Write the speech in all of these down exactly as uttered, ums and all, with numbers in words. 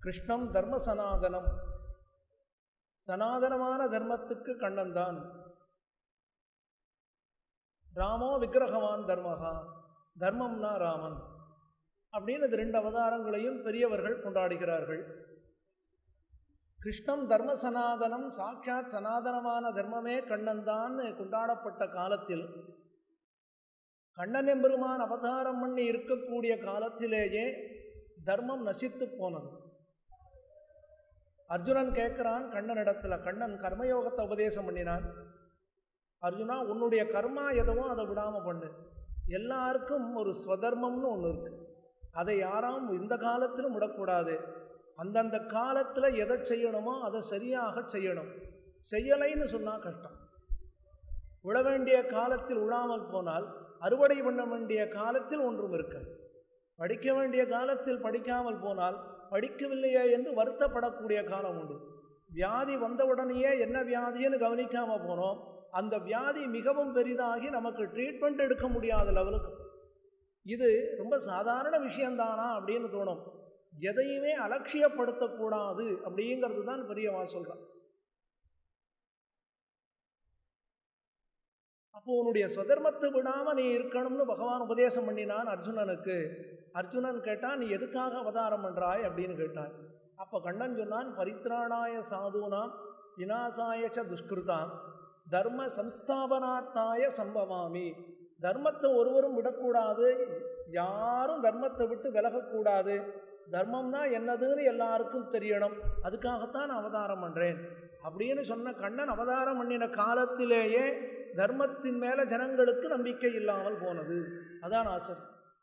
கிருஷ்ணம் தர்ம சனாதனம், சனாதனமான தர்மத்துக்கு கண்ணன் தான். ராமோ விக்கிரகவான் தர்மகா, தர்மம்னா ராமன் அப்படின்னு இது ரெண்டு அவதாரங்களையும் பெரியவர்கள் கொண்டாடுகிறார்கள். கிருஷ்ணம் தர்ம சனாதனம், சாட்சாத் சனாதனமான தர்மமே கண்ணன் தான் கொண்டாடப்பட்ட காலத்தில், கண்ணன் எம்பெருமான் அவதாரம் பண்ணி இருக்கக்கூடிய காலத்திலேயே தர்மம் நசித்து போனது. அர்ஜுனன் கேட்கிறான் கண்ணனிடத்துல, கண்ணன் கர்மயோகத்தை உபதேசம் பண்ணினான். அர்ஜுனா, உன்னுடைய கர்மா எதுவும் அதை விடாமல் பண்ணு. எல்லாருக்கும் ஒரு ஸ்வதர்மம்னு ஒன்று இருக்கு, அதை யாரும் இந்த காலத்திலும் விடக்கூடாது. அந்தந்த காலத்தில் எதை செய்யணுமோ அதை சரியாக செய்யணும். செய்யலைன்னு சொன்னால் கஷ்டம். உழ வேண்டிய காலத்தில் உழாமல் போனால் அறுவடை பண்ண வேண்டிய காலத்தில் ஒன்றும் இருக்காது. படிக்க வேண்டிய காலத்தில் படிக்காமல் போனால் படிக்கவில்லையே என்று வருத்தப்படக்கூடிய காலம் உண்டு. வியாதி வந்தவுடனேயே என்ன வியாதின்னு கவனிக்காமல் போனோம், அந்த வியாதி மிகவும் பெரிதாகி நமக்கு ட்ரீட்மெண்ட் எடுக்க முடியாத லெவலுக்கு. இது ரொம்ப சாதாரண விஷயந்தானா அப்படின்னு தோணும். எதையுமே அலட்சியப்படுத்தக்கூடாது அப்படிங்கிறது தான் பெரியவா சொல்கிறான். அப்போ உன்னுடைய சுதர்மத்தை விடாமல் நீ இருக்கணும்னு பகவான் உபதேசம் பண்ணினான் அர்ஜுனனுக்கு. அர்ஜுனன் கேட்டான், நீ எதுக்காக அவதாரம் பண்ணுறாய் அப்படின்னு கேட்டான். அப்போ கண்ணன் சொன்னான், பரித்ராணாய சாதுனாம் விநாசாயச்ச துஷ்கிருதாம் தர்ம சம்ஸ்தாபனார்த்தாய சம்பவாமி. தர்மத்தை ஒருவரும் விடக்கூடாது, யாரும் தர்மத்தை விட்டு விலகக்கூடாது. தர்மம்னா என்னதுன்னு எல்லாருக்கும் தெரியணும், அதுக்காகத்தான் நான் அவதாரம் பண்ணுறேன் அப்படின்னு சொன்ன கண்ணன் அவதாரம் பண்ணின காலத்திலேயே தர்மத்தின் மேலே ஜனங்களுக்கு நம்பிக்கை இல்லாமல் போனது. அதான் ஆசை.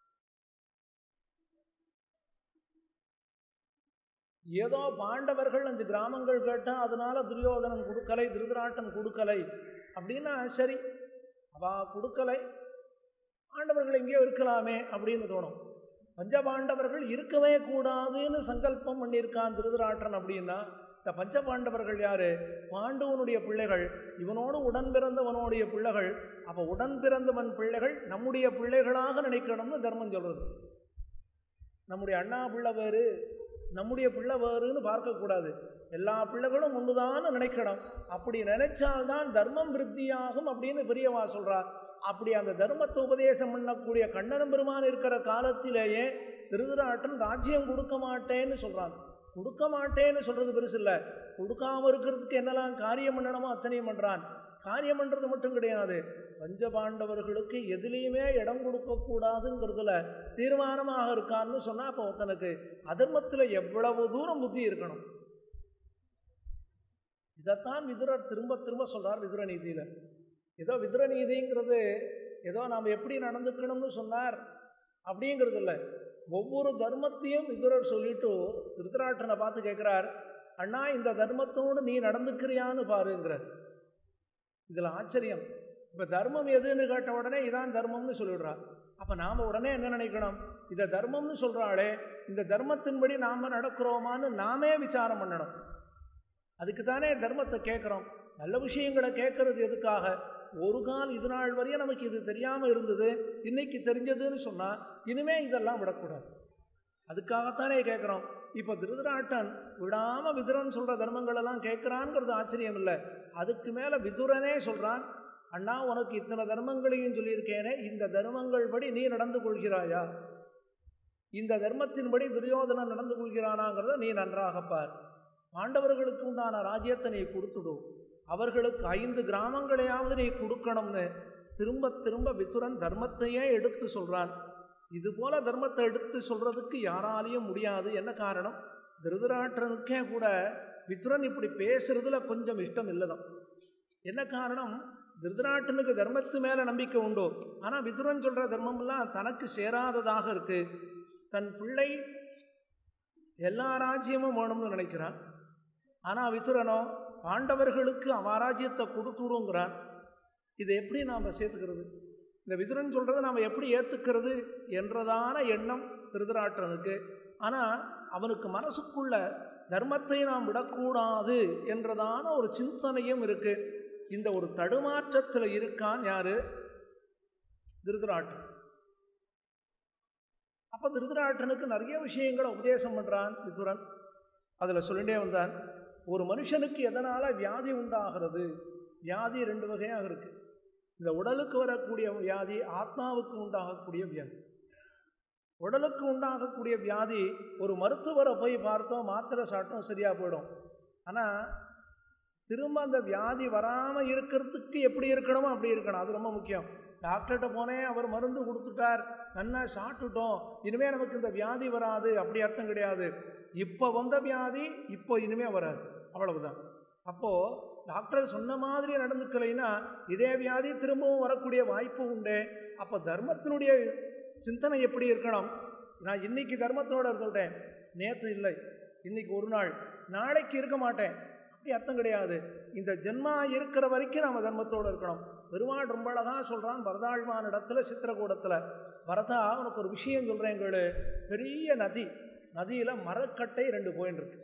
ஏதோ பாண்டவர்கள் அஞ்சு கிராமங்கள் கேட்டால் அதனால துரியோதனன் கொடுக்கலை, திருதராட்டன் கொடுக்கலை அப்படின்னா சரி, அவா கொடுக்கலை, பாண்டவர்கள் எங்கேயோ இருக்கலாமே அப்படின்னு தோணும். பஞ்சபாண்டவர்கள் இருக்கவே கூடாதுன்னு சங்கல்பம் பண்ணியிருக்கான் திருதராட்டன் அப்படின்னா, இந்த பஞ்சபாண்டவர்கள் யாரு? பாண்டுவனுடைய பிள்ளைகள், இவனோடு உடன் பிறந்தவனுடைய பிள்ளைகள். அப்போ உடன் பிறந்தவன் பிள்ளைகள் நம்முடைய பிள்ளைகளாக நினைக்கணும்னு தர்மம் சொல்றது. நம்முடைய அண்ணா பிள்ளை வேறு, நம்முடைய பிள்ளை வேறுன்னு பார்க்கக்கூடாது, எல்லா பிள்ளைகளும் ஒன்றுதான் நினைக்கணும். அப்படி நினைச்சால்தான் தர்மம் விருத்தியாகும் அப்படின்னு பெரியவா சொல்றார். அப்படி அந்த தர்மத்தை உபதேசம் பண்ணக்கூடிய கண்ணன் பெருமான் இருக்கிற காலத்திலேயே திருதராட்டன் ராஜ்யம் கொடுக்க மாட்டேன்னு சொல்றான். கொடுக்க மாட்டேன்னு சொல்றது பெருசு இல்லை, கொடுக்காம இருக்கிறதுக்கு என்னெல்லாம் காரியம் பண்ணணுமோ அத்தனையும் பண்றான். காரியம் பண்றது மட்டும் கிடையாது, பஞ்சபாண்டவர்களுக்கு எதுலேயுமே இடம் கொடுக்கக்கூடாதுங்கிறதுல தீர்மானமாக இருக்கான்னு சொன்னா அப்போ ஒருத்தனுக்கு அதர்மத்தில் எவ்வளவு தூரம் புத்தி இருக்கணும். இதைத்தான் விதுரர் திரும்ப திரும்ப சொல்றார் விதுர நீதியில. ஏதோ விதுர நீதிங்கிறது ஏதோ நாம் எப்படி நடந்துக்கணும்னு சொன்னார் அப்படிங்கிறது இல்லை. ஒவ்வொரு தர்மத்தையும் விதுரர் சொல்லிட்டு திருதராட்டனை பார்த்து கேட்குறார், அண்ணா இந்த தர்மத்தோடு நீ நடந்துக்கிறியான்னு பாருங்கிறார். இதில் ஆச்சரியம். இப்போ தர்மம் எதுன்னு கேட்ட உடனே இதான் தர்மம்னு சொல்லிடுறா. அப்போ நாம் உடனே என்ன நினைக்கணும், இதை தர்மம்னு சொல்கிறாளே, இந்த தர்மத்தின்படி நாம் நடக்கிறோமான்னு நாமே விசாரம் பண்ணணும். அதுக்கு தானே தர்மத்தை கேட்குறோம். நல்ல விஷயங்களை கேட்கறது எதுக்காக? ஒரு கால் இது நாள் வரையும் நமக்கு இது தெரியாமல் இருந்தது, இன்னைக்கு தெரிஞ்சதுன்னு சொன்னால் இனிமே இதெல்லாம் விடக்கூடாது, அதுக்காகத்தானே கேட்குறோம். இப்போ திருதராட்டன் விடாமல் விதுரன் சொல்கிற தர்மங்களெல்லாம் கேட்குறான்ங்கிறது ஆச்சரியம் இல்லை. அதுக்கு மேலே விதுரனே சொல்கிறான், அண்ணா உனக்கு இத்தனை தர்மங்களையும் சொல்லியிருக்கேனே, இந்த தர்மங்கள் படி நீ நடந்து கொள்கிறாயா? இந்த தர்மத்தின்படி துரியோதனன் நடந்து கொள்கிறானாங்கிறத நீ நன்றாக பார். பாண்டவர்களுக்கு உண்டான ராஜ்யத்தை நீ கொடுத்துடும், அவர்களுக்கு ஐந்து கிராமங்களையாவது நீ கொடுக்கணும்னு திரும்ப திரும்ப விதுரன் தர்மத்தையே எடுத்து சொல்கிறான். இதுபோல தர்மத்தை எடுத்து சொல்கிறதுக்கு யாராலையும் முடியாது. என்ன காரணம்? திருதராட்டனுக்கே கூட விதுரன் இப்படி பேசுறதுல கொஞ்சம் இஷ்டம் இல்லைதான். என்ன காரணம்? திருதராட்டனுக்கு தர்மத்து மேலே நம்பிக்கை உண்டோ, ஆனால் விதுரன் சொல்கிற தர்மம்லாம் தனக்கு சேராததாக இருக்குது. தன் பிள்ளை எல்லா ராஜ்யமும் வேணும்னு நினைக்கிறான், ஆனால் விதுரனோ பாண்டவர்களுக்கு அவாராஜ்யத்தை கொடுத்துடுங்கிறான். இதை எப்படி நாம் சேர்த்துக்கிறது? இந்த விதுரன் சொல்கிறத நாம் எப்படி ஏற்றுக்கிறது என்றதான எண்ணம் திருதராட்டனுக்கு. ஆனால் அவனுக்கு மனசுக்குள்ள தர்மத்தை நாம் விடக்கூடாது என்றதான ஒரு சிந்தனையும் இருக்குது. இந்த ஒரு தடுமாற்றத்தில் இருக்கான் யாரு? திருதராட்டன். அப்போ திருதராட்டனுக்கு நிறைய விஷயங்களை உபதேசம் பண்ணுறான் விதுரன். அதில் சொல்லிட்டே வந்தான், ஒரு மனுஷனுக்கு எதனால் வியாதி உண்டாகிறது? வியாதி ரெண்டு வகையாக இருக்குது. இந்த உடலுக்கு வரக்கூடிய வியாதி, ஆத்மாவுக்கு உண்டாகக்கூடிய வியாதி. உடலுக்கு உண்டாகக்கூடிய வியாதி ஒரு மருத்துவரை போய் பார்த்தோம், மாத்திரை சாப்பிட்டோம், சரியாக போயிடும். ஆனால் திரும்ப அந்த வியாதி வராமல் இருக்கிறதுக்கு எப்படி இருக்கணுமோ அப்படி இருக்கணும். அது ரொம்ப முக்கியம். டாக்டர்கிட்ட போனேன், அவர் மருந்து கொடுத்துட்டார், நல்லா சாப்பிட்டுட்டோம், இனிமேல் நமக்கு இந்த வியாதி வராது, அப்படி அர்த்தம் கிடையாது. இப்போ வந்த வியாதி இப்போ இனிமேல் வராது, அவ்வளவுதான். அப்போது டாக்டர் சொன்ன மாதிரி நடந்துக்கலைன்னா இதே வியாதி திரும்பவும் வரக்கூடிய வாய்ப்பு உண்டு. அப்போ தர்மத்தினுடைய சிந்தனை எப்படி இருக்கணும்? நான் இன்னைக்கு தர்மத்தோடு இருந்துவிட்டேன், நேற்று இல்லை, இன்னைக்கு ஒரு நாள், நாளைக்கு இருக்க மாட்டேன், அப்படி அர்த்தம் கிடையாது. இந்த ஜென்மா இருக்கிற வரைக்கும் நம்ம தர்மத்தோடு இருக்கணும். பெருமாள் ரொம்ப அழகாக சொல்கிறான் பரதாழ்வான் இடத்துல, சித்திரக்கூடத்தில், பரதா உனக்கு ஒரு விஷயம் சொல்கிறேன் கேளு. பெரிய நதி, நதியில் மரக்கட்டை ரெண்டு போயின்னு இருக்கு.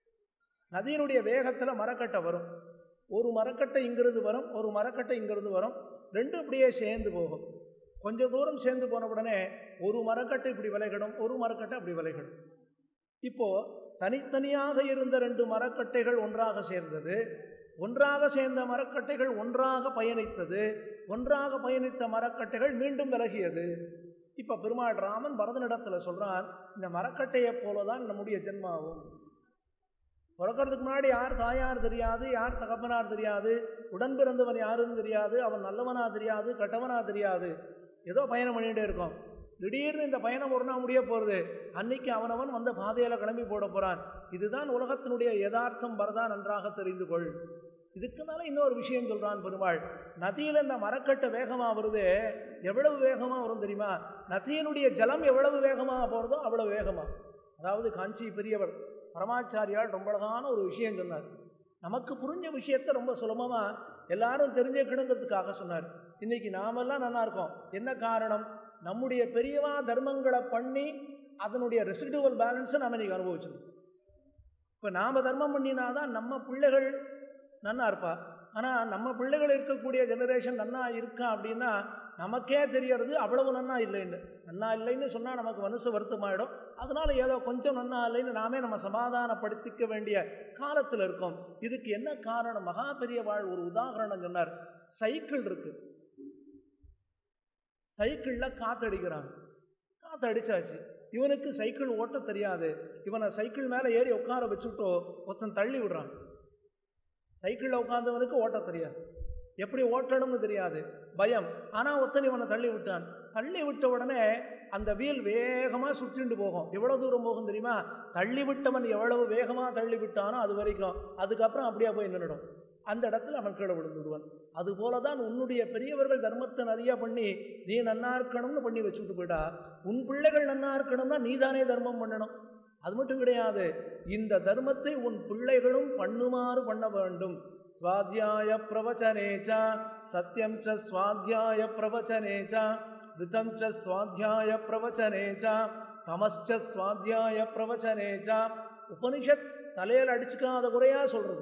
நதியினுடைய வேகத்தில் மரக்கட்டை வரும். ஒரு மரக்கட்டை இங்கிருந்து வரும், ஒரு மரக்கட்டை இங்கிருந்து வரும், ரெண்டும் இப்படியே சேர்ந்து போகும். கொஞ்சம் தூரம் சேர்ந்து போன உடனே ஒரு மரக்கட்டை இப்படி விளைகிடும், ஒரு மரக்கட்டை அப்படி விளைகிடும். இப்போது தனித்தனியாக இருந்த ரெண்டு மரக்கட்டைகள் ஒன்றாக சேர்ந்தது, ஒன்றாக சேர்ந்த மரக்கட்டைகள் ஒன்றாக பயணித்தது, ஒன்றாக பயணித்த மரக்கட்டைகள் மீண்டும் விலகியது. இப்போ பெருமாள் ராமன் பரதனிடத்தில் சொல்கிறான், இந்த மரக்கட்டையை போல தான் நம்முடைய ஜென்மாவும். பிறக்கிறதுக்கு முன்னாடி யார் தாயார் தெரியாது, யார் தகப்பனார் தெரியாது, உடன் பிறந்தவன் யாருன்னு தெரியாது, அவன் நல்லவனா தெரியாது, கெட்டவனா தெரியாது, ஏதோ பயணம் பண்ணிகிட்டே இருக்கும். திடீர்னு இந்த பயணம் ஒரு நாள் முடிய போகிறது, அன்னைக்கு அவனவன் வந்த பாதையில் கிளம்பி போட போகிறான். இதுதான் உலகத்தினுடைய யதார்த்தம், பரதா நன்றாக தெரிந்து கொள். இதுக்கு மேலே இன்னொரு விஷயம் சொல்கிறான் பெருமாள். நதியில் இந்த மரக்கட்டை வேகமாக வருது, எவ்வளவு வேகமாக வரும் தெரியுமா? நதியினுடைய ஜலம் எவ்வளவு வேகமாக போகிறதோ அவ்வளவு வேகமாக. அதாவது காஞ்சி பெரியவர் பரமாச்சாரியால் ரொம்ப அழகான ஒரு விஷயம் சொன்னார். நமக்கு புரிஞ்ச விஷயத்தை ரொம்ப சுலபமாக எல்லாரும் தெரிஞ்சுக்கணுங்கிறதுக்காக சொன்னார். இன்றைக்கி நாமெல்லாம் நல்லா இருக்கோம். என்ன காரணம்? நம்முடைய பெரியவா தர்மங்களை பண்ணி அதனுடைய ரெசிடுவல் பேலன்ஸை நம்ம இன்றைக்கி அனுபவிச்சிருக்கோம். இப்போ நாம் தர்மம் பண்ணினாதான் நம்ம பிள்ளைகள் நன்னா இருப்பா. ஆனால் நம்ம பிள்ளைகள் இருக்கக்கூடிய ஜெனரேஷன் நன்னா இருக்கா அப்படின்னா நமக்கே தெரியறது அவ்வளவு நன்னா இல்லைன்னு. நன்னா இல்லைன்னு சொன்னால் நமக்கு மனசு வருத்தமாயிடும். அதனால் ஏதோ கொஞ்சம் நன்னா இல்லைன்னு நாமே நம்ம சமாதானப்படுத்திக்க வேண்டிய காலத்தில் இருக்கோம். இதுக்கு என்ன காரணம்? மகா பெரியவாள் ஒரு உதாரணம் சொன்னார். சைக்கிள் இருக்குது, சைக்கிளில் காற்றடிக்கிறாங்க, காற்று அடித்தாச்சு, இவனுக்கு சைக்கிள் ஓட்ட தெரியாது, இவனை சைக்கிள் மேலே ஏறி உட்கார வச்சுட்டோ ஒருத்தன் தள்ளி விடுறான். சைக்கிளில் உட்கார்ந்தவனுக்கு ஓட்ட தெரியாது, எப்படி ஓட்டணும்னு தெரியாது, பயம். ஆனால் ஒருத்தன் இவனை தள்ளி விட்டான். தள்ளி விட்ட உடனே அந்த வீல் வேகமாக சுற்றிண்டு போகும். எவ்வளோ தூரம் போகும் தெரியுமா? தள்ளி விட்டவன் எவ்வளவு வேகமாக தள்ளி விட்டானோ அது வரைக்கும். அதுக்கப்புறம் அப்படியே போய் நின்றுடும். அந்த இடத்துல அவன் கீழே விழுந்து விடுவான். அதுபோல தான் உன்னுடைய பெரியவர்கள் தர்மத்தை நிறையா பண்ணி நீ நன்னா இருக்கணும்னு பண்ணி வச்சுட்டு போயிட்டா, உன் பிள்ளைகள் நன்னா இருக்கணும்னா நீ தானே தர்மம் பண்ணணும். அது மட்டும் கிடையாது, இந்த தர்மத்தை உன் பிள்ளைகளும் பண்ணுமாறு பண்ண வேண்டும். ஸ்வாத்யாய பிரவச்சனேச்சா சத்யம் ச ஸ்வாத்யாய பிரவச்சனேச்சா ரிதம் ச ஸ்வாத்யாய பிரவச்சனேச்சா தமஸ்ச ஸ்வாத்யாய பிரவச்சனேச்சா. உபனிஷத் தலையில் அடிச்சுக்காத குறையா சொல்றது.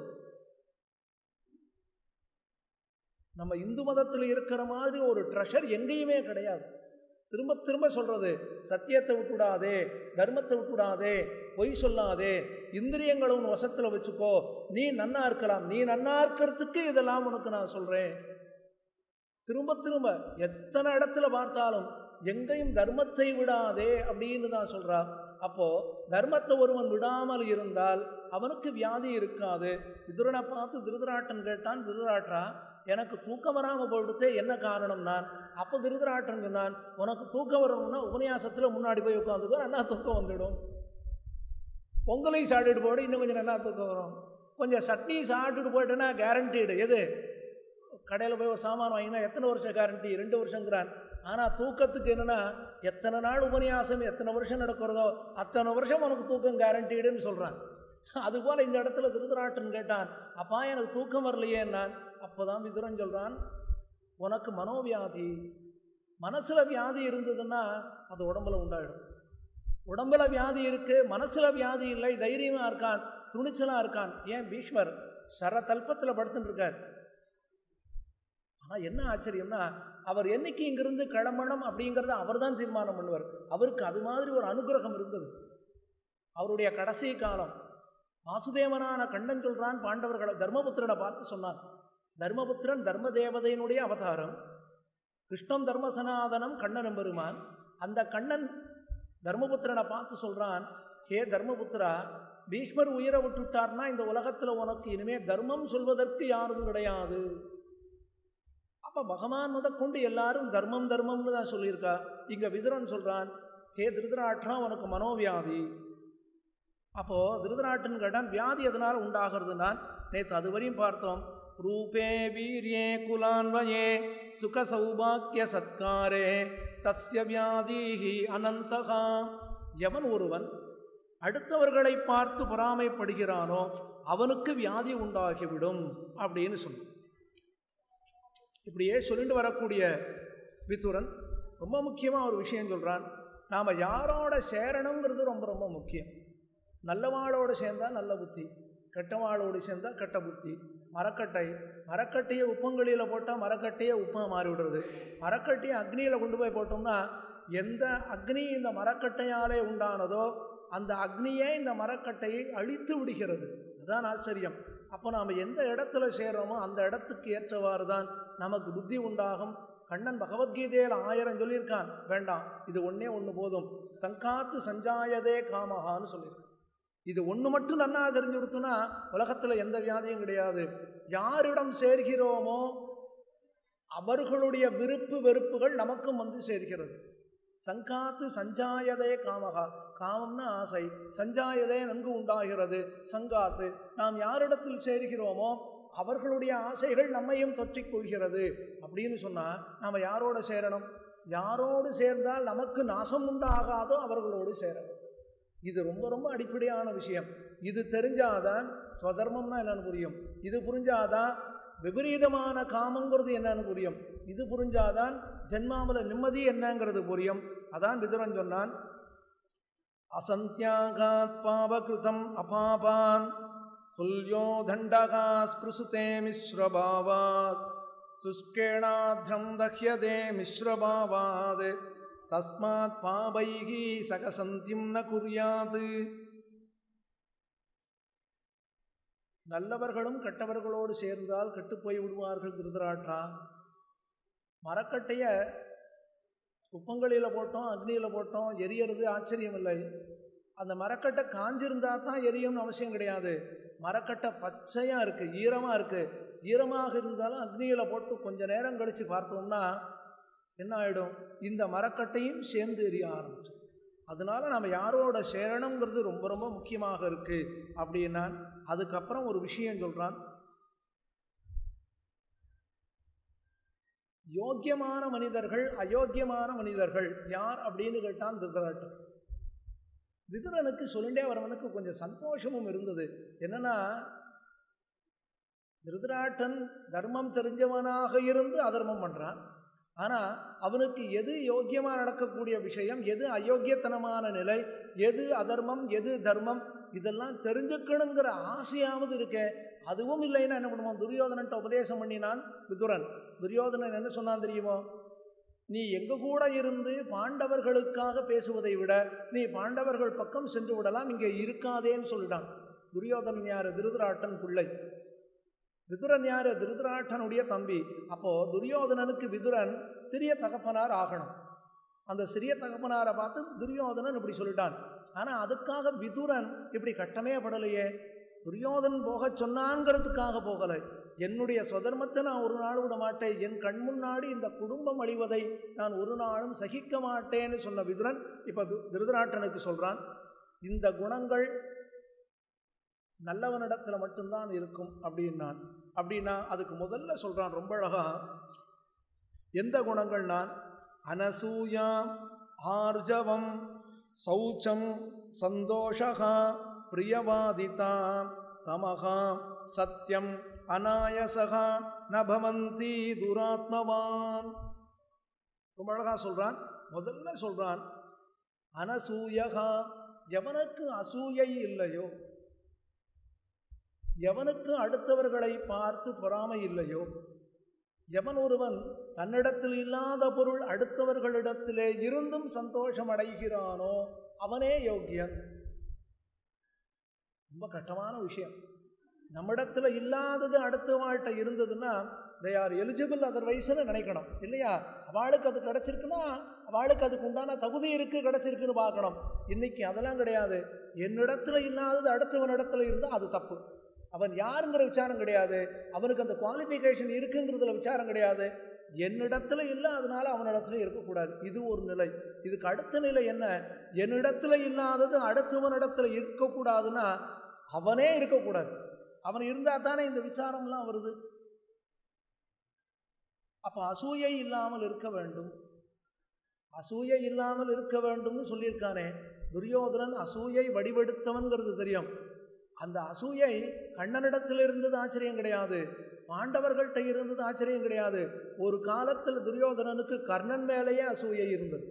நம்ம இந்து மதத்தில் இருக்கிற மாதிரி ஒரு ட்ரெஷர் எங்கேயுமே கிடையாது. திரும்ப திரும்ப சொல்கிறது, சத்தியத்தை விட்டுடாதே, தர்மத்தை விட்டுடாதே, பொய் சொல்லாதே, இந்திரியங்களை உன் வசத்தில் வச்சுக்கோ, நீ நன்னா இருக்கலாம். நீ நன்னா இருக்கிறதுக்கு இதெல்லாம் உனக்கு நான் சொல்கிறேன். திரும்ப திரும்ப எத்தனை இடத்துல பார்த்தாலும் எங்கேயும் தர்மத்தை விடாதே அப்படின்னு தான் சொல்கிறா. அப்போது தர்மத்தை ஒருவன் விடாமல் இருந்தால் அவனுக்கு வியாதி இருக்காது. விதுரனை பார்த்து திருதராட்டன் கேட்டான், திருதராட்டா எனக்கு தூக்கம் வராமல் போயிடுத்தே, என்ன காரணம்? நான் அப்போ திருதராட்டன் சொன்னான், உனக்கு தூக்கம் வரணும்னா உபன்யாசத்தில் முன்னாடி போய் உட்காந்துக்கோ, நல்லா தூக்கம் வந்துடும். பொங்கலையும் சாப்பிட்டுட்டு போய்ட்டு இன்னும் கொஞ்சம் நல்லா தூக்கம் வரும். கொஞ்சம் சட்னி சாப்பிட்டுட்டு போயிட்டேன்னா கேரண்டீடு. எது? கடையில் போய் ஒரு சாமான் வாங்கினா எத்தனை வருஷம் கேரண்டி? ரெண்டு வருஷங்கிறான். ஆனால் தூக்கத்துக்கு என்னென்னா எத்தனை நாள் உபன்யாசம் எத்தனை வருஷம் நடக்கிறதோ அத்தனை வருஷம் உனக்கு தூக்கம் கேரண்டீடுன்னு சொல்கிறான். அதுபோல் இந்த இடத்துல திருதராட்டன் கேட்டான், அப்பா எனக்கு தூக்கம் வரலையே நான். அப்போ தான் விதுரன் சொல்கிறான், உனக்கு மனோவியாதி, மனசில் வியாதி இருந்ததுன்னா அது உடம்புல உண்டாயிடும். உடம்புல வியாதி இருக்குது, மனசில் வியாதி இல்லை, தைரியமாக இருக்கான், துணிச்சலாக இருக்கான். ஏன் பீஷ்மர் சர தல்பத்தில் படுத்துட்டு இருக்கார். ஆனால் என்ன ஆச்சரியம்னா அவர் என்னைக்கு இங்கிருந்து கிளம்பணும் அப்படிங்கிறத அவர் தான் தீர்மானம் பண்ணுவார். அவருக்கு அது மாதிரி ஒரு அனுகிரகம் இருந்தது. அவருடைய கடைசி காலம் வாசுதேவனான கண்ணன் சொல்கிறான் பாண்டவர்களை தர்மபுத்திரனை பார்த்து சொன்னான். தர்மபுத்திரன் தர்ம தேவதையினுடைய அவதாரம், கிருஷ்ணம் தர்மசனாதனம் கண்ணன் பெருமான். அந்த கண்ணன் தர்மபுத்திரனை பார்த்து சொல்கிறான், ஹே தர்மபுத்திரா, பீஷ்மர் உயிரை விட்டுட்டார்னா இந்த உலகத்தில் உனக்கு இனிமே தர்மம் சொல்வதற்கு யாரும் கிடையாது. அப்போ பகவான் முதற்கொண்டு எல்லாரும் தர்மம் தர்மம்னு தான் சொல்லியிருக்கா. இங்கே விதுரன் சொல்கிறான், ஹே திருதராட்டம், உனக்கு மனோவியாதி. அப்போது திருதராட்டன் கேட்டான், வியாதி எதனால் உண்டாகிறது? நான் நேற்று அதுவரையும் பார்த்தோம். ரூபே வீரியே குலான்வயே சுக சௌபாக்கிய சத்காரே தஸ்ய வியாதிஹி அனந்தகா. எவன் ஒருவன் அடுத்தவர்களை பார்த்து பொறாமைப்படுகிறானோ அவனுக்கு வியாதி உண்டாகிவிடும் அப்படின்னு சொன்னான். இப்படியே சொல்லிட்டு வரக்கூடிய விதுரன் ரொம்ப முக்கியமாக ஒரு விஷயம் சொல்கிறான். நாம் யாரோட சேரணுங்கிறது ரொம்ப ரொம்ப முக்கியம். நல்லவாளோடு சேர்ந்தால் நல்ல புத்தி, கெட்டவாளோடு சேர்ந்தால் கெட்ட புத்தி. மரக்கட்டை மரக்கட்டையை உப்பங்களில் போட்டால் மரக்கட்டையை உப்பாக மாறிவிடுறது. மரக்கட்டையை அக்னியில் கொண்டு போய் போட்டோம்னா எந்த அக்னி இந்த மரக்கட்டையாலே உண்டானதோ அந்த அக்னியே இந்த மரக்கட்டையை அழித்து விடுகிறது. அதுதான் ஆச்சரியம். அப்போ நாம் எந்த இடத்துல சேர்றோமோ அந்த இடத்துக்கு ஏற்றவாறு தான் நமக்கு புத்தி உண்டாகும். கண்ணன் பகவத்கீதையில் ஆயிரம் சொல்லியிருக்கான், வேண்டாம் இது ஒன்றே ஒன்று போதும். சங்காத்து சஞ்சாயதே காமஹான்னு சொல்லியிருக்கான். இது ஒன்று மட்டும் நன்னா தெரிஞ்சு கொடுத்தோன்னா உலகத்தில் எந்த வியாதியும் கிடையாது. யாரிடம் சேர்கிறோமோ அவர்களுடைய விருப்பு வெறுப்புகள் நமக்கும் வந்து சேர்கிறது. சங்காத்து சஞ்சாயதே காமகா, காமம்னா ஆசை, சஞ்சாயதே நன்கு உண்டாகிறது. சங்காத்து நாம் யாரிடத்தில் சேர்கிறோமோ அவர்களுடைய ஆசைகள் நம்மையும் தொற்றிக் கொள்கிறது. அப்படின்னு சொன்னால் நாம் யாரோடு சேரணும்? யாரோடு சேர்ந்தால் நமக்கு நாசம் உண்டாகாதோ அவர்களோடு சேரணும். இது ரொம்ப ரொம்ப அடிப்படையான விஷயம். இது தெரிஞ்சாதான் ஸ்வதர்மம்னா என்னன்னு புரியும். இது புரிஞ்சாதான் விபரீதமான காமங்கிறது என்னன்னு புரியும். இது புரிஞ்சாதான் ஜென்மாவில் நிம்மதி என்னங்கிறது புரியும். அதான் விதுரன் சொன்னான், அசந்தியாகாத் பாவகிருதம் அபாபான் துல்யோ தண்டகா ஸ்பிருசுதே மிஸ்ரபாவாத் சுஷ்கேணாத்ரம் தஹ்யதே மிஸ்ரபாவாத் தஸ்மாத் பாபைகி சகசந்திம் ந குர்யாது. நல்லவர்களும் கெட்டவர்களோடு சேர்ந்தால் கெட்டுப்போய் விடுவார்கள் திருதராட்டா. மரக்கட்டையை உப்பங்களில் போட்டோம், அக்னியில் போட்டோம், எரியறது ஆச்சரியம் இல்லை. அந்த மரக்கட்டை காஞ்சிருந்தால் தான் எரியும்னு அவசியம் கிடையாது. மரக்கட்டை பச்சையாக இருக்குது, ஈரமாக இருக்குது. ஈரமாக இருந்தாலும் அக்னியில் போட்டு கொஞ்சம் நேரம் கழித்து பார்த்தோம்னா என்ன ஆகிடும்? இந்த மரக்கட்டையும் சேர்ந்து எரிய ஆரம்பிச்சோம். அதனால நம்ம யாரோட சேரணுங்கிறது ரொம்ப ரொம்ப முக்கியமாக இருக்குது அப்படின்னா. அதுக்கப்புறம் ஒரு விஷயம் சொல்கிறான், யோக்கியமான மனிதர்கள் அயோக்கியமான மனிதர்கள் யார் அப்படின்னு கேட்டான் திருதராட்டன். விதுரனுக்கு சொல்லிண்டே வரவனுக்கு கொஞ்சம் சந்தோஷமும் இருந்தது. என்னன்னா, திருதராட்டன் தர்மம் தெரிஞ்சவனாக இருந்து அதர்மம் பண்ணுறான். ஆனால் அவனுக்கு எது யோக்கியமாக நடக்கக்கூடிய விஷயம், எது அயோக்கியத்தனமான நிலை, எது அதர்மம் எது தர்மம், இதெல்லாம் தெரிஞ்சுக்கணுங்கிற ஆசையாவது இருக்கே. அதுவும் இல்லைன்னா என்ன பண்ணுவான்? துரியோதனன்ட்ட உபதேசம் பண்ணினான் விதுரன். துரியோதனன் என்ன சொன்னான் தெரியுமோ? நீ எங்க கூட இருந்து பாண்டவர்களுக்காக பேசுவதை விட நீ பாண்டவர்கள் பக்கம் சென்று விடலாம், இங்கே இருக்காதேன்னு சொல்லிட்டான். துரியோதனன் யாரு? திருதராட்டன் பிள்ளை. விதுரன் யாரு? திருதராட்டனுடைய தம்பி. அப்போ துரியோதனனுக்கு விதுரன் சிறிய தகப்பனார் ஆகணும். அந்த சிறிய தகப்பனாரை பார்த்து துரியோதனன் இப்படி சொல்லிட்டான். ஆனால் அதுக்காக விதுரன் இப்படி கட்டமே படலையே. துரியோதனன் போக சொன்னான்ங்கிறதுக்காக போகலை. என்னுடைய சுதர்மத்தை நான் ஒரு நாள் விட மாட்டேன், என் கண் முன்னாடி இந்த குடும்பம் அழிவதை நான் ஒரு நாளும் சகிக்க மாட்டேன்னு சொன்ன விதுரன் இப்போ திருதராட்டனுக்கு சொல்கிறான், இந்த குணங்கள் நல்லவனிடத்தில் மட்டும்தான் இருக்கும் அப்படின்னான். அப்படின்னா அதுக்கு முதல்ல சொல்கிறான் ரொம்ப அழகா, எந்த குணங்கள்? நான் அனசூயா ஆர்ஜவம் சௌச்சம் சந்தோஷா பிரியவாதிதா தமகா சத்யம் அநாயசகா நபவந்தி துராத்மவான். ரொம்ப அழகா சொல்கிறான். முதல்ல சொல்கிறான் அனசூயகா, எவனுக்கு அசூயை இல்லையோ, எவனுக்கு அடுத்தவர்களை பார்த்து பொறாமை இல்லையோ, எவன் ஒருவன் தன்னிடத்தில் இல்லாத பொருள் அடுத்தவர்களிடத்திலே இருந்தும் சந்தோஷம் அடைகிறானோ அவனே யோக்கியன். ரொம்ப கஷ்டமான விஷயம். நம்மிடத்துல இல்லாதது அடுத்த வாழ்கிட்ட இருந்ததுன்னா தே ஆர் எலிஜிபிள் அதர்வைஸ்ன்னு நினைக்கணும் இல்லையா? அவளுக்கு அது கிடச்சிருக்குன்னா அவளுக்கு அதுக்கு உண்டான தகுதி இருக்குது, கிடச்சிருக்குன்னு பார்க்கணும். இன்றைக்கி அதெல்லாம் கிடையாது. என்னிடத்துல இல்லாதது அடுத்தவனிடத்துல இருந்தால் அது தப்பு. அவன் யாருங்கிற விசாரம் கிடையாது, அவனுக்கு அந்த குவாலிஃபிகேஷன் இருக்குங்கிறதுல விசாரம் கிடையாது. என்னிடத்துல இல்லை, அதனால அவனிடத்துல இருக்கக்கூடாது. இது ஒரு நிலை. இதுக்கு அடுத்த நிலை என்ன? என்னிடத்துல இல்லாதது அடுத்தவனிடத்துல இருக்கக்கூடாதுன்னா அவனே இருக்கக்கூடாது. அவன் இருந்தால் தானே இந்த விசாரம்லாம் வருது. அப்போ அசூயை இல்லாமல் இருக்க வேண்டும். அசூயை இல்லாமல் இருக்க வேண்டும்னு சொல்லியிருக்கானே. துரியோதனன் அசூயை வடிவெடுத்தவன்கிறது தெரியும். அந்த அசூயை கண்ணனிடத்தில் இருந்தது ஆச்சரியம் கிடையாது, பாண்டவர்கள்ட்ட இருந்தது ஆச்சரியம் கிடையாது. ஒரு காலத்தில் துரியோதனனுக்கு கர்ணன் மேலேயே அசூயை இருந்தது.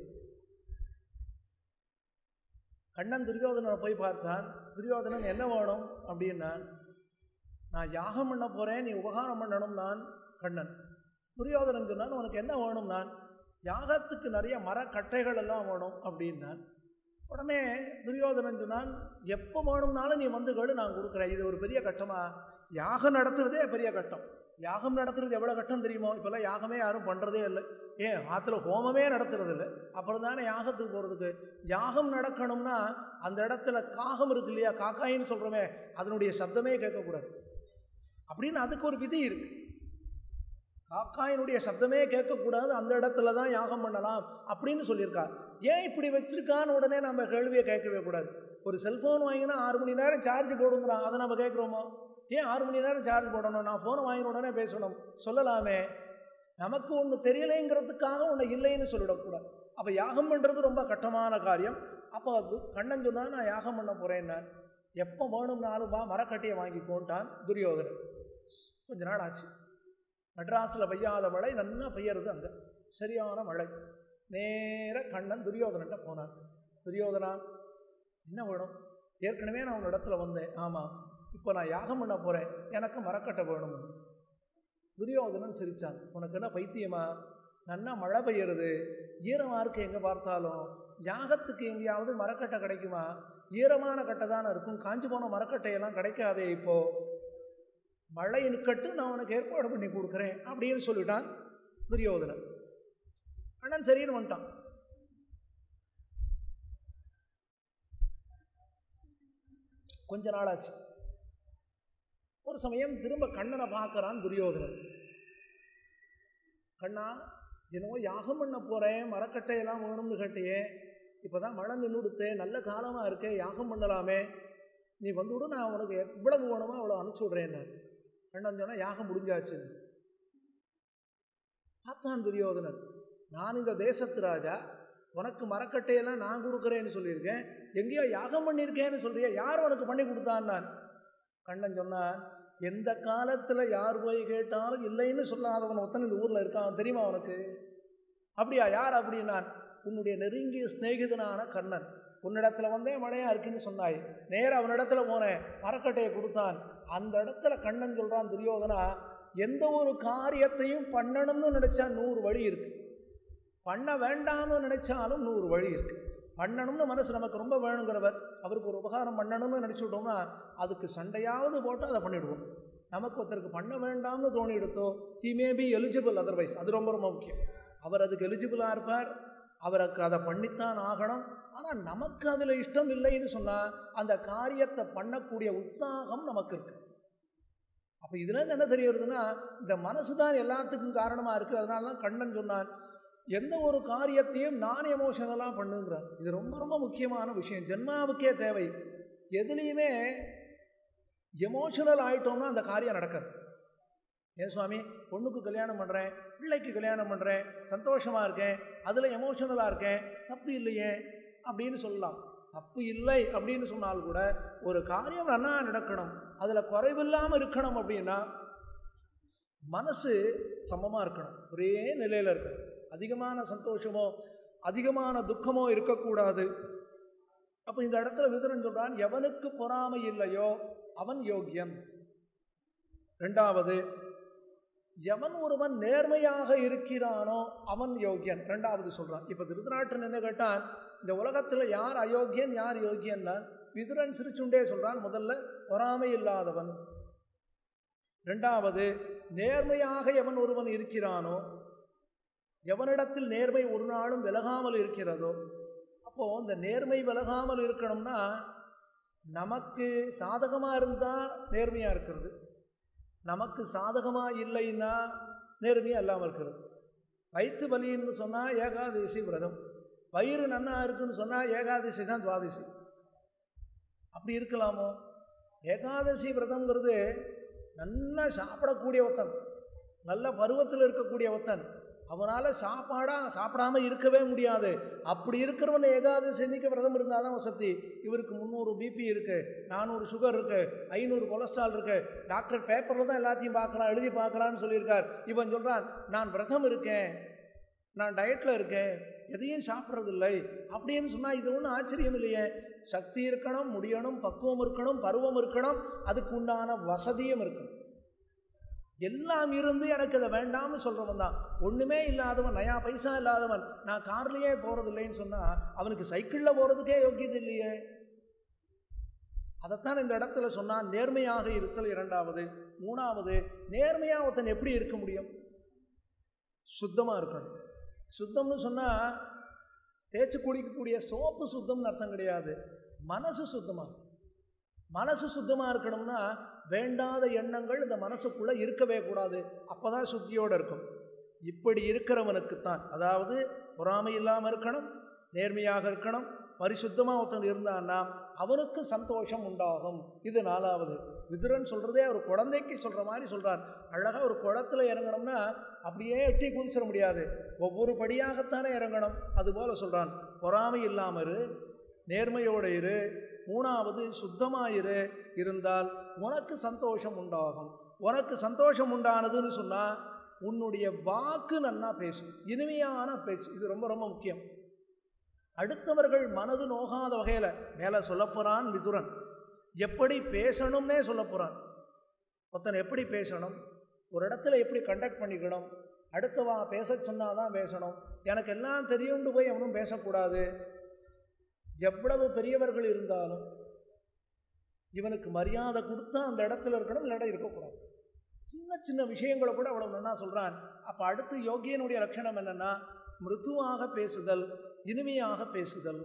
கண்ணன் துரியோதனனை போய் பார்த்தான். துரியோதனன் என்ன வேணும் அப்படின்னா, நான் யாகம் பண்ண போகிறேன், நீ உபகாரம் பண்ணணும் நான் கண்ணன். துரியோதனன் சொன்னான், உனக்கு என்ன வேணும்? நான் யாகத்துக்கு நிறைய மரக்கட்டைகள் எல்லாம் வேணும் அப்படின்னான். உடனே துரியோதனன் சொன்னான், எப்போ வேணும்னாலும் நீ வந்து கேளு, நான் கொடுக்குறேன். இது ஒரு பெரிய கட்டமாக? யாகம் நடத்துறதே பெரிய கட்டம். யாகம் நடத்துறது எவ்வளோ கட்டம் தெரியுமோ? இப்போல்லாம் யாகமே யாரும் பண்ணுறதே இல்லை. ஏன் ஆற்றுல ஹோமமே நடத்துறது இல்லை, அப்புறம் தானே யாகத்துக்கு போகிறதுக்கு. யாகம் நடக்கணும்னா அந்த இடத்துல காகம் இருக்கு இல்லையா, காக்காயின்னு சொல்கிறோமே, அதனுடைய சப்தமே கேட்கக்கூடாது அப்படின்னு அதுக்கு ஒரு விதி இருக்கு. காக்காயினுடைய சப்தமே கேட்கக்கூடாது, அந்த இடத்துல தான் யாகம் பண்ணலாம் அப்படின்னு சொல்லியிருக்கா. ஏன் இப்படி வச்சிருக்கான்னு உடனே நம்ம கேள்வியை கேட்கவே கூடாது. ஒரு செல்ஃபோன் வாங்கினா ஆறு மணி நேரம் சார்ஜ் போடுங்கிறான், அதை நம்ம கேட்குறோமோ? ஏன் ஆறு மணி நேரம் சார்ஜ் போடணும்? நான் ஃபோனை வாங்கின உடனே பேசணும் சொல்லலாமே. நமக்கு ஒன்று தெரியலைங்கிறதுக்காக ஒன்று இல்லைன்னு சொல்லிடக்கூடாது. அப்போ யாகம் பண்ணுறது ரொம்ப கட்டமான காரியம். அப்போ அது கண்ணன் சொன்னா, நான் யாகம் பண்ண போகிறேன், நான் எப்போ வேணும்னாலும் வா, மரக்கட்டையை வாங்கிக்கோன்ட்டான் துரியோதனன். கொஞ்ச நாள் ஆச்சு. மெட்ராஸில் பெய்யாத மழை நல்லா பெய்யறது, அங்கே சரியான மழை. நேர கண்ணன் துரியோதனன்ட்ட போனான். துரியோதனா, என்ன வேணும்? ஏற்கனவே நான் உன் இடத்துல வந்தேன். ஆமாம், இப்போ நான் யாகம் பண்ண போகிறேன், எனக்கு மரக்கட்டை வேணும். துரியோதனன் சிரித்தான். உனக்கு என்ன பைத்தியமா? நன்னா மழை பெய்யறது, ஈரமாக இருக்குது, எங்கே பார்த்தாலும். யாகத்துக்கு எங்கேயாவது மரக்கட்டை கிடைக்குமா? ஈரமான கட்டை தானே இருக்கும், காஞ்சி போன மரக்கட்டையெல்லாம் கிடைக்காதே. இப்போது மழை நிற்கட்டு, நான் உனக்கு ஏற்பாடு பண்ணி கொடுக்குறேன் அப்படின்னு சொல்லிட்டான் துரியோதனன். அண்ணன் சரின்னு வந்துட்டான். கொஞ்ச நாளாச்சு. ஒரு சமயம் திரும்ப கண்ணனை பார்க்கறான் துரியோதனன். கண்ணா, என்னவோ யாகம் பண்ண போகிறேன், மரக்கட்டையெல்லாம் வேணும்னு கேட்டையே, இப்போ தான் மழை நின்றுடுத்தே, நல்ல காலமாக இருக்கே, யாகம் பண்ணலாமே, நீ வந்துவிடு, நான் உனக்கு எவ்வளவு வேணுமோ அவ்வளோ அனுப்பிச்சி விட்றேன்னு. கண்ணன் சொன்னால் யாகம் முடிஞ்சாச்சு. பார்த்தான் துரியோதனன், நான் இந்த தேசத்து ராஜா, உனக்கு மரக்கட்டையெல்லாம் நான் கொடுக்குறேன்னு சொல்லியிருக்கேன், எங்கேயோ யாகம் பண்ணியிருக்கேன்னு சொல்றியா, யார் உனக்கு பண்ணி கொடுத்தான்? நான். கண்ணன் சொன்னான், எந்த காலத்தில் யார் போய் கேட்டாலும் இல்லைன்னு சொல்லாதவன் ஒருத்தன் இந்த ஊரில் இருக்கான் தெரியுமா உனக்கு? அப்படியா? யார் அப்படின்னா, உன்னுடைய நெருங்கிய சிநேகிதனான கர்ணன். உன்னிடத்துல வந்தே மழையா இருக்குன்னு சொன்னாய், நேராக அவனிடத்துல போனேன், மரக்கட்டையை கொடுத்தான். அந்த இடத்துல கண்ணன் சொல்கிறான், துரியோதனா, எந்த ஒரு காரியத்தையும் பண்ணணும்னு நினச்சா நூறு வழி இருக்குது, பண்ண வேண்டாம்னு நினச்சாலும் நூறு வழி இருக்குது. பண்ணணும்னு மனசு நமக்கு ரொம்ப வேணுங்கிறவர், அவருக்கு ஒரு உபகாரம் பண்ணணும்னு நினச்சிவிட்டோம்னா அதுக்கு சண்டையாவது போட்டு அதை பண்ணிவிடுவோம். நமக்கு ஒருத்தருக்கு பண்ண வேண்டாம்னு தோணி எடுத்தோ, he may be eligible otherwise, அது ரொம்ப ரொம்ப முக்கியம். அவர் அதுக்கு எலிஜிபிளாக இருப்பார், அவருக்கு அதை பண்ணித்தான் ஆகணும். ஆனால் நமக்கு அதில் இஷ்டம் இல்லைன்னு சொன்னால் அந்த காரியத்தை பண்ணக்கூடிய உற்சாகம் நமக்கு இருக்குது. அப்போ இதுலேருந்து என்ன தெரியறதுன்னா, இந்த மனசு தான் எல்லாத்துக்கும் காரணமாக இருக்குது. அதனால தான் கண்ணன் சொன்னான், எந்த ஒரு காரியத்தையும் நான் எமோஷனலாக பண்ணுங்கிறான். இது ரொம்ப ரொம்ப முக்கியமான விஷயம், ஜென்மாவுக்கே தேவை. எதுலேயுமே எமோஷனல் ஆகிட்டோம்னா அந்த காரியம் நடக்காது. ஏன் சுவாமி, பொண்ணுக்கு கல்யாணம் பண்ணுறேன், பிள்ளைக்கு கல்யாணம் பண்ணுறேன், சந்தோஷமாக இருக்கேன், அதில் எமோஷனலாக இருக்கேன், தப்பு இல்லையே அப்படின்னு சொல்லலாம். தப்பு இல்லை அப்படின்னு சொன்னால் கூட ஒரு காரியம் நல்லா நடக்கணும், அதில் குறைவில்லாமல் இருக்கணும் அப்படின்னா மனசு சமமாக இருக்கணும், ஒரே நிலையில் இருக்கணும். அதிகமான சந்தோஷமோ அதிகமான துக்கமோ இருக்கக்கூடாது. அப்போ இந்த இடத்துல விதுரன் சொல்றான், எவனுக்கு பொறாமை இல்லையோ அவன் யோகியன். ரெண்டாவது, எவன் ஒருவன் நேர்மையாக இருக்கிறானோ அவன் யோகியன். ரெண்டாவது சொல்றான். இப்போ திருதராஷ்டிரன் என்ன கேட்டான், இந்த உலகத்தில் யார் அயோக்கியன் யார் யோகியன்னா, விதுரன் சிரிச்சுண்டே சொல்றான், முதல்ல பொறாமை இல்லாதவன். இரண்டாவது, நேர்மையாக எவன் ஒருவன் இருக்கிறானோ, எவனிடத்தில் நேர்மை ஒரு நாளும் விலகாமல் இருக்கிறதோ, அப்போ இந்த நேர்மை விலகாமல் இருக்கணும்னா நமக்கு சாதகமாக இருந்தால் நேர்மையாக இருக்கிறது, நமக்கு சாதகமாக இல்லைன்னா நேர்மையாக இல்லாமல் இருக்கிறது. வயிற்று வலின்னு சொன்னால் ஏகாதசி விரதம், வயிறு நன்னா இருக்குன்னு சொன்னால் ஏகாதசி தான் துவாதசி. அப்படி இருக்கலாமோ? ஏகாதசி விரதங்கிறது நல்லா சாப்பிடக்கூடிய ஒருத்தன், நல்ல பருவத்தில் இருக்கக்கூடிய ஒருத்தன், அவனால் சாப்பாடா சாப்பிடாமல் இருக்கவே முடியாது. அப்படி இருக்கிறவன் ஏகாதசி அன்னைக்கு விரதம் இருந்தால் தான் வசதி. இவருக்கு முந்நூறு பிபி இருக்குது, நானூறு சுகர் இருக்குது, ஐநூறு கொலஸ்ட்ரால் இருக்குது, டாக்டர் பேப்பரில் தான் எல்லாத்தையும் பார்க்குறான், எழுதி பார்க்குறான்னு சொல்லியிருக்கார். இவன் சொல்கிறான், நான் விரதம் இருக்கேன், நான் டயட்டில் இருக்கேன், எதையும் சாப்பிட்றதில்லை அப்படின்னு சொன்னால் இது ஒன்றும் ஆச்சரியம் இல்லையே. சக்தி இருக்கணும், முடியணும், பக்குவம் இருக்கணும், பருவம் இருக்கணும், அதுக்கு உண்டான வசதியும் இருக்கணும். எல்லாம் இருந்து எனக்கு அதை வேண்டாம்னு சொல்கிறவன் தான். ஒன்றுமே இல்லாதவன், நயா பைசா இல்லாதவன், நான் கார்லேயே போகிறது இல்லைன்னு சொன்னால் அவனுக்கு சைக்கிளில் போகிறதுக்கே யோக்கியது இல்லையே. அதைத்தான் இந்த இடத்துல சொன்னான், நேர்மையாக இருத்தல் இரண்டாவது. மூணாவது, நேர்மையாக ஒருத்தன் எப்படி இருக்க முடியும்? சுத்தமாக இருக்கணும். சுத்தம்னு சொன்னால் தேய்ச்சி குடிக்கக்கூடிய சோப்பு சுத்தம்னு அர்த்தம் கிடையாது, மனசு சுத்தமாக. மனசு சுத்தமாக இருக்கணும்னா வேண்டாத எண்ணங்கள் இந்த மனசுக்குள்ளே இருக்கவே கூடாது, அப்போ தான் சுத்தியோடு இருக்கும். இப்படி இருக்கிறவனுக்குத்தான், அதாவது பொறாமை இல்லாமல் இருக்கணும், நேர்மையாக இருக்கணும், பரிசுத்தமாக ஒருத்தன் இருந்தான்னா அவனுக்கு சந்தோஷம் உண்டாகும். இது நாலாவது. விதுரன் சொல்கிறதே ஒரு குழந்தைக்கு சொல்கிற மாதிரி சொல்கிறான். அழகாக ஒரு குளத்தில் இறங்கணும்னா அப்படியே எட்டி குதிச்சிட முடியாது, ஒவ்வொரு படியாகத்தானே இறங்கணும். அதுபோல் சொல்கிறான், பொறாமை இல்லாமல் இரு, நேர்மையோடு இரு, மூணாவது சுத்தமாயிரு, இருந்தால் உனக்கு சந்தோஷம் உண்டாகும். உனக்கு சந்தோஷம் உண்டானதுன்னு சொன்னால் உன்னுடைய வாக்கு நன்னா பேசும், இனிமையான பேச்சு. இது ரொம்ப ரொம்ப முக்கியம். அடுத்தவர்கள் மனது நோகாத வகையில் மேலே சொல்லப்போகிறான் விதுரன். எப்படி பேசணும்னே சொல்ல போகிறான். ஒருத்தன் எப்படி பேசணும், ஒரு இடத்துல எப்படி கண்டக்ட் பண்ணிக்கணும், அடுத்தவா பேச சொன்னாதான் பேசணும், எனக்கு எல்லாம் தெரியும்னு போய் அவனும் பேசக்கூடாது. எவ்வளவு பெரியவர்கள் இருந்தாலும் இவனுக்கு மரியாதை கொடுத்தா அந்த இடத்துல இருக்கணும், இல்லாட இருக்கக்கூடாது. சின்ன சின்ன விஷயங்களை கூட அவ்வளவு நல்லா சொல்கிறான். அப்போ அடுத்து யோகியனுடைய லட்சணம் என்னென்னா, மிருதுவாக பேசுதல், இனிமையாக பேசுதல்.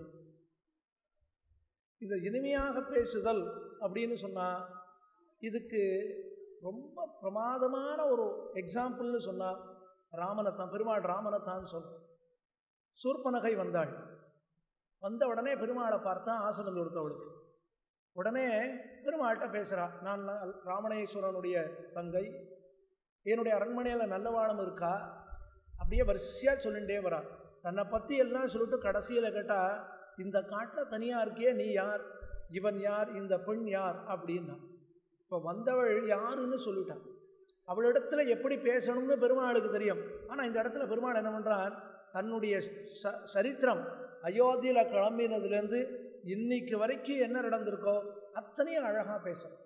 இந்த இனிமையாக பேசுதல் அப்படின்னு சொன்னால் இதுக்கு ரொம்ப பிரமாதமான ஒரு எக்ஸாம்பிள்னு சொன்னால் ராமனைத்தான், பெருமாள் ராமனைத்தான் சொல்ல. சூர்பனகை வந்தாள், வந்த உடனே பெருமாளை பார்த்தா ஆசனம் கொடுத்தவளுக்கு. உடனே பெருமாள்கிட்ட பேசுகிறா, நான் ராமணேஸ்வரனுடைய தங்கை, என்னுடைய அரண்மனையில் நல்ல வாழம் இருக்கா, அப்படியே வரிசையாக சொல்லிகிட்டே வரா. தன்னை பற்றி எல்லாம் சொல்லிட்டு கடைசியில் கேட்டால், இந்த காட்டில் தனியாக இருக்கியே நீ யார், இவன் யார், இந்த பெண் யார் அப்படின்னா. இப்போ வந்தவள் யாருன்னு சொல்லிட்டான். அவளிடத்துல எப்படி பேசணும்னு பெருமாளுக்கு தெரியும். ஆனால் இந்த இடத்துல பெருமாள் என்ன பண்ணுறான், தன்னுடைய ச சரித்திரம் அயோத்தியில் கிளம்பினதுலேருந்து இன்னைக்கு வரைக்கும் என்ன நடந்திருக்கோ அத்தனையும் அழகாக பேசும்.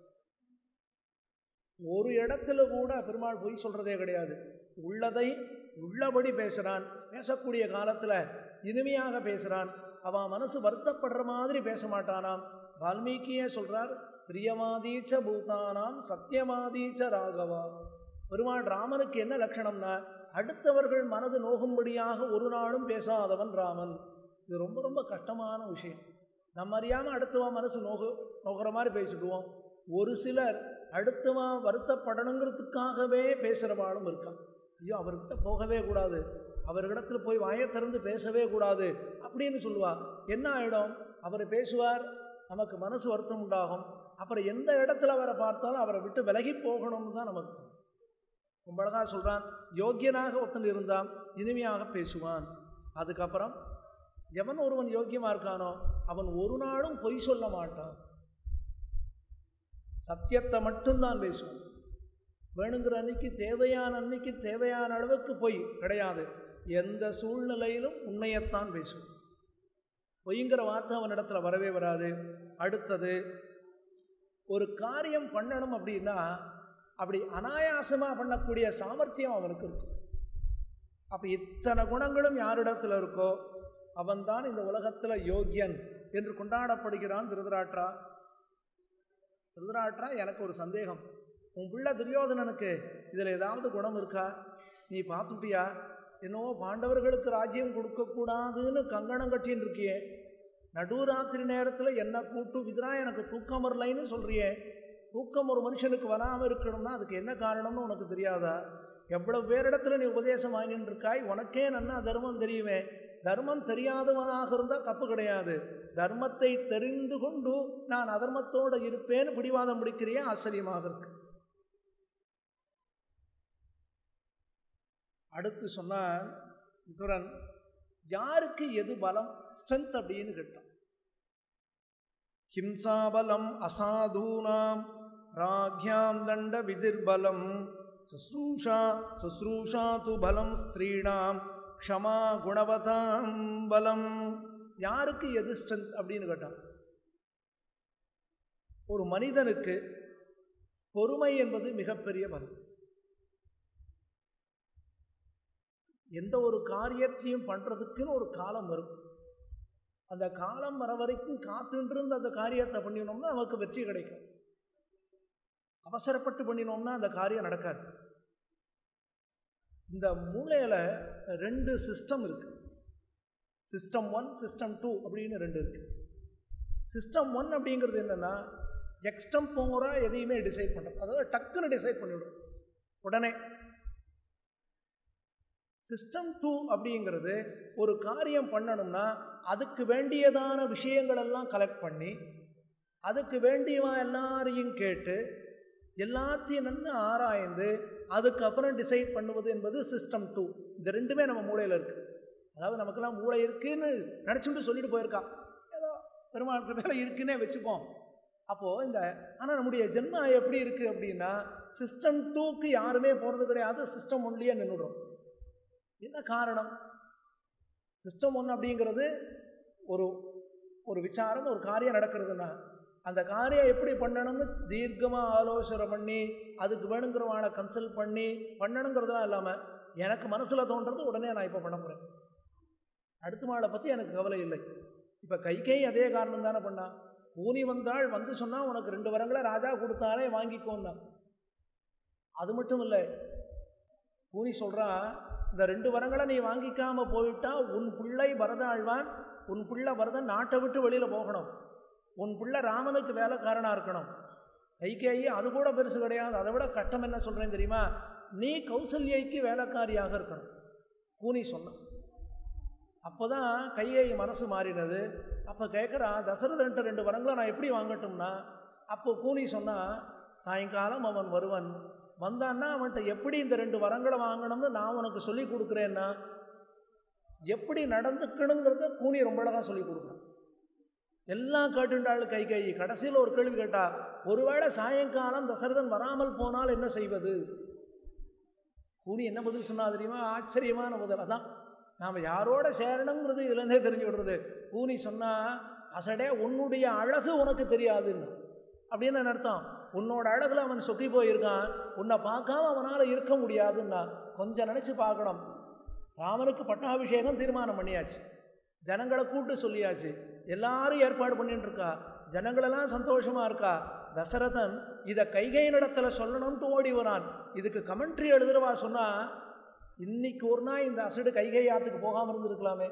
ஒரு இடத்துல கூட பெருமாள் பொய் சொல்கிறதே கிடையாது. உள்ளதை உள்ளபடி பேசுகிறான். பேசக்கூடிய காலத்தில் இனிமையாக பேசுகிறான். அவன் மனசு வருத்தப்படுற மாதிரி பேச மாட்டானாம். வால்மீகியே சொல்கிறார், பிரியமாதீச்ச பூதானாம் சத்தியமாதீச்ச ராகவா. பெருமாள் ராமனுக்கு என்ன லட்சணம்னா, அடுத்தவர்கள் மனது நோகும்படியாக ஒரு நாளும் பேசாதவன் ராமன். இது ரொம்ப ரொம்ப கஷ்டமான விஷயம். நம்ம அறியாமல் அடுத்தவன் மனசு நோகு நோக்கிற மாதிரி பேசிடுவோம். ஒரு சிலர் அடுத்தவன் வருத்தப்படணுங்கிறதுக்காகவே பேசுகிறவாளும் இருக்கான். ஐயோ அவர்கிட்ட போகவே கூடாது, அவர்கிடத்துல போய் வாயை திறந்து பேசவே கூடாது அப்படின்னு சொல்லுவார். என்ன ஆகிடும், அவர் பேசுவார், நமக்கு மனசு வருத்தம் உண்டாகும். அப்புறம் எந்த இடத்துல அவரை பார்த்தாலும் அவரை விட்டு விலகி போகணும்னு தான் நமக்கு. ரொம்ப அழகாக சொல்கிறான், யோக்கியனாக ஒருத்தன் இருந்தான் இனிமையாக பேசுவான். அதுக்கப்புறம் எவன் ஒருவன் யோக்கியமாக இருக்கானோ அவன் ஒரு நாளும் பொய் சொல்ல மாட்டான், சத்தியத்தை மட்டும்தான் பேசுவான். வேணுங்கிற அன்னைக்கு, தேவையான அன்னைக்கு தேவையான அளவுக்கு பொய் கிடையாது. எந்த சூழ்நிலையிலும் உண்மையைத்தான் பேசும். பொய்ங்கிற வார்த்தை அவனிடத்துல வரவே வராது. அடுத்தது, ஒரு காரியம் பண்ணணும் அப்படின்னா அப்படி அனாயாசமாக பண்ணக்கூடிய சாமர்த்தியம் அவனுக்கு இருக்கு. அப்போ இத்தனை குணங்களும் யாரிடத்துல இருக்கோ அவன்தான் இந்த உலகத்தில் யோக்கியன் என்று கொண்டாடப்படுகிறான் திருதராட்ரா. திருதராட்ரா, எனக்கு ஒரு சந்தேகம். உன் பிள்ளை துரியோதனனுக்கு இதில் ஏதாவது குணம் இருக்கா? நீ பார்த்துட்டியா? என்னவோ பாண்டவர்களுக்கு ராஜ்யம் கொடுக்கக்கூடாதுன்னு கங்கணம் கட்டின்னு இருக்கியே, நடுராத்திரி நேரத்தில் என்ன கூட்டு விதுரா எனக்கு தூக்கம் வரலைன்னு சொல்கிறியே. தூக்கம் ஒரு மனுஷனுக்கு வராமல் இருக்கணும்னா அதுக்கு என்ன காரணம்னு உனக்கு தெரியாதா? எவ்வளவு பேரிடத்துல நீ உபதேசம் வாங்கின்னு இருக்காய், உனக்கே நன்னா தர்மம் தெரியுமே. தர்மம் தெரியாதவனாக இருந்தால் தப்பு கிடையாது. தர்மத்தை தெரிந்து கொண்டு நான் அதர்மத்தோடு இருப்பேன்னு பிடிவாதம் முடிக்கிறியே, ஆச்சரியமாக இருக்கு. அடுத்து சொன்னான் விதுரன், யாருக்கு எது பலம், ஸ்ட்ரென்த் அப்படின்னு கேட்டான். ஹிம்சாபலம் அசாதூனாம் ராக்யாம் தண்ட விதிர்பலம் சுஸ்ரூஷா சுஸ்ரூஷா து பலம் ஸ்திரீணாம் க்ஷமா குணவதாம் பலம். யாருக்கு எது ஸ்ட்ரென்த் அப்படின்னு கேட்டான். ஒரு மனிதனுக்கு பொறுமை என்பது மிகப்பெரிய பலம். எந்த ஒரு காரியத்தையும் பண்ணுறதுக்குன்னு ஒரு காலம் வரும். அந்த காலம் வர வரைக்கும் காத்துன்றிருந்து அந்த காரியத்தை பண்ணினோம்னா நமக்கு வெற்றி கிடைக்கும். அவசரப்பட்டு பண்ணினோம்னா அந்த காரியம் நடக்காது. இந்த மூளையில் ரெண்டு சிஸ்டம் இருக்குது. சிஸ்டம் ஒன், சிஸ்டம் டூ அப்படின்னு ரெண்டு இருக்குது. சிஸ்டம் ஒன் அப்படிங்கிறது என்னென்னா, எக்ஸ்டம்போரா எதையுமே டிசைட் பண்ணுறது, அதாவது டக்குன்னு டிசைட் பண்ணிவிடும் உடனே. சிஸ்டம் டூ அப்படிங்கிறது ஒரு காரியம் பண்ணணும்னா அதுக்கு வேண்டியதான விஷயங்களெல்லாம் கலெக்ட் பண்ணி, அதுக்கு வேண்டியவா எல்லாரையும் கேட்டு, எல்லாத்தையும் நல்லா ஆராய்ந்து அதுக்கப்புறம் டிசைட் பண்ணுவது என்பது சிஸ்டம் டூ. இந்த ரெண்டுமே நம்ம மூளையில் இருக்குது. அதாவது நமக்கெல்லாம் மூளை இருக்குன்னு நினச்சிட்டு சொல்லிட்டு போயிருக்கா, ஏதோ பெருமாள் மேலே இருக்குன்னே வச்சுப்போம். அப்போது இந்த ஆனால் நம்முடைய ஜென்மா எப்படி இருக்குது அப்படின்னா, சிஸ்டம் டூக்கு யாருமே போகிறது கிடையாது, சிஸ்டம் ஒன்லேயே நின்றுடும். என்ன காரணம்? சிஸ்டம் ஒன்று அப்படிங்கிறது ஒரு ஒரு விசாரம், ஒரு காரியம் நடக்கிறதுனா அந்த காரியம் எப்படி பண்ணணும்னு தீர்க்கமாக ஆலோசனை பண்ணி அதுக்கு வேணுங்கிறவான கன்சல்ட் பண்ணி பண்ணணுங்கிறதுலாம் இல்லாமல் எனக்கு மனசில் தோன்றது உடனே நான் இப்போ பண்ண போகிறேன், அடுத்த நாளை பற்றி எனக்கு கவலை இல்லை. இப்போ கைகேயி அதே காரணம் தானே பண்ணா. ஊனி வந்தாள், வந்து சொன்னால் உனக்கு ரெண்டு வரங்களை ராஜா கொடுத்தாலே வாங்கிக்கோன்னா. அது மட்டும் இல்லை, ஊனி சொல்கிறா, இந்த ரெண்டு வரங்களை நீ வாங்கிக்காமல் போயிட்டா உன் பிள்ளை பரத ஆழ்வான், உன் பிள்ளை பரதன் நாட்டை விட்டு வெளியில் போகணும், உன் பிள்ளை ராமனுக்கு வேலைக்காரனாக இருக்கணும். கைகேயி அது கூட பெருசு கிடையாது, அதை விட கஷ்டம் என்ன சொல்கிறேன் தெரியுமா, நீ கௌசல்யைக்கு வேலைக்காரியாக இருக்கணும் கூனி சொன்னான். அப்போ தான் கைகேயி மனசு மாறினது. அப்போ கேட்குறா, தசரதன்ட்ட ரெண்டு வரங்களை நான் எப்படி வாங்கட்டும்னா. அப்போ கூனி சொன்னால், சாயங்காலம் அவன் வருவன், வந்தான்னா அவன்கிட்ட எப்படி இந்த ரெண்டு வரங்களை வாங்கணும்னு நான் உனக்கு சொல்லி கொடுக்குறேன்னா, எப்படி நடந்துக்கணுங்கிறத கூனி ரொம்ப அழகாக சொல்லி கொடுக்குறான். எல்லாம் கேட்டுண்டாள் கைகேயி. கடைசியில் ஒரு கேள்வி கேட்டா, ஒருவேளை சாயங்காலம் தசரதன் வராமல் போனால் என்ன செய்வது? கூனி என்ன பதில் சொன்னா தெரியுமா? ஆச்சரியமான பதில். அதான் நாம் யாரோட சேரணுங்கிறது இதுலேருந்தே தெரிஞ்சு விடுறது. கூனி சொன்னால், அசடே உன்னுடைய அழகு உனக்கு தெரியாதுன்னு. அப்படின்னு அர்த்தம், உன்னோட அழகில் அவன் சொக்கி போயிருக்கான், உன்னை பார்க்காம அவனால் இருக்க முடியாதுன்னா. கொஞ்சம் நினச்சி பார்க்கணும். ராமனுக்கு பட்டாபிஷேகம் தீர்மானம் பண்ணியாச்சு, ஜனங்களை கூட்டு சொல்லியாச்சு, எல்லாரும் ஏற்பாடு பண்ணிட்டு இருக்கா, ஜனங்களெல்லாம் சந்தோஷமாக இருக்கா. தசரதன் இதை கைகையினிடத்தில் சொல்லணும்ட்டு ஓடி வரான். இதுக்கு கமெண்ட்ரி எழுதுறவா சொன்னால், இன்னைக்கு ஒரு நாள் இந்த அசடு கைகை ஆற்றுக்கு போகாமல் இருந்திருக்கலாமே.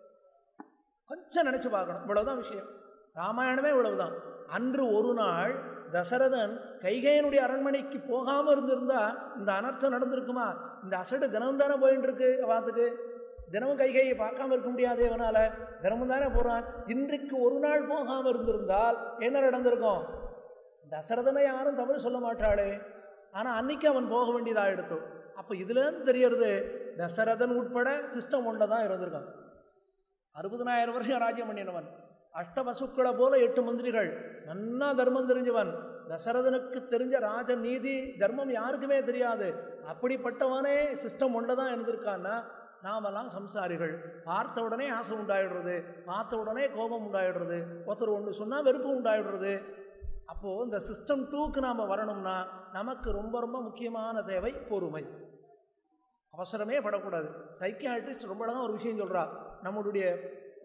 கொஞ்சம் நினச்சி பார்க்கணும். இவ்வளவுதான் விஷயம். ராமாயணமே இவ்வளவுதான். அன்று ஒரு நாள் தசரதன் கைகையனுடைய அரண்மனைக்கு போகாமல் இருந்திருந்தா இந்த அனர்த்தம் நடந்திருக்குமா? இந்த அசடு தினமும் தானே போயின்னு இருக்கு வாத்துக்கு, தினமும் கைகையை பார்க்காம இருக்க முடியாதே அவனால், தினமும் தானே போகிறான். இன்றைக்கு ஒரு நாள் போகாமல் இருந்திருந்தால் என்ன நடந்திருக்கும்? தசரதனை யாரும் தவறு சொல்ல மாட்டாளே, ஆனால் அன்னைக்கு அவன் போக வேண்டியதாக எடுத்தோம். அப்போ இதுலேருந்து தெரியறது, தசரதன் உட்பட சிஸ்டம் ஒன்றை தான் இருந்திருக்கான். அறுபதனாயிரம் வருஷம் ராஜ்யம் பண்ணினவன், அஷ்டவசுக்களை போல எட்டு மந்திரிகள், நன்னா தர்மம் தெரிஞ்சவன். தசரதனுக்கு தெரிஞ்ச ராஜ நீதி தர்மம் யாருக்குமே தெரியாது. அப்படிப்பட்டவனே சிஸ்டம் ஒன்றை தான் இருந்திருக்கான்னா, நாமெல்லாம் சம்சாரிகள். பார்த்த உடனே ஆசை உண்டாயிடுறது, பார்த்த உடனே கோபம் உண்டாயிடுறது, ஒருத்தர் ஒன்று சொன்னால் வெறுப்பு உண்டாயிடுறது. அப்போது இந்த சிஸ்டம் டூக்கு நாம் வரணும்னா நமக்கு ரொம்ப ரொம்ப முக்கியமான தேவை பொறுமை. அவசரமே படக்கூடாது. சைக்கியாட்ரிஸ்ட் ரொம்ப அழகாக ஒரு விஷயம் சொல்கிறா. நம்மளுடைய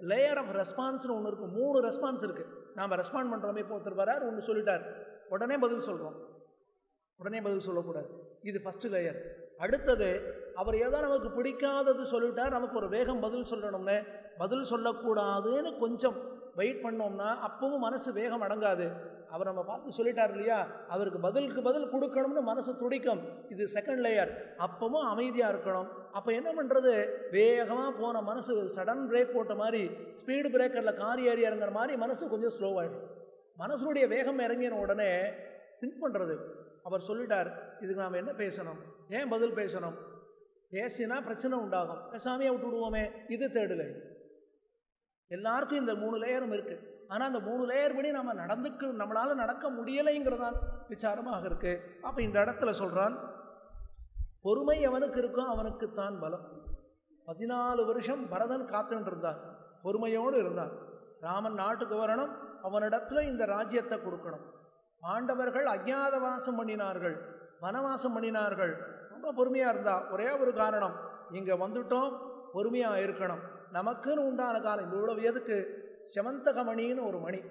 லேயர் ஆஃப் ரெஸ்பான்ஸ்னு ஒன்று இருக்குது. மூணு ரெஸ்பான்ஸ் இருக்குது. நாம் ரெஸ்பாண்ட் பண்ணுறோமே, இப்போ ஒருத்தர் வரார், ஒன்று சொல்லிட்டார், உடனே பதில் சொல்கிறோம். உடனே பதில் சொல்லக்கூடாது. இது ஃபஸ்ட்டு லேயர். அடுத்தது, அவர் ஏதோ நமக்கு பிடிக்காதது சொல்லிட்டார், நமக்கு ஒரு வேகம் பதில் சொல்லணும்னு பதில் சொல்லக்கூடாதுன்னு கொஞ்சம் வெயிட் பண்ணோம்னா அப்பவும் மனசு வேகம் அடங்காது. அவர் நம்ம பார்த்து சொல்லிட்டார் இல்லையா, அவருக்கு பதிலுக்கு பதில் கொடுக்கணும்னு மனசு துடிக்கும். இது செகண்ட் லேயர். அப்பவும் அமைதியாக இருக்கணும். அப்போ என்ன பண்ணுறது, வேகமாக போன மனசு சடன் பிரேக் போட்ட மாதிரி, ஸ்பீடு பிரேக்கரில் கார் ஏறி இறங்குற மாதிரி மனசு கொஞ்சம் ஸ்லோவாகிடும். மனசுடைய வேகம் இறங்கின உடனே திங்க் பண்ணுறது. அவர் சொல்லிட்டார், இதுக்கு நாம் என்ன பேசணும், ஏன் பதில் பேசணும், பேசினா பிரச்சனை உண்டாகும், பேசாமையாக விட்டு விடுவோமே, இது தேர்டு லேயர். எல்லாருக்கும் இந்த மூணு லேயரும் இருக்குது. ஆனால் அந்த மூணு லேயர் படி நம்ம நடந்துக்கு நம்மளால் நடக்க முடியலைங்கிறதான் விசாரமாக இருக்குது. அப்போ இந்த இடத்துல சொல்கிறான், பொறுமை அவனுக்கு இருக்கும், அவனுக்குத்தான் பலம். பதினாலு வருஷம் பரதன் காத்துட்டு இருந்தான், பொறுமையோடு இருந்தான். ராமன் நாட்டுக்கு வரணும், அவனிடத்துல இந்த ராஜ்யத்தை கொடுக்கணும். பாண்டவர்கள் அஜ்ஞாதவாசம் பண்ணினார்கள், வனவாசம் பண்ணினார்கள், ரொம்ப பொறுமையாக இருந்தா. ஒரே ஒரு காரணம், இங்கே வந்துட்டோம், பொறுமையாக இருக்கணும். நமக்குன்னு உண்டான காலம் இவ்வளவு எதுக்கு, செவந்தகமணின்னு ஒரு மணி,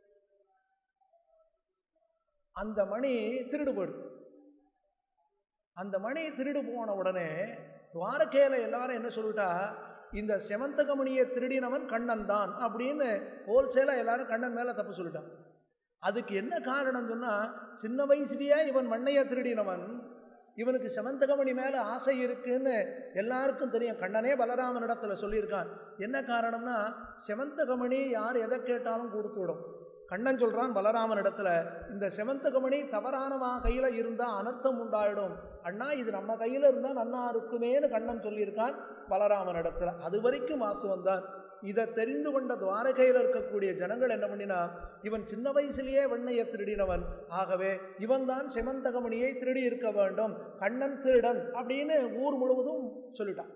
அந்த மணி திருடு போயிடுது. அந்த மணி திருடு போன உடனே துவாரகையில் எல்லாரும் என்ன சொல்லிட்டா, இந்த செவந்தகமணியை திருடினவன் கண்ணன் தான் அப்படின்னு ஹோல்சேலாக எல்லாரும் கண்ணன் மேலே தப்பு சொல்லிட்டான். அதுக்கு என்ன காரணம் சொன்னால், சின்ன வயசுலேயே இவன் மண்ணையை திருடினவன், இவனுக்கு செவந்தகமணி மேலே ஆசை இருக்குன்னு எல்லாருக்கும் தெரியும். கண்ணனே பலராமனிடத்தில் சொல்லியிருக்கான். என்ன காரணம்னா, செவந்தகமணி யார் எதை கேட்டாலும் கொடுத்து விடும். கண்ணன் சொல்கிறான் பலராமனிடத்தில், இந்த செவந்தகமணி தவறானவா கையில் இருந்தால் அனர்த்தம் உண்டாயிடும், அண்ணா இது நம்ம கையில் இருந்தால் நன்னா இருக்குமேன்னு கண்ணன் சொல்லியிருக்கான் பலராமனிடத்தில். அது வரைக்கும் ஆசை வந்தான். இதை தெரிந்து கொண்ட துவாரகையில் இருக்கக்கூடிய ஜனங்கள் என்ன பண்ணினா, இவன் சின்ன வயசுலேயே வெண்ணையை திருடினவன், ஆகவே இவன் தான் செவந்தகமணியை திருடி இருக்க வேண்டும், கண்ணன் திருடன் அப்படின்னு ஊர் முழுவதும் சொல்லிட்டான்.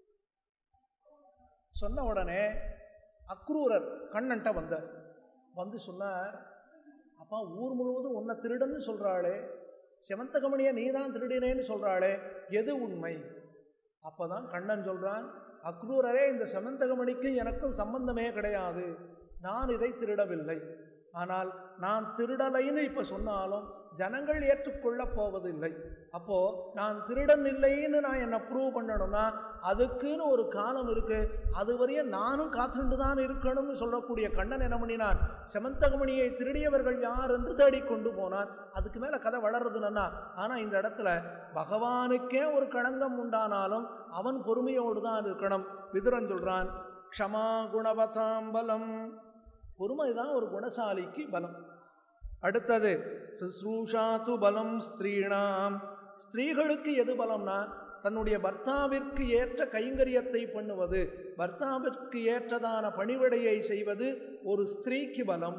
சொன்ன உடனே அக்ரூரர் கண்ணன்ட்ட வந்தார். வந்து சொன்னார், அப்பா ஊர் முழுவதும் உன்னை திருடன்னு சொல்கிறாளே, செவந்தகமணியை நீ தான் திருடினேன்னு சொல்கிறாளே, எது உண்மை? அப்போ தான் கண்ணன் சொல்கிறான், அக்ரூரரே, இந்த செவந்தகமணிக்கும் எனக்கும் சம்பந்தமே கிடையாது, நான் இதை திருடவில்லை. ஆனால் நான் திருடலைன்னு இப்போ சொன்னாலும் ஜனங்கள் ஏற்றுக்கொள்ளப் போவதில்லை. அப்போது நான் திருடன் இல்லைன்னு நான் என்னை ப்ரூவ் பண்ணணும்னா அதுக்குன்னு ஒரு காலம் இருக்குது, அது வரையும் நானும் காத்துண்டு தான் இருக்கணும்னு சொல்லக்கூடிய கண்ணன் என்ன பண்ணினான், செவந்தகமணியை திருடியவர்கள் யார் என்று தேடிக்கொண்டு போனான். அதுக்கு மேலே கதை வளர்றதுன்னா, ஆனால் இந்த இடத்துல பகவானுக்கே ஒரு களங்கம் உண்டானாலும் அவன் பொறுமையோடு தான் இருக்கணும். விதுரன் சொல்கிறான், க்ஷமா குணவதாம் பலம், பொறுமை தான் ஒரு குணசாலிக்கு பலம். அடுத்தது சுஸ்ரூஷாது பலம் ஸ்திரீணாம், ஸ்திரீகளுக்கு எது பலம்னா தன்னுடைய பர்த்தாவிற்கு ஏற்ற கைங்கரியத்தை பண்ணுவது, பர்த்தாவிற்கு ஏற்றதான பணிவிடையை செய்வது ஒரு ஸ்திரீக்கு பலம்.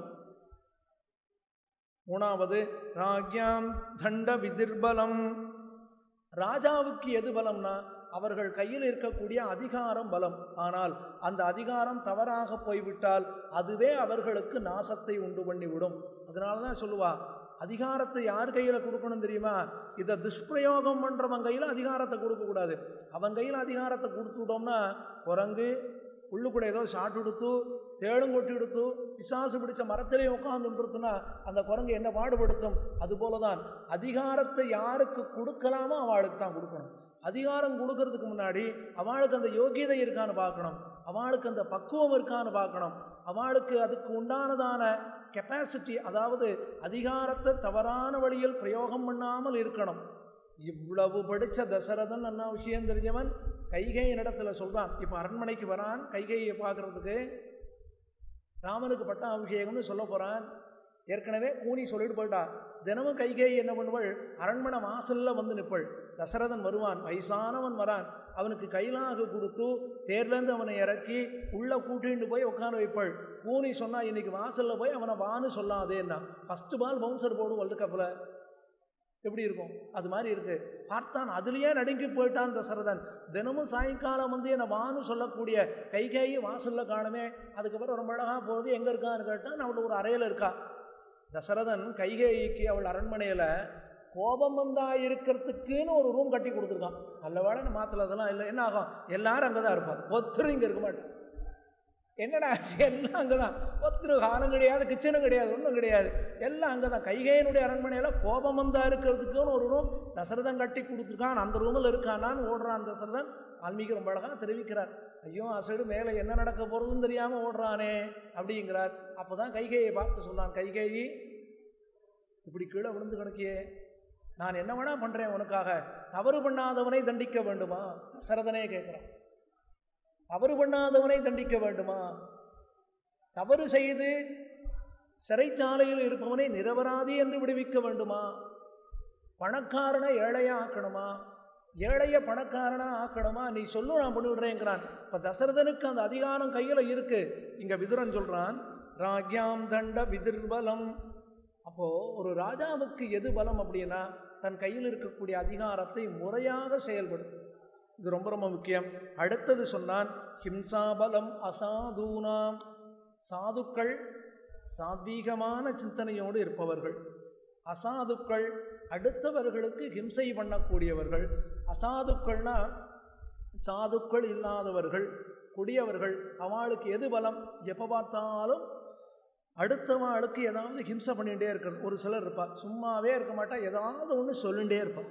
மூணாவது ராஜ்யாம் தண்ட விதிர்பலம், ராஜாவுக்கு எது பலம்னா அவர்கள் கையில் இருக்கக்கூடிய அதிகாரம் பலம். ஆனால் அந்த அதிகாரம் தவறாக போய்விட்டால் அதுவே அவர்களுக்கு நாசத்தை உண்டு பண்ணிவிடும். அதனால தான் சொல்லுவா, அதிகாரத்தை யார் கையில் கொடுக்கணும் தெரியுமா, இதை துஷ்பிரயோகம் பண்ணுறவன் கையில் அதிகாரத்தை கொடுக்கக்கூடாது. அவன் கையில் அதிகாரத்தை கொடுத்து விட்டோம்னா குரங்கு உள்ளுக்கூட ஏதோ ஷாட் எடுத்து தேடும் கொட்டி எடுத்து பிசாசு பிடிச்ச மரத்திலையும் உட்காந்துட்டுருத்துனா அந்த குரங்கு என்ன பாடுபடுத்தும். அதுபோல தான் அதிகாரத்தை யாருக்கு கொடுக்கலாமோ அவளுக்கு தான் கொடுக்கணும். அதிகாரம் கொடுக்கறதுக்கு முன்னாடி அவளுக்கு அந்த யோகியதை இருக்கான்னு பார்க்கணும், அவளுக்கு அந்த பக்குவம் இருக்கான்னு பார்க்கணும், அவளுக்கு அதுக்கு உண்டானதான கெப்பாசிட்டி, அதாவது அதிகாரத்தை தவறான வழியில் பிரயோகம் பண்ணாமல் இருக்கணும். இவ்வளவு படித்த தசரதன் என்ன விஷயம் தெரிஞ்சவன் கைகையின் இடத்துல சொல்கிறான். இப்போ அரண்மனைக்கு வரான் கைகையை பார்க்குறதுக்கு, ராமனுக்கு பட்டாபிஷேகம்னு சொல்ல போகிறான். ஏற்கனவே கூனி சொல்லிட்டு போயிட்டா, தினமும் கைகை என்ன பண்ணுவள், அரண்மனை வாசலில் வந்து நிற்பள். தசரதன் வருவான், வயசானவன் வரான், அவனுக்கு கைலாக கொடுத்து தேர்லேருந்து அவனை இறக்கி உள்ளே கூட்டிகிட்டு போய் உட்கார வைப்பள். கூனி சொன்னால் இன்றைக்கி வாசலில் போய் அவனை வான்னு சொல்லாதேன்னா, ஃபஸ்ட்டு பால் பவுன்சர் போடும் வேர்ல்டு கப்பில் எப்படி இருக்கும் அது மாதிரி இருக்குது. பார்த்தான், அதுலேயே நடுங்கி போயிட்டான் தசரதன். தினமும் சாயங்காலம் வந்து என்னை வான்னு சொல்லக்கூடிய கைகையை வாசலில் காணுமே. அதுக்கப்புறம் ரொம்ப அழகாக போகுது, எங்கே இருக்கான்னு கேட்டான், அவள் ஒரு அறையில் இருக்கா. தசரதன் கைகேயிக்கு அவள் அரண்மனையில் கோபம் வந்தா இருக்கிறதுக்குன்னு ஒரு ரூம் கட்டி கொடுத்துருக்கான். நல்ல வேலை மாற்றல, அதெல்லாம் இல்லை. என்ன ஆகும், எல்லாரும் அங்கே தான் இருப்பார், ஒருத்தரும் இங்கே இருக்க மாட்டார். என்னடா எல்லாம் அங்கே தான், ஒத்துரு ஹாலும் கிடையாது, கிச்சனும் கிடையாது, ஒன்றும் கிடையாது, எல்லாம் அங்கே தான். கைகேயினுடைய அரண்மனையில் கோபம் வந்தா இருக்கிறதுக்குன்னு ஒரு ரூம் தசரதன் கட்டி கொடுத்துருக்கான், அந்த ரூமில் இருக்கானான்னு ஓடுறான் தசரதன். வால்மீகி ரொம்ப அழகாக தெரிவிக்கிறார். ஐயோ அசடு மேலே என்ன நடக்க போகிறதுன்னு தெரியாமல் ஓடுறானே அப்படிங்கிறார். அப்போ தான் கைகேயை பார்த்து சொன்னான், கைகேயி இப்படி கீழே விழுந்து கிடக்கியே, நான் என்ன வேணா பண்ணுறேன் உனக்காக, தவறு பண்ணாதவனை தண்டிக்க வேண்டுமா? தசரதனே கேட்குறான், தவறு பண்ணாதவனை தண்டிக்க வேண்டுமா? தவறு செய்து சிறைச்சாலையில் இருப்பவனை நிரபராதி என்று விடுவிக்க வேண்டுமா? பணக்காரனை ஏழையா ஆக்கணுமா? ஏழைய பணக்காரனா ஆக்கணுமா? நீ சொல்லு, நான் பண்ணிவிடுறேங்கிறான். இப்போ தசரதனுக்கு அந்த அதிகாரம் கையில் இருக்கு. இங்கே விதுரன் சொல்கிறான், ராக்யாம் தண்ட விதிர்பலம். அப்போது ஒரு ராஜாவுக்கு எது பலம் அப்படின்னா, தன் கையில் இருக்கக்கூடிய அதிகாரத்தை முறையாக செயல்படுத்தும். இது ரொம்ப ரொம்ப முக்கியம். அடுத்தது சொன்னான், ஹிம்சாபலம் அசாதூனாம். சாதுக்கள் சாத்வீகமான சிந்தனையோடு இருப்பவர்கள், அசாதுக்கள் அடுத்தவர்களுக்கு ஹிம்சை பண்ணக்கூடியவர்கள். அசாதுக்கள்னா சாதுக்கள் இல்லாதவர்கள், கொடியவர்கள். அவளுக்கு எது பலம்? எப்போ பார்த்தாலும் அடுத்தவளுக்கு ஏதாவது ஹிம்சை பண்ணிகிட்டே இருக்கிறது. ஒரு சிலர் இருப்பாள், சும்மாவே இருக்க மாட்டா, ஏதாவது ஒன்று சொல்லிகிட்டே இருப்பாள்.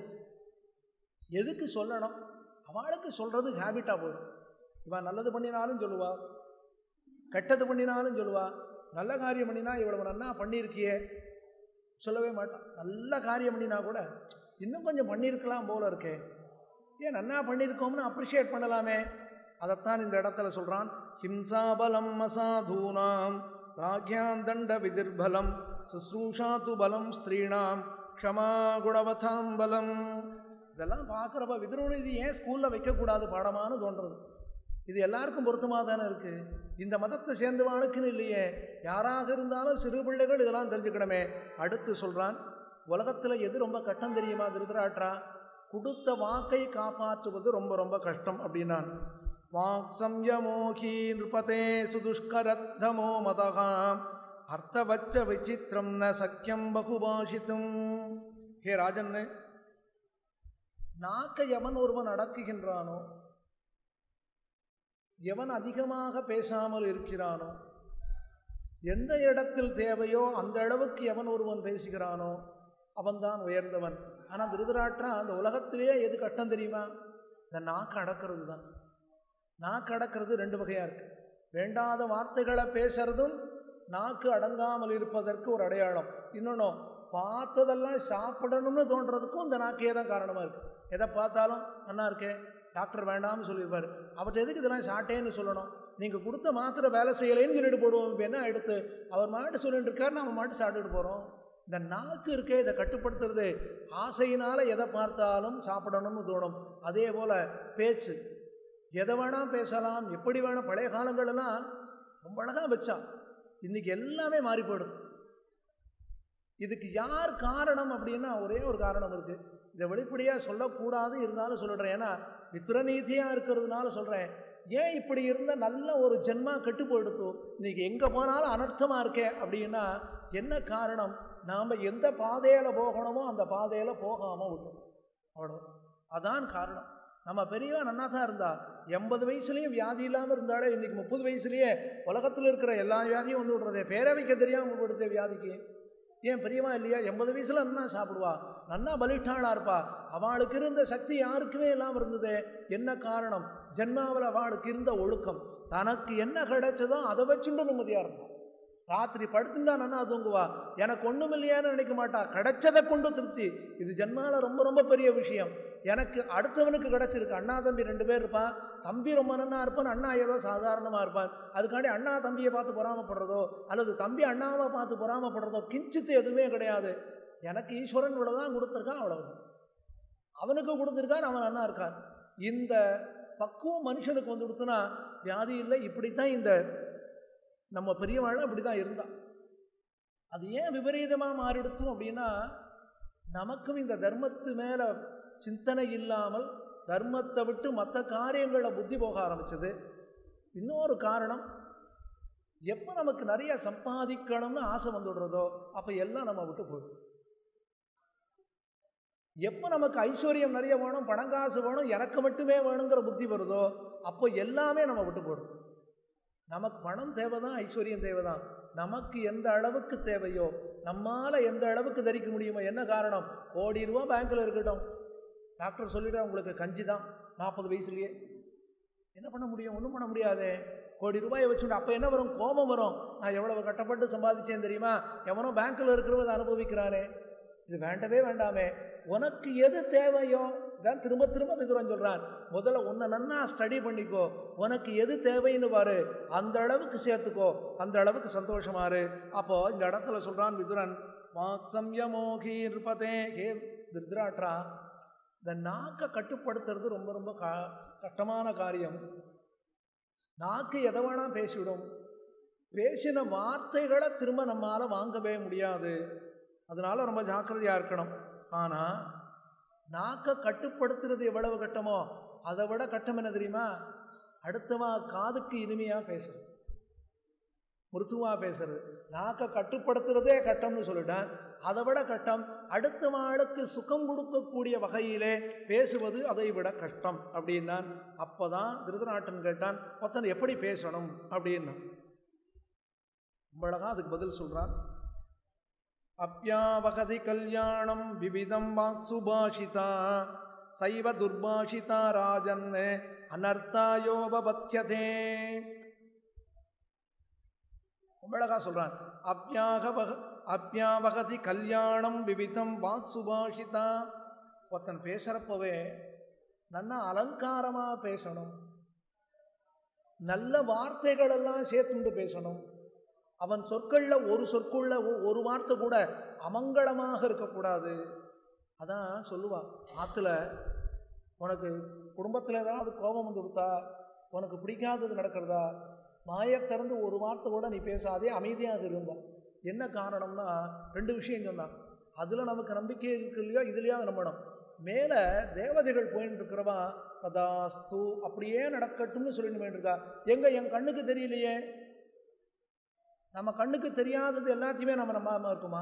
எதுக்கு சொல்லணும்? அவளுக்கு சொல்கிறது ஹேபிட்டாக போயிடும். இவன் நல்லது பண்ணினாலும் சொல்லுவா, கெட்டது பண்ணினாலும் சொல்லுவா. நல்ல காரியம் பண்ணினா இவ்வளவு நன்னா பண்ணியிருக்கியே சொல்லவே மாட்டான். நல்ல காரியம் பண்ணினா கூட இன்னும் கொஞ்சம் பண்ணியிருக்கலாம் போல இருக்கே, ஏன் நன்னா பண்ணியிருக்கோம்னு அப்ரிஷியேட் பண்ணலாமே. அதைத்தான் இந்த இடத்துல சொல்கிறான், ஹிம்சாபலம் அசாதூனாம் ராக்யாம் தண்ட விதிர்பலம் சுஸ்ரூஷாத்து பலம் ஸ்திரீணாம் க்ஷமா குணவதாம் பலம். இதெல்லாம் பார்க்குறப்ப விதுரன் இது ஏன் ஸ்கூலில் வைக்கக்கூடாது பாடமானு தோன்றது. இது எல்லாருக்கும் பொருத்தமாக தானே இருக்குது. இந்த மதத்தை சேர்ந்தவானுக்குன்னு இல்லையே, யாராக இருந்தாலும் சிறு பிள்ளைகள் இதெல்லாம் தெரிஞ்சுக்கணுமே. அடுத்து சொல்கிறான், உலகத்தில் எது ரொம்ப கஷ்டம் தெரியுமா திருதராட்ரா? கொடுத்த வாக்கை காப்பாற்றுவது ரொம்ப ரொம்ப கஷ்டம் அப்படின்னான். வாக் சம்யமோகி நிருபதே சுதுஷ்கரத்தமோ மதகாம் அர்த்தவச்ச விசித்திரம் ந சக்கியம் பகுபாஷித்தும். ஹே ராஜன்னு, நாக்கை எவன் ஒருவன் அடக்குகின்றானோ, எவன் அதிகமாக பேசாமல் இருக்கிறானோ, எந்த இடத்தில் தேவையோ அந்த அளவுக்கு எவன் ஒருவன் பேசுகிறானோ அவன்தான் உயர்ந்தவன். ஆனால் திருதராட்ரா, அந்த உலகத்திலேயே எது கஷ்டம் தெரியுமா? இந்த நாக்கு அடக்கிறது தான். நாக்கு அடக்கிறது ரெண்டு வகையாக இருக்குது. வேண்டாத வார்த்தைகளை பேசுறதும் நாக்கு அடங்காமல் இருப்பதற்கு ஒரு அடையாளம். இன்னொன்று, பார்த்ததெல்லாம் சாப்பிடணும்னு தோன்றதுக்கும் இந்த நாக்கே தான் காரணமாக இருக்குது. எதை பார்த்தாலும் நல்லா இருக்கே, டாக்டர் வேண்டாம்னு சொல்லியிருப்பார், அவர்கிட்ட எதுக்கு இதெல்லாம் சாட்டேன்னு சொல்லணும்? நீங்கள் கொடுத்த மாத்திரை வேலை செய்யலைன்னு சொல்லிட்டு போடுவோம். இப்போ என்ன எடுத்து அவர் மாட்டு சொல்லிட்டு இருக்காரு, நம்ம மாட்டு சாப்பிட்டுட்டு போகிறோம். இந்த நாக்கு இருக்கே, இதை கட்டுப்படுத்துறது. ஆசையினால் எதை பார்த்தாலும் சாப்பிடணும்னு தோணும். அதே போல் பேச்சு, எதை வேணால் பேசலாம், எப்படி வேணால். பழைய காலங்களெல்லாம் ரொம்ப அழகாக வச்சான், இன்றைக்கி எல்லாமே மாறி போயிடுது. இதுக்கு யார் காரணம் அப்படின்னா ஒரே ஒரு காரணம் இருக்குது. இதை வெளிப்படையாக சொல்லக்கூடாது, இருந்தாலும் சொல்லிடுறேன். ஏன்னா மித்ரநீதியாக இருக்கிறதுனால சொல்கிறேன். ஏன் இப்படி இருந்தால் நல்ல ஒரு ஜென்மா கெட்டு போயிடுத்தோ, இன்றைக்கி எங்கே போனாலும் அனர்த்தமாக இருக்கே அப்படின்னா என்ன காரணம்? நாம் எந்த பாதையில் போகணுமோ அந்த பாதையில் போகாமல் விட்டோம், அவ்வளோ. அதான் காரணம். நம்ம பெரியவா நன்னா தான் இருந்தா, எண்பது வயசுலேயும் வியாதி இல்லாமல் இருந்தாலே இன்றைக்கி முப்பது வயசுலேயே உலகத்தில் இருக்கிற எல்லா வியாதியும் வந்து விடுறதே. பேரை வைக்க தெரியாமல் விடுத்த வியாதிக்கு ஏன் பெரியவா இல்லையா? எண்பது வயசில் நன்னா சாப்பிடுவா, நன்னா பலிட்டாளாக இருப்பா. அவளுக்கு இருந்த சக்தி யாருக்குமே இல்லாமல் இருந்தது. என்ன காரணம்? ஜென்மாவில் அவளுக்கு இருந்த ஒழுக்கம். தனக்கு என்ன கிடைச்சதோ அதை வச்சுட்டு நிம்மதியாக இருந்தான். ராத்திரி படுத்துட்டா நன்னா தூங்குவா, எனக்கு ஒன்றும் இல்லையான்னு நினைக்க மாட்டா, கிடைச்சதை கொண்டு திருப்தி. இது ஜென்மாவில் ரொம்ப ரொம்ப பெரிய விஷயம். எனக்கு அடுத்தவனுக்கு கிடச்சிருக்கு. அண்ணா தம்பி ரெண்டு பேர் இருப்பான், தம்பி ரொம்ப நன்னா இருப்பான், அண்ணா ஏதோ சாதாரணமாக இருப்பான். அதுக்காண்டி அண்ணா தம்பியை பார்த்து பொறாமப்படுறதோ அல்லது தம்பி அண்ணாவை பார்த்து பொறாமப்படுறதோ கிஞ்சித்து எதுவுமே கிடையாது. எனக்கு ஈஸ்வரன் இவ்வளோதான் கொடுத்துருக்கான், அவ்வளவுதான். அவனுக்கு கொடுத்துருக்கான், அவன் நன்னா இருக்கான். இந்த பக்குவம் மனுஷனுக்கு வந்து கொடுத்தனா வியாதி இல்லை. இப்படித்தான் இந்த நம்ம பெரியவாழ் அப்படி தான் இருந்தான். அது ஏன் விபரீதமாக மாறிடுத்தோம் அப்படின்னா, நமக்கும் இந்த தர்மத்து மேலே சிந்தனை இல்லாமல் தர்மத்தை விட்டு மற்ற காரியங்களில் புத்தி போக ஆரம்பிச்சது. இன்னொரு காரணம், எப்போ நமக்கு நிறைய சம்பாதிக்கணும்னு ஆசை வந்துடுறதோ அப்போ எல்லாம் நம்ம விட்டு போயிடும். எப்போ நமக்கு ஐஸ்வர்யம் நிறைய வேணும், பணங்காசு வேணும், எனக்கு மட்டுமே வேணுங்கிற புத்தி வருதோ அப்போ எல்லாமே நம்ம விட்டு போயிடும். நமக்கு பணம் தேவைதான், ஐஸ்வர்யம் தேவைதான். நமக்கு எந்த அளவுக்கு தேவையோ, நம்மால் எந்த அளவுக்கு தரிக்க முடியுமோ. என்ன காரணம்? கோடி ரூபா பேங்க்கில் இருக்கட்டும், டாக்டர் சொல்லிவிட்டா உங்களுக்கு கஞ்சி தான் நாற்பது வயசுலேயே, என்ன பண்ண முடியும்? ஒன்றும் பண்ண முடியாதே. கோடி ரூபாயை வச்சுட்டு அப்போ என்ன வரும்? கோபம் வரும். நான் எவ்வளவு கட்டப்பட்டு சம்பாதிச்சேன் தெரியுமா, எவனோ பேங்க்கில் இருக்கிறவதை அனுபவிக்கிறானே, இது வேண்டவே வேண்டாமே. உனக்கு எது தேவையோ தான் திரும்ப திரும்ப விதுரன் சொல்கிறான். முதல்ல உன்னை நன்னா ஸ்டடி பண்ணிக்கோ, உனக்கு எது தேவைன்னு பாரு, அந்த அளவுக்கு சேர்த்துக்கோ, அந்த அளவுக்கு சந்தோஷமாரு. அப்போது இந்த இடத்துல சொல்கிறான் விதுரன், வாக்சம்யமோகி நிருபதே. ஹே திருதராட்ரா, இந்த நாக்கை கட்டுப்படுத்துறது ரொம்ப ரொம்ப கா கஷ்டமான காரியம். நாக்கு எதை வேணா பேசிவிடும். பேசின வார்த்தைகளை திரும்ப நம்மால் வாங்கவே முடியாது. அதனால ரொம்ப ஜாக்கிரதையாக இருக்கணும். ஆனால் நாக்கை கட்டுப்படுத்துறது எவ்வளவு கட்டமோ அதை விட கட்டம் என்ன தெரியுமா? அடுத்தவா காதுக்கு இனிமையாக பேசுறது, மிருதுவாக பேசுறது. நாக்கை கட்டுப்படுத்துறதே கட்டம்னு சொல்லிட்டேன். அதை விட கட்டம் அடுத்த நாளுக்கு சுகம் கொடுக்கக்கூடிய வகையிலே பேசுவது, அதை விட கஷ்டம் அப்படின்னான். அப்போ தான் திருதராட்டன் கேட்டான், ஒருத்தன் எப்படி பேசணும் அப்படின்னா. அழகா அதுக்கு பதில் சொல்கிறான். அப்யாவகதி கல்யாணம் விவிதம் வாக் சுபாஷிதா சைவ துர்பாஷிதா ராஜன் அனர்த்தாயோபபத்யதே. அழகா சொல்றான். அப்யாகவக அப்யாவகதி கல்யாணம் விவிதம் வாக் சுபாஷிதா. ஒருத்தன் பேசுறப்பவே நல்லா அலங்காரமாக பேசணும், நல்ல வார்த்தைகளெல்லாம் சேர்த்துண்டு பேசணும். அவன் சொற்களில் ஒரு சொற்குள்ள ஒரு வார்த்தை கூட அமங்கலமாக இருக்கக்கூடாது. அதான் சொல்லுவான், ஆற்றுல உனக்கு குடும்பத்தில் ஏதாவது கோபம் வந்து கொடுத்தா, உனக்கு பிடிக்காதது நடக்கிறதா, மாயத்திறந்து ஒரு வார்த்தை கூட நீ பேசாதே, அமைதியாக இருந்தா. என்ன காரணம்னா ரெண்டு விஷயம் சொன்னான். அதில் நமக்கு நம்பிக்கை இருக்கு இல்லையோ, இதுலையா நம்பணும். மேலே தேவதைகள் போயின்னு இருக்கிறவா ததாஸ்து அப்படியே நடக்கட்டும்னு சொல்லிட்டு வேண்டியிருக்கா. எங்க என் கண்ணுக்கு தெரியலையே, நம்ம கண்ணுக்கு தெரியாதது எல்லாத்தையுமே நம்ம நம்ம இருக்குமா?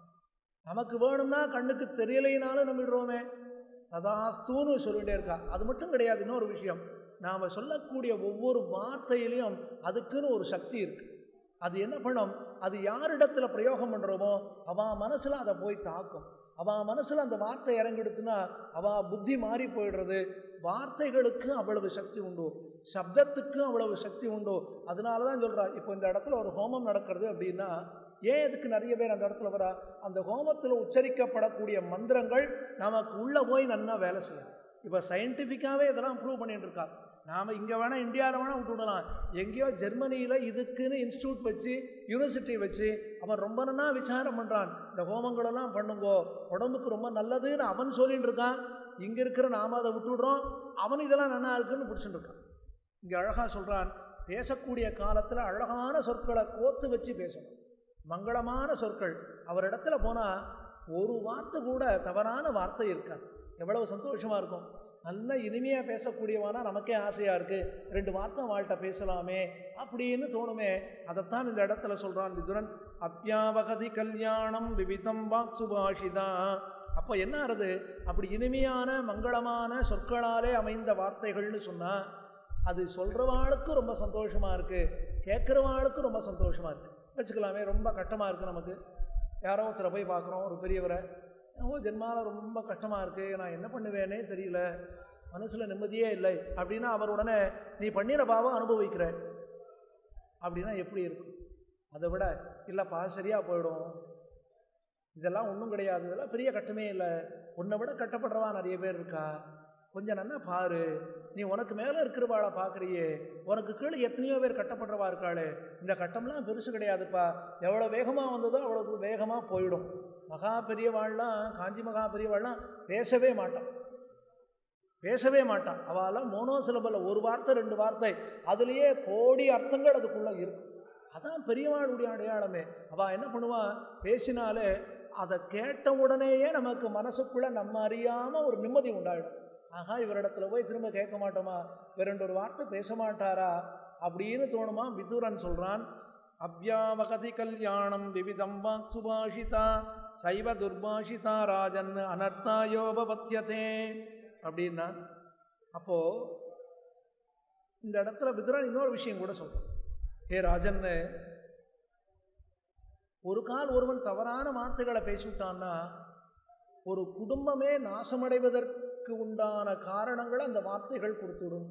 நமக்கு வேணும்னா கண்ணுக்கு தெரியலைனாலும் நம்பிடுறோமே. ததாஸ்தூன்னு சொல்லிகிட்டே இருக்கா. அது மட்டும் கிடையாது, இன்னொரு விஷயம், நாம் சொல்லக்கூடிய ஒவ்வொரு வார்த்தையிலையும் அதுக்குன்னு ஒரு சக்தி இருக்குது. அது என்ன பண்ணும்? அது யாரிடத்துல பிரயோகம் பண்ணுறோமோ அவன் மனசில் அதை போய் தாக்கும். அவன் மனசில் அந்த வார்த்தை இறங்கிடுத்துனா அவன் புத்தி மாறி போயிடுறது. வார்த்தைகளுக்கு அவ்வளவு சக்தி உண்டு, சப்தத்துக்கு அவ்வளவு சக்தி உண்டு. அதனால தான் சொல்கிறா, இப்போ இந்த இடத்துல ஒரு ஹோமம் நடக்கிறது அப்படின்னா ஏன் இதுக்கு நிறைய பேர் அந்த இடத்துல வரா? அந்த ஹோமத்தில் உச்சரிக்கப்படக்கூடிய மந்திரங்கள் நமக்கு உள்ளே போய் நல்லா வேலை செய்யும். இப்போ சயின்டிஃபிக்காகவே இதெல்லாம் ப்ரூவ் பண்ணிட்டு இருக்கா. நாம் இங்கே வேணால் இந்தியாவில் வேணால் விட்டு விடலாம், எங்கேயோ ஜெர்மனியில் இதுக்குன்னு இன்ஸ்டியூட் வச்சு யூனிவர்சிட்டி வச்சு அவன் ரொம்ப நல்லா விசாரம் பண்ணுறான். இந்த ஹோமங்களெல்லாம் பண்ணுங்கோ, உடம்புக்கு ரொம்ப நல்லதுன்னு அவன் சொல்லிகிட்டு இருக்கான். இங்கே இருக்கிற நாம் அதை விட்டுடுறோம், அவன் இதெல்லாம் நல்லா இருக்குன்னு பிடிச்சிட்டு இருக்கான். இங்கே அழகாக சொல்கிறான், பேசக்கூடிய காலத்தில் அழகான சொற்களை கோத்து வச்சு பேசணும், மங்களமான சொற்கள். அவரிடத்துல போனால் ஒரு வார்த்தை கூட தவறான வார்த்தை இருக்காது. எவ்வளவு சந்தோஷமாக இருக்கும். நல்ல இனிமையாக பேசக்கூடியவானா நமக்கே ஆசையாக இருக்குது, ரெண்டு வார்த்தை வாழ்கிட்ட பேசலாமே அப்படின்னு தோணுமே. அதைத்தான் இந்த இடத்துல சொல்கிறான் விதுரன். அப்யாவகதி கல்யாணம் விவிதம் வாக் சுபாஷிதா. அப்போ என்ன ஆறுது? அப்படி இனிமையான மங்களமான சொற்களாலே அமைந்த வார்த்தைகள்னு சொன்னால் அது சொல்கிறவாளுக்கும் ரொம்ப சந்தோஷமாக இருக்குது, கேட்குறவாளுக்கும் ரொம்ப சந்தோஷமாக இருக்குது. வச்சுக்கலாமே, ரொம்ப கஷ்டமாக இருக்குது நமக்கு, யாரோ ஒருத்தரை போய் பார்க்குறோம், ஒரு பெரியவரை, ஓ ஜென்மாவில் ரொம்ப கஷ்டமாக இருக்குது, நான் என்ன பண்ணுவேனே தெரியல, மனசில் நிம்மதியே இல்லை அப்படின்னா அவர் உடனே நீ பண்ணின பாவம் அனுபவிக்கிற அப்படின்னா எப்படி இருக்கும்? அதை விட இல்லைப்பா சரியாக போயிடும், இதெல்லாம் ஒன்றும் கிடையாது, இதெல்லாம் பெரிய கட்டமே இல்லை, உன்னை விட கட்டப்படுறவா நிறைய பேர் இருக்கா, கொஞ்சம் நன்னா பாரு, நீ உனக்கு மேலே இருக்கிறவாளை பார்க்குறியே, உனக்கு கீழே எத்தனையோ பேர் கட்டப்படுறவா இருக்காளே, இந்த கட்டம்லாம் பெருசு கிடையாதுப்பா, எவ்வளோ வேகமாக வந்ததோ அவ்வளோ வேகமாக போயிடும். மகா பெரியவாள்லாம், காஞ்சி மகா பெரியவாள்லாம் பேசவே மாட்டான், பேசவே மாட்டான். அவெல்லாம் மோனோசிலபிள், ஒரு வார்த்தை ரெண்டு வார்த்தை, அதுலேயே கோடி அர்த்தங்கள் அதுக்குள்ளே இருக்கும். அதான் பெரியவாளுடைய அடையாளமே. அவள் என்ன பண்ணுவான்? பேசினாலே அதை கேட்ட உடனேயே நமக்கு மனசுக்குள்ளே நம்ம அறியாமல் ஒரு நிம்மதி உண்டாயிடும். ஆகா, இவரிடத்துல போய் திரும்ப கேட்க மாட்டோமா, வேறெண்டு ஒரு வார்த்தை பேச மாட்டாரா அப்படின்னு தோணுமா. விதுரன் சொல்கிறான், அப்யாவகதி கல்யாணம் விவிதம் வாக் சுபாஷிதா சைவ துர்பாஷிதா ராஜன் அனர்த்தாயோபபத்யதே அப்படின்னா. அப்போது இந்த இடத்துல விதுரன் இன்னொரு விஷயம் கூட சொல்கிறான். ஹே ராஜன்னு, ஒரு கால் ஒருவன் தவறான வார்த்தைகளை பேசிவிட்டான்னா ஒரு குடும்பமே நாசமடைவதற்கு உண்டான காரணங்களை அந்த வார்த்தைகள் கொடுத்துடும்.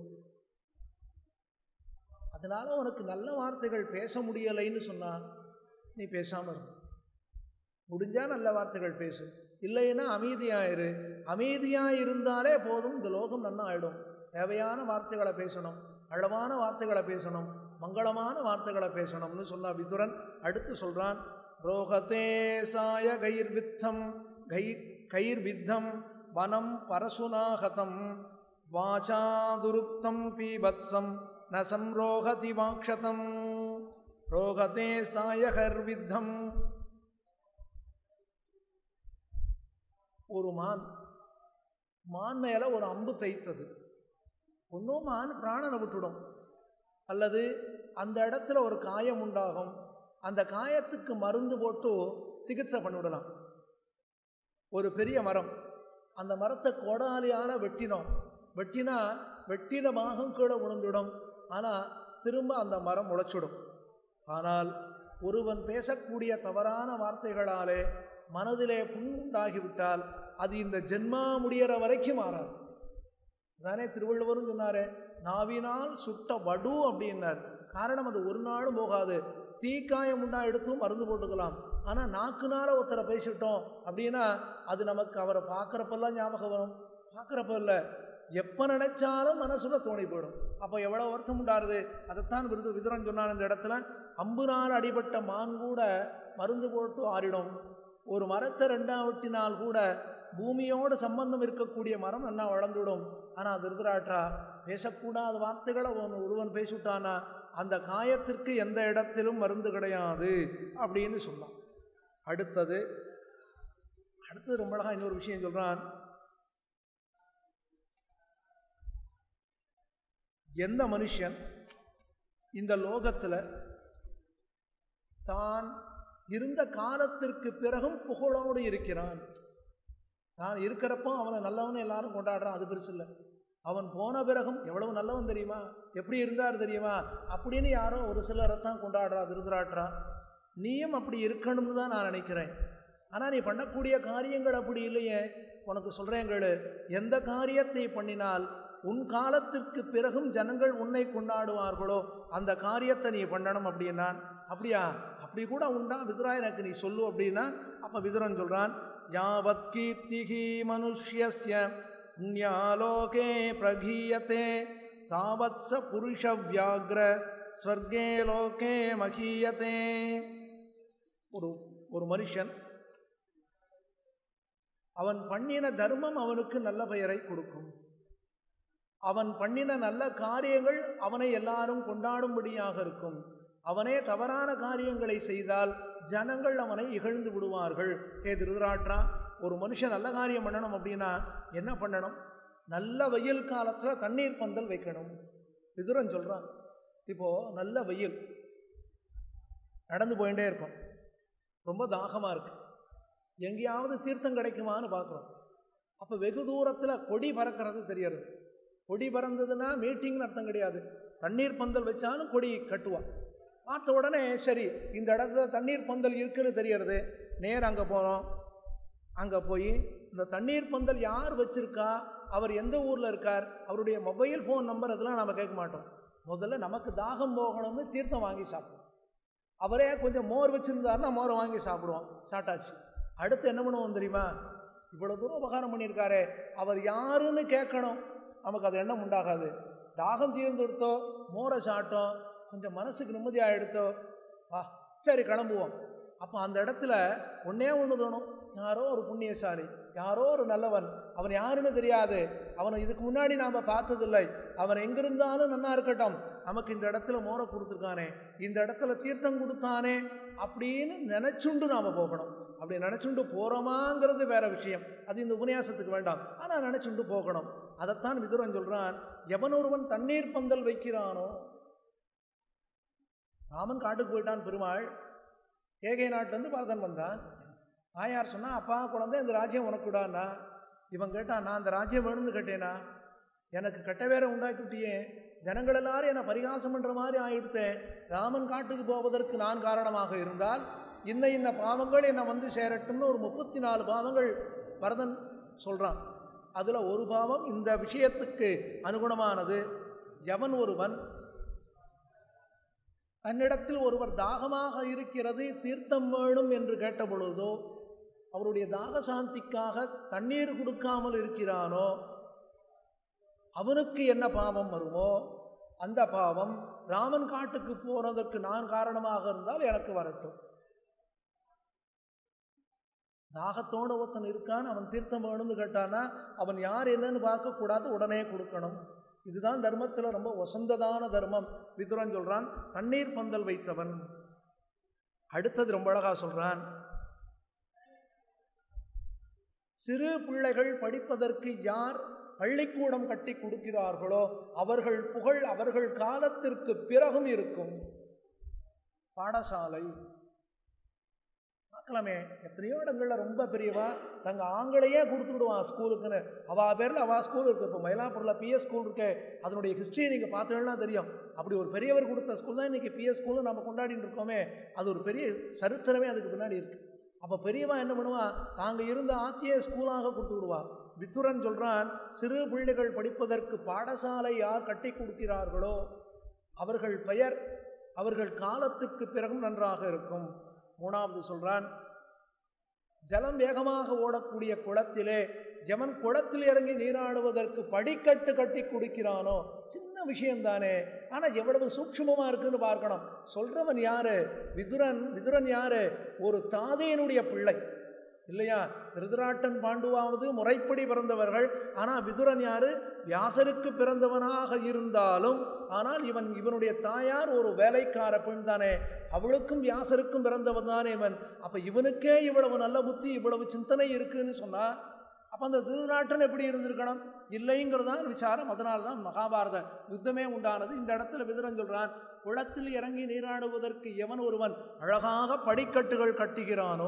அதனால உனக்கு நல்ல வார்த்தைகள் பேச முடியலைன்னு சொன்னா நீ பேசாம இரு. முடிஞ்சா நல்ல வார்த்தைகள் பேசு, இல்லைன்னா அமைதியாயிரு. அமைதியா இருந்தாலே போதும், இந்த லோகம் நன்னா ஆயிடும். தேவையான வார்த்தைகளை பேசணும், அழகான வார்த்தைகளை பேசணும், மங்களமான வார்த்தைகளை பேசணும்னு சொன்னா விதுரன். அடுத்து சொல்றான், ரோகதே சாய கைர்வித்தம் கை கைர்வித்தம் வனம் பரசுநாகதம் வாசாதுருக்தம் பீபத்சம் ந சம்ரோகதி வாக்ஷதம். ரோகதே சாய கர்வித்தம். ஒரு மான் மான் மேல ஒரு அம்பு தைத்தது. ஒன்றும் மான் பிராணனை விட்டுடும், அல்லது அந்த இடத்துல ஒரு காயம் உண்டாகும். அந்த காயத்துக்கு மருந்து போட்டு சிகிச்சை பண்ணிவிடலாம். ஒரு பெரிய மரம், அந்த மரத்தை கோடாலியால் வெட்டினோம். வெட்டினா வெட்டின பாகம் கீழே விழுந்துடும், ஆனால் திரும்ப அந்த மரம் முளைச்சிடும். ஆனால் ஒருவன் பேசக்கூடிய தவறான வார்த்தைகளாலே மனதிலே புண்ணுண்டாகிவிட்டால் அது இந்த ஜென்மா முடிகிற வரைக்கும் மாறாது. அதானே திருவள்ளுவரும் சொன்னாரே, நாவினால் சுட்ட வடு அப்படின்னார். காரணம் அது ஒரு நாளும் போகாது. தீக்காயம் உண்டா எடுத்தும் மருந்து போட்டுக்கலாம். ஆனால் நாக்குனால ஒருத்தரை பேசிட்டோம் அப்படின்னா அது நமக்கு அவரை பார்க்குறப்பெல்லாம் ஞாபகம் வரும், பார்க்குறப்ப இல்லை, எப்போ நினைச்சாலும் மனசுல தோணி போயிடும். அப்போ எவ்வளோ வருத்தம் உண்டாருது. அதைத்தான் விருது விதுரன் சொன்னான் இந்த இடத்துல. அம்புனால் அடிபட்ட மான் கூட மருந்து போட்டு ஆறிடும். ஒரு மரத்தை ரெண்டாம் வெட்டினால் கூட பூமியோடு சம்பந்தம் இருக்கக்கூடிய மரம் நல்லா வளர்ந்துவிடும். ஆனால் திருதராட்டா பேசக்கூடாத வார்த்தைகளை ஒருவன் பேசிவிட்டானா அந்த காயத்திற்கு எந்த இடத்திலும் மருந்து கிடையாது அப்படின்னு சொன்னான். அடுத்தது அடுத்தது ரொம்ப அழகா இன்னொரு விஷயம் சொல்றான். எந்த மனுஷன் இந்த லோகத்தில் தான் இருந்த காலத்திற்கு பிறகும் புகழோடு இருக்கிறான், தான் இருக்கிறப்போ அவனை நல்லவன் எல்லாரும் கொண்டாடுறான், அது பெருசு இல்லை. அவன் போன பிறகும் எவ்வளவு நல்லவன் தெரியுமா, எப்படி இருந்தார் தெரியுமா அப்படின்னு யாரோ ஒரு சிலரைத்தான் கொண்டாடுறா திருதராட்டுறான். நீயும் அப்படி இருக்கணும்னு தான் நான் நினைக்கிறேன். ஆனால் நீ பண்ணக்கூடிய காரியங்கள் அப்படி இல்லையே. உனக்கு சொல்கிறேங்கள், எந்த காரியத்தை பண்ணினால் உன் காலத்திற்கு பிறகும் ஜனங்கள் உன்னை கொண்டாடுவார்களோ அந்த காரியத்தை நீ பண்ணணும் அப்படின்னா. அப்படியா, அப்படி கூட உண்டா விதுரா, எனக்கு நீ சொல்லு அப்படின்னா. அப்போ விதுரன் சொல்கிறான், யாவத் கீர்த்திஹி மனுஷ்யஸ்ய புண்ணியாலோகே பிரகீயதே தாவத்ஸ புருஷ வியாக்ர ஸ்வர்கே லோகே மகீயதே. ஒரு ஒரு மனுஷன் அவன் பண்ணின தர்மம் அவனுக்கு நல்ல பெயரை கொடுக்கும். அவன் பண்ணின நல்ல காரியங்கள் அவனை எல்லாரும் கொண்டாடும்படியாக இருக்கும். அவனே தவறான காரியங்களை செய்தால் ஜனங்கள் அவனை இகழ்ந்து விடுவார்கள். ஹே திருதராட்டா, ஒரு மனுஷன் நல்ல காரியம் பண்ணணும் அப்படின்னா என்ன பண்ணணும்? நல்ல வெயில் காலத்தில் தண்ணீர் பந்தல் வைக்கணும். விதுரன் சொல்கிறான், இப்போது நல்ல வெயில், நடந்து போயிட்டே இருக்கும், ரொம்ப தாகமாக இருக்குது, எங்கேயாவது தீர்த்தம் கிடைக்குமான்னு பார்க்குறோம். அப்போ வெகு தூரத்தில் கொடி பறக்கிறது தெரியறது. கொடி பறந்ததுன்னா மீட்டிங்னு அர்த்தம் கிடையாது. தண்ணீர் பந்தல் வச்சாலும் கொடி கட்டுவான். பார்த்த உடனே சரி இந்த இடத்துல தண்ணீர் பந்தல் இருக்குன்னு தெரியறது. நேர் அங்கே போகிறோம். அங்கே போய் இந்த தண்ணீர் பந்தல் யார் வச்சுருக்கா, அவர் எந்த ஊரில் இருக்கார், அவருடைய மொபைல் ஃபோன் நம்பர் அதெல்லாம் நம்ம கேட்க மாட்டோம். முதல்ல நமக்கு தாகம் போகணும்னு தீர்த்தம் வாங்கி சாப்பிடுவோம். அவரே கொஞ்சம் மோர் வச்சுருந்தாருன்னா மோரை வாங்கி சாப்பிடுவோம். சாட்டாச்சு. அடுத்து என்ன பண்ணுவோம் தெரியுமா? இவ்வளோ தூரம் உபகாரம் பண்ணியிருக்காரு, அவர் யாருன்னு கேட்கணும். நமக்கு அது எண்ணம் உண்டாகாது. தாகம் தீர்ந்து எடுத்தோ, மோரை சாப்பிட்டோம், கொஞ்சம் மனசுக்கு நிம்மதியாக எடுத்தோ, வா சரி கிளம்புவோம். அப்போ அந்த இடத்துல ஒன்றே ஒன்று தோணும், யாரோ ஒரு புண்ணியசாலி, யாரோ ஒரு நல்லவன், அவன் யாருன்னு தெரியாது, அவனை இதுக்கு முன்னாடி நாம் பார்த்ததில்லை, அவன் எங்கிருந்தாலும் நல்லா இருக்கட்டும், நமக்கு இந்த இடத்துல மோரை கொடுத்துருக்கானே, இந்த இடத்துல தீர்த்தம் கொடுத்தானே அப்படின்னு நினச்சுண்டு நாம் போகணும். அப்படி நினச்சுண்டு போகிறோமாங்கிறது வேற விஷயம், அது இந்த உபன்யாசத்துக்கு வேண்டாம். ஆனால் நினச்சுண்டு போகணும். அதைத்தான் விதுரன் சொல்கிறான், எவன் ஒருவன் தண்ணீர் பந்தல் வைக்கிறானோ. ராமன் காட்டுக்கு போயிட்டான், பெருமாள் ஏகை நாட்டிலேருந்து பரதன் வந்தான். தாயார் சொன்னால், அப்பா குழந்தை இந்த ராஜ்யம் உனக்கு விடான்னா. இவன் கேட்டான், நான் அந்த ராஜ்யம் வேணும்னு கேட்டேனா, எனக்கு கட்ட வேற உண்டாக்கி விட்டியே, ஜனங்கள் எல்லாரும் என்னை பரிகாசம் பண்ணுற மாதிரி ஆயிடுத்தேன். ராமன் காட்டுக்கு போவதற்கு நான் காரணமாக இருந்தால் இன்ன இன்ன பாவங்கள் என்னை வந்து சேரட்டும்னு ஒரு முப்பத்தி நாலு பாவங்கள் பரதன் சொல்கிறான். அதில் ஒரு பாவம் இந்த விஷயத்துக்கு அனுகுணமானது. எவன் ஒருவன் தன்னிடத்தில் ஒருவர் தாகமாக இருக்கிறது தீர்த்தம் வேணும் என்று கேட்ட பொழுதோ அவருடைய தாக சாந்திக்காக தண்ணீர் கொடுக்காமல் இருக்கிறானோ அவனுக்கு என்ன பாவம் வருமோ அந்த பாவம் ராமன் காட்டுக்கு போனதற்கு நான் காரணமாக இருந்தால் எனக்கு வரட்டும். தாகத்தோடு ஒருத்தன் இருக்கான், அவன் தீர்த்தம் வேணும்னு கேட்டானா அவன் யார் என்னன்னு பார்க்கக்கூடாது, உடனே கொடுக்கணும். இதுதான் தர்மத்தில் ரொம்ப வசந்ததான தர்மம். விதுரன் சொல்கிறான் தண்ணீர் பந்தல் வைத்தவன். அடுத்தது ரொம்ப அழகா சொல்கிறான், சிறு பிள்ளைகள் படிப்பதற்கு யார் பள்ளிக்கூடம் கட்டி கொடுக்கிறார்களோ அவர்கள் புகழ் அவர்கள் காலத்திற்கு பிறகும் இருக்கும். பாடசாலை பார்க்கலாமே, எத்தனையோ இடங்களில் ரொம்ப பெரியவா தங்கள் ஆங்களையே கொடுத்து விடுவான் ஸ்கூலுக்குன்னு. அவா பேரில் அவா ஸ்கூல் இருக்குது. இப்போ மயிலாப்பூரில் பிஎஸ் ஸ்கூல் இருக்கு, அதனுடைய ஹிஸ்ட்ரி நீங்கள் பார்த்தீங்கன்னா தெரியும். அப்படி ஒரு பெரியவர் கொடுத்த ஸ்கூல் தான் இன்றைக்கி பிஎஸ் ஸ்கூல்னு நம்ம கொண்டாடிட்டு இருக்கோமே. அது ஒரு பெரிய சரித்திரமே அதுக்கு பின்னாடி இருக்குது. அப்போ பெரியவா என்ன பண்ணுவான், தாங்கள் இருந்த ஆத்தியே ஸ்கூலாக கொடுத்து விடுவா. விதுரன் சொல்கிறான், சிறு பிள்ளைகள் படிப்பதற்கு பாடசாலை யார் கட்டி கொடுக்கிறார்களோ அவர்கள் பெயர் அவர்கள் காலத்துக்கு பிறகும் நன்றாக இருக்கும். மூணாவது சொல்கிறான், ஜலம் வேகமாக ஓடக்கூடிய குளத்திலே எவன் குளத்தில் இறங்கி நீராடுவதற்கு படிக்கட்டு கட்டி குடிக்கிறானோ, சின்ன விஷயம்தானே, ஆனால் எவ்வளவு சூக்ஷ்மமாக இருக்குன்னு பார்க்கணும். சொல்கிறவன் யாரு? விதுரன். விதுரன் யாரு? ஒரு தாதையினுடைய பிள்ளை இல்லையா? திருதராட்டன் பாண்டுவாவது முறைப்படி பிறந்தவர்கள். ஆனால் விதுரன் யாரு? வியாசருக்கு பிறந்தவனாக இருந்தாலும் ஆனால் இவன் இவனுடைய தாயார் ஒரு வேலைக்கார பெண் தானே, அவளுக்கும் வியாசருக்கும் பிறந்தவன் தானே இவன். அப்போ இவனுக்கே இவ்வளவு நல்ல புத்தி இவ்வளவு சிந்தனை இருக்குன்னு சொன்னால் அப்போ அந்த திருதராட்டன் எப்படி இருந்திருக்கணும்? இல்லைங்கிறதான் விசாரம். அதனால்தான் மகாபாரத யுத்தமே உண்டானது. இந்த இடத்துல விதுரன் சொல்கிறான், குளத்தில் இறங்கி நீராடுவதற்கு எவன் ஒருவன் அழகாக படிக்கட்டுகள் கட்டுகிறானோ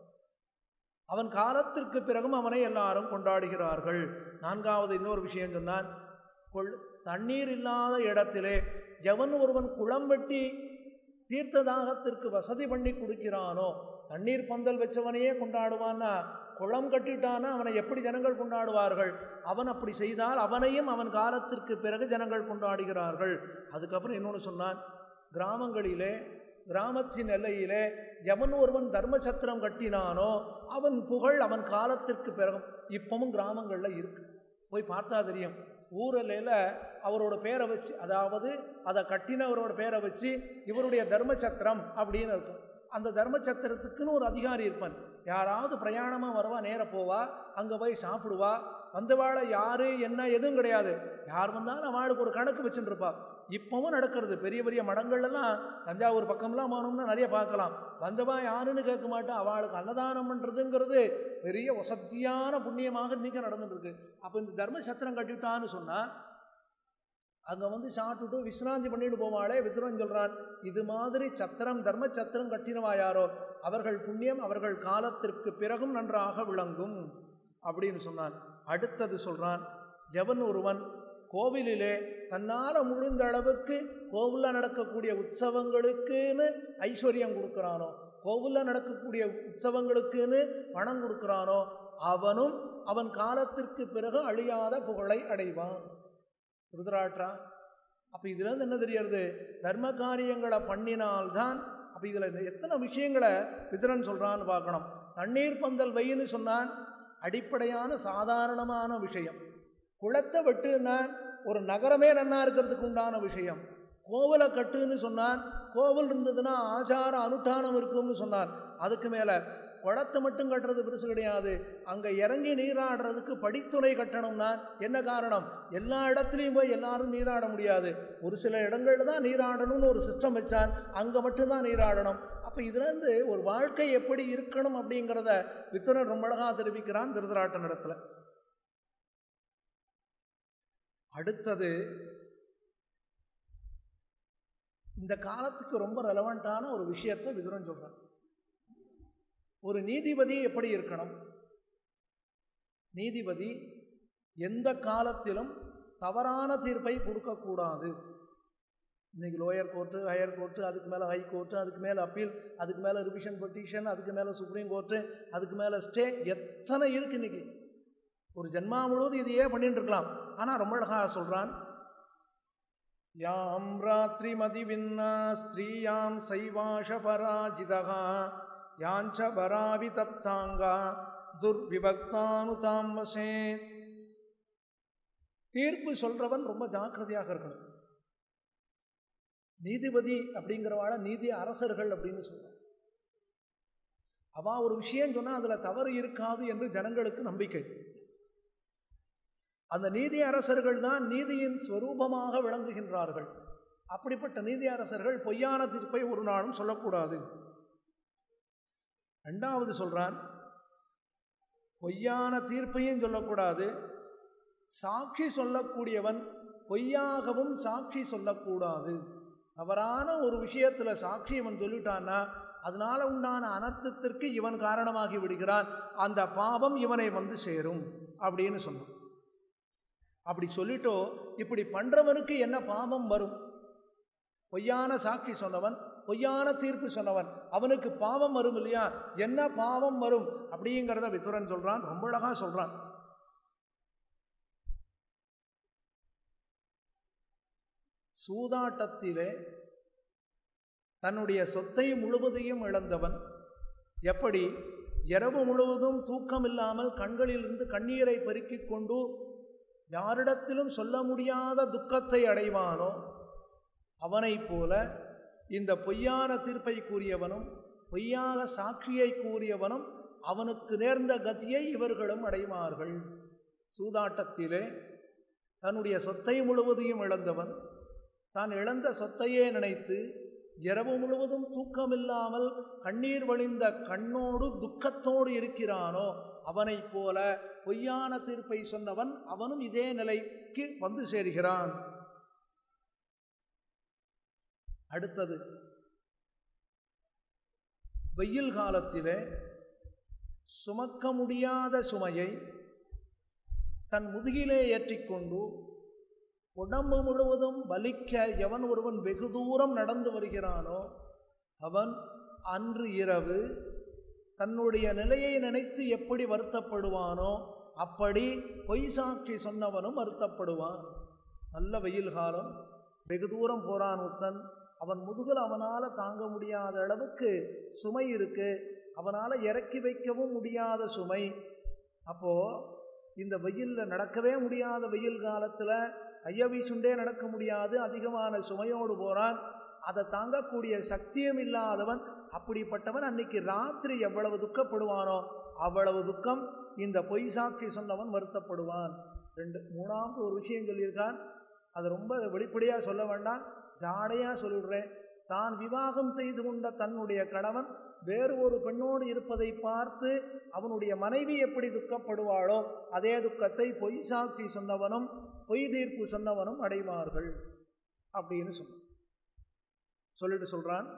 அவன் காலத்திற்கு பிறகும் அவனை எல்லாரும் கொண்டாடுகிறார்கள். நான்காவது இன்னொரு விஷயம் சொன்னான், கொள் தண்ணீர் இல்லாத இடத்திலே எவன் ஒருவன் குளம் வெட்டி தீர்த்த தாகத்திற்கு வசதி பண்ணி கொடுக்கிறானோ, தண்ணீர் பந்தல் வச்சவனையே கொண்டாடுவான்னா குளம் கட்டிட்டானா அவனை எப்படி ஜனங்கள் கொண்டாடுவார்கள்? அவன் அப்படி செய்தால் அவனையும் அவன் காலத்திற்கு பிறகு ஜனங்கள் கொண்டாடுகிறார்கள். அதுக்கப்புறம் இன்னொன்று சொன்னான், கிராமங்களிலே கிராமத்தின் எல்லையிலே எவன் ஒருவன் தர்மசத்திரம் கட்டினானோ அவன் புகழ் அவன் காலத்திற்கு பிறகும். இப்பவும் கிராமங்களில் இருக்கு, போய் பார்த்தா தெரியும். ஊரில் அவரோட பேரை வச்சு, அதாவது அதை கட்டினவரோட பேரை வச்சு இவருடைய தர்மசத்திரம் அப்படின்னு இருக்கும். அந்த தர்மசத்திரத்துக்குன்னு ஒரு அதிகாரி இருப்பான். யாராவது பிரயாணமாக வருவா, நேர போவா, அங்கே போய் சாப்பிடுவா. வந்தவாளை யார் என்ன எதுவும் கிடையாது, யார் வந்தாலும் அவளுக்கு ஒரு கணக்கு வச்சுட்டு இருப்பா. இப்பவும் நடக்கிறது. பெரிய பெரிய மடங்கள்லாம் தஞ்சாவூர் பக்கம்லாம் போனோம்னா நிறைய பார்க்கலாம். வந்தவா யாருன்னு கேட்க மாட்டேன், அவளுக்கு அன்னதானம் பண்ணுறதுங்கிறது பெரிய வசதியான புண்ணியமாக இன்றைக்கி நடந்துட்டு இருக்கு. அப்போ இந்த தர்மசத்திரம் கட்டிட்டான்னு சொன்னால் அங்கே வந்து சாப்பிட்டுட்டு விஸ்ராந்தி பண்ணிட்டு போவாளே. விதுரன் சொல்கிறான், இது மாதிரி சத்திரம் தர்ம சத்திரம் கட்டினவா யாரோ அவர்கள் புண்ணியம் அவர்கள் காலத்திற்கு பிறகும் நன்றாக விளங்கும் அப்படின்னு சொன்னான். அடுத்தது சொல்கிறான், எவன் ஒருவன் கோவிலிலே தன்னால் முடிந்த அளவுக்கு கோவிலில் நடக்கக்கூடிய உற்சவங்களுக்குன்னு ஐஸ்வர்யம் கொடுக்குறானோ, கோவிலில் நடக்கக்கூடிய உற்சவங்களுக்குன்னு பணம் கொடுக்குறானோ அவனும் அவன் காலத்திற்கு பிறகு அழியாத புகழை அடைவான். ருத்ராட்சா. அப்போ இதுலேருந்து என்ன தெரியறது? தர்ம காரியங்களை பண்ணினால்தான். அப்போ இதில் எத்தனை விஷயங்களை விதுரன் சொல்கிறான்னு பார்க்கணும். தண்ணீர் பந்தல் வைன்னு சொன்னான், அடிப்படையான சாதாரணமான விஷயம். குளத்தை வெட்டுன்னா ஒரு நகரமே நன்னா இருக்கிறதுக்கு உண்டான விஷயம். கோவிலை கட்டுன்னு சொன்னான், கோவில் இருந்ததுன்னா ஆச்சார அனுஷ்டானம் இருக்கும்னு சொன்னான். அதுக்கு மேலே குளத்தை மட்டும் கட்டுறது பெருசு கிடையாது, அங்கே இறங்கி நீராடுறதுக்கு படித்துறை கட்டணும்னா என்ன காரணம்? எல்லா இடத்துலையும் போய் எல்லாரும் நீராட முடியாது, ஒரு சில இடங்களில் தான் நீராடணும்னு ஒரு சிஸ்டம் வச்சான், அங்கே மட்டும்தான் நீராடணும். அப்போ இதுலேருந்து ஒரு வாழ்க்கை எப்படி இருக்கணும் அப்படிங்கிறத விதுரன் ரொம்ப அழகாக தெரிவிக்கிறான் திருதராட்டன் இடத்துல. அடுத்தது இந்த காலத்துக்கு ரொம்ப ரெலவெண்ட்டான ஒரு விஷயத்தை விதுரன் சொல்கிறான். ஒரு நீதிபதி எப்படி இருக்கணும்? நீதிபதி எந்த காலத்திலும் தவறான தீர்ப்பை கொடுக்கக்கூடாது. இன்றைக்கி லோயர் கோர்ட்டு, ஹையர் கோர்ட்டு, அதுக்கு மேலே ஹை கோர்ட்டு, அதுக்கு மேலே அப்பீல், அதுக்கு மேலே ரிவிஷன் பெட்டிஷன், அதுக்கு மேலே சுப்ரீம் கோர்ட்டு, அதுக்கு மேலே ஸ்டே, எத்தனை இருக்குது இன்றைக்கி. ஒரு ஜென்மா முழுவதும் இதையே பண்ணிட்டு இருக்கலாம். ஆனால் ரொம்ப அழகாக சொல்கிறான், யாம் ராத்திரி மதிவின்னா ஸ்திரீயாம் சைவாஷ பராஜிதகா யாஞ்ச பராவி தப்தாங்கா துர்விபக்தானு தாம் வசே. தீர்ப்பு சொல்றவன் ரொம்ப ஜாக்கிரதையாக இருக்கணும். நீதிபதி அப்படிங்கிறவாழ நீதி அரசர்கள் அப்படின்னு சொல்றான். அவ ஒரு விஷயம் சொன்னா அதுல தவறு இருக்காது என்று ஜனங்களுக்கு நம்பிக்கை. அந்த நீதி அரசர்கள் தான் நீதியின் ஸ்வரூபமாக விளங்குகின்றார்கள். அப்படிப்பட்ட நீதி அரசர்கள் பொய்யான தீர்ப்பை ஒரு நாளும் சொல்லக்கூடாது. இரண்டாவது சொல்றான், பொய்யான தீர்ப்பையும் சொல்லக்கூடாது. சாட்சி சொல்லக்கூடியவன் பொய்யாகவும் சாட்சி சொல்லக்கூடாது. தவறான ஒரு விஷயத்துல சாட்சி இவன் சொல்லிட்டான்னா அதனால உண்டான அனர்த்தத்திற்கு இவன் காரணமாகி விடுகிறான். அந்த பாவம் இவனை வந்து சேரும் அப்படின்னு சொன்னான். அப்படி சொல்லிட்டோ இப்படி பண்றவனுக்கு என்ன பாவம் வரும்? பொய்யான சாட்சி சொன்னவன், பொய்யான தீர்ப்பு சொன்னவன், அவனுக்கு பாவம் வரும் இல்லையா? என்ன பாவம் வரும் அப்படிங்கிறத விதுரன் சொல்றான். ரொம்ப அழகா சொல்றான். சூதாட்டத்திலே தன்னுடைய சொத்தை முழுவதையும் இழந்தவன் எப்படி இரவு முழுவதும் தூக்கமில்லாமல் கண்களிலிருந்து கண்ணீரை பெருக்கிக் கொண்டு யாரிடத்திலும் சொல்ல முடியாத துக்கத்தை அடைவானோ அவனை போல இந்த பொய்யான தீர்ப்பை கூறியவனும் பொய்யாக சாட்சியை கூறியவனும் அவனுக்கு நேர்ந்த கதியை இவர்களும் அடைவார்கள். சூதாட்டத்திலே தன்னுடைய சொத்தை முழுவதையும் இழந்தவன் தான் இழந்த சொத்தையே நினைத்து இரவு முழுவதும் தூக்கமில்லாமல் கண்ணீர் வழிந்த கண்ணோடு துக்கத்தோடு இருக்கிறானோ அவனை போல பொய்யான தீர்ப்பை சொன்னவன் அவனும் இதே நிலைக்கு வந்து சேர்கிறான். அடுத்தது, வெயில் காலத்திலே சுமக்க முடியாத சுமையை தன் முதுகிலே ஏற்றிக்கொண்டு உடம்பு முழுவதும் வலிக்க எவன் ஒருவன் வெகு தூரம் நடந்து வருகிறானோ அவன் அன்று இரவு தன்னுடைய நிலையை நினைத்து எப்படி வருத்தப்படுவானோ அப்படி பொய் சாட்சி சொன்னவனும் வருத்தப்படுவான். நல்ல வெயில் காலம், வெகு தூரம் போறான் ஒருத்தன், அவன் முதுகில் அவனால் தாங்க முடியாத அளவுக்கு சுமை இருக்கு, அவனால் இறக்கி வைக்கவும் முடியாத சுமை. அப்போ இந்த வெயிலில் நடக்கவே முடியாத வெயில் காலத்தில் கையை வீசுண்டே நடக்க முடியாது, அதிகமான சுமையோடு போறான். அதை தாங்கக்கூடிய சக்தியும் இல்லாதவன், அப்படிப்பட்டவன் அன்னைக்கு ராத்திரி எவ்வளவு துக்கப்படுவானோ அவ்வளவு துக்கம் இந்த பொய் சாட்சி சொன்னவன் வருத்தப்படுவான். ரெண்டு மூணாவது ஒரு விஷயம் சொல்லியிருக்கான், அது ரொம்ப வெளிப்படையாக சொல்ல வேண்டாம், ஜாடையாக சொல்லிடுறேன். தான் விவாகம் செய்து கொண்ட தன்னுடைய கணவன் வேறு ஒரு பெண்ணோடு இருப்பதை பார்த்து அவனுடைய மனைவி எப்படி துக்கப்படுவாளோ அதே துக்கத்தை பொய் சாட்சி சொன்னவனும் பொய் தீர்ப்பு சொன்னவனும் அடைவார்கள் அப்படின்னு சொன்ன சொல்லிட்டு சொல்றான்,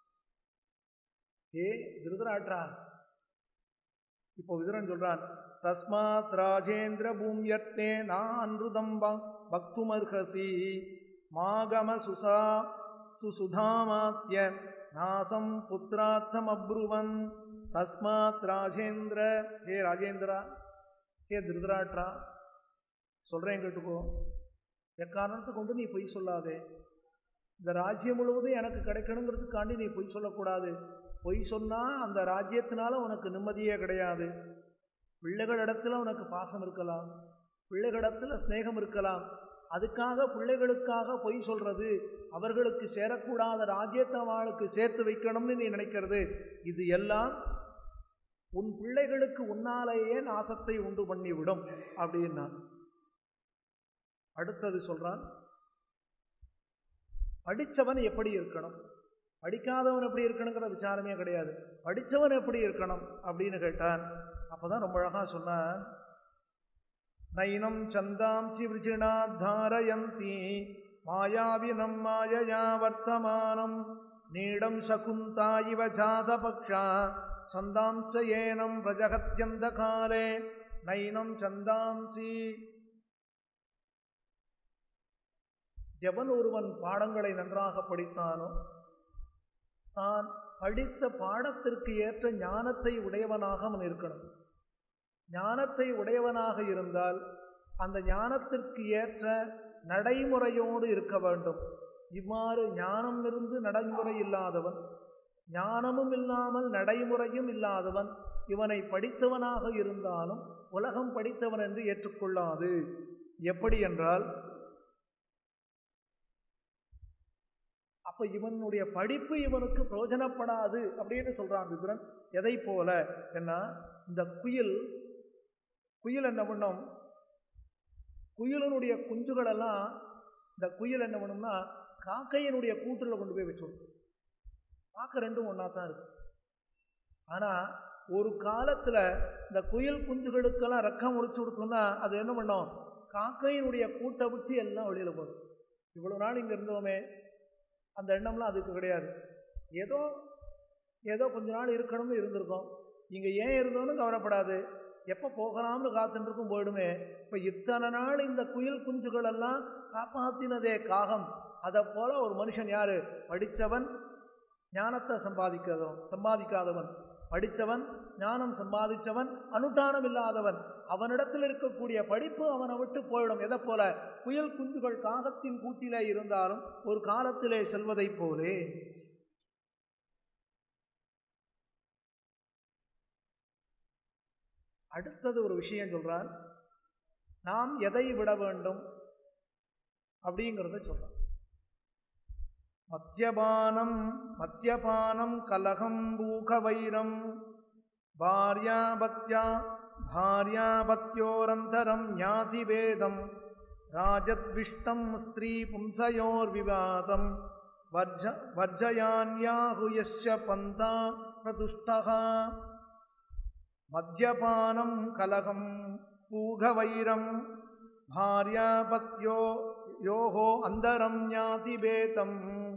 ஏ திருதராட்ரா. இப்போ விதுரன் சொல்றான், தஸ்மாத் ராஜேந்திர பூம்யர்த்தே நான்ருதம் பக்துமர்ஹசி மாகம சுசா சுசுதாமாத்ய நாசம் புத்திரார்த்தம் அப்ருவன். தஸ்மாத் ராஜேந்திர, ஹே ராஜேந்திரா, ஹே திருதராட்ரா, சொல்றேன் கேட்டுக்கோ, எக்காரணத்தை கொண்டு நீ பொய் சொல்லாதே. இந்த ராஜ்யம் முழுவதும் எனக்கு கிடைக்கணுங்கிறதுக்காண்டி நீ பொய் சொல்லக்கூடாது. பொய் சொன்னா அந்த ராஜ்யத்தினால உனக்கு நிம்மதியே கிடையாது. பிள்ளைகளிடத்துல உனக்கு பாசம் இருக்கலாம், பிள்ளைகளிடத்துல ஸ்நேகம் இருக்கலாம், அதுக்காக பிள்ளைகளுக்காக பொய் சொல்றது, அவர்களுக்கு சேரக்கூடாத ராஜ்யத்தை அவளுக்கு சேர்த்து வைக்கணும்னு நீ நினைக்கிறது, இது எல்லாம் உன் பிள்ளைகளுக்கு உன்னாலேயே நாசத்தை உண்டு பண்ணிவிடும் அப்படின்னா. அடுத்தது சொல்றான், படித்தவன் எப்படி இருக்கணும், படிக்காதவன் எப்படி இருக்கணுங்கிற விசாரமே கிடையாது, படித்தவன் எப்படி இருக்கணும் அப்படின்னு கேட்டான். அப்பதான் ரொம்ப அழகா சொன்னான், நைனம் சந்தாம்சி விருஜிணா தாரயந்தி மாயாவினம் மாயயா வர்த்தமானம் நீடம் சகுந்தா இவ ஜாதபக்ஷா சந்தாம்ச ஏனம் பிரஜகத்யந்த காலே நைனம் சந்தாம்சி. எவன் ஒருவன் பாடங்களை நன்றாக படித்தானோ தான் படித்த பாடத்திற்கு ஏற்ற ஞானத்தை உடையவனாக அவன் இருக்கணும். ஞானத்தை உடையவனாக இருந்தால் அந்த ஞானத்திற்கு ஏற்ற நடைமுறையோடு இருக்க வேண்டும். இவ்வாறு ஞானம் இருந்து நடைமுறை இல்லாதவன், ஞானமும் இல்லாமல் நடைமுறையும் இல்லாதவன் இவனை படித்தவனாக இருந்தாலும் உலகம் படித்தவன் என்று ஏற்றுக்கொள்ளாது. எப்படி என்றால், அப்ப இவனுடைய படிப்பு இவனுக்கு பிரயோஜனப்படாது அப்படின்னு சொல்றான் விதுரன். எதை போல என்ன, இந்த குயில் குயில் என்ன பண்ணும், குயிலனுடைய குஞ்சுகளெல்லாம் இந்த குயில் என்ன பண்ணும்னா காக்கையினுடைய கூட்டுல கொண்டு போய் வச்சுடும். பார்க்க ரெண்டும் ஒன்னா தான் இருக்கு. ஆனா ஒரு காலத்துல இந்த குயில் குஞ்சுகளுக்கெல்லாம் ரெக்கம் முடிச்சு கொடுத்தோம்னா அது என்ன பண்ணும், காக்கையினுடைய கூட்டை விட்டு எல்லாம் வெளியில போடும். இவ்வளவு நாள் இங்க இருந்தோமே அந்த எண்ணம்லாம் அதுக்கு கிடையாது. ஏதோ ஏதோ கொஞ்ச நாள் இருக்கணும்னு இருந்திருக்கோம். இங்க ஏன் இருந்தோன்னு கவலைப்படாது, எப்போ போகலாம்னு காத்துருக்கும் போயிடுமே. இப்போ இத்தனை நாள் இந்த குயில் குஞ்சுகள் எல்லாம் காப்பாத்தினதே காகம். அதை போல ஒரு மனுஷன் யாரு, படித்தவன் ஞானத்தை சம்பாதிக்காதவன் சம்பாதிக்காதவன் படித்தவன் ஞானம் சம்பாதித்தவன் அனுஷ்டானம் இல்லாதவன், அவனிடத்தில் இருக்கக்கூடிய படிப்பு அவனை விட்டு போயிடும். எதை போல, குயில் குஞ்சுகள் காகத்தின் கூட்டிலே இருந்தாலும் ஒரு காலத்திலே செல்வதை போலே. அடுத்தது ஒரு விஷயம் சொல்றார், நாம் எதை விட வேண்டும் அப்படிங்கிறத சொல்றார். மத்தியபானம் மத்தியபானம் கலகம் பூக வைரம் பாரியாபத்யா பாரியாபத்யோரந்தரம் ஞாதி வேதம் ராஜத்விஷ்டம் ஸ்திரீ பும்சயோர் விவாதம் வர்ஜ வர்ஜயான்யாஹுயஸ்ய பந்தா பிரதுஷ்டஹா. மத்தியபானம் கலகம் பூகவைரம் பாரியாபத்யோ யோகோ அந்தரம் ஞாதி பேதம்.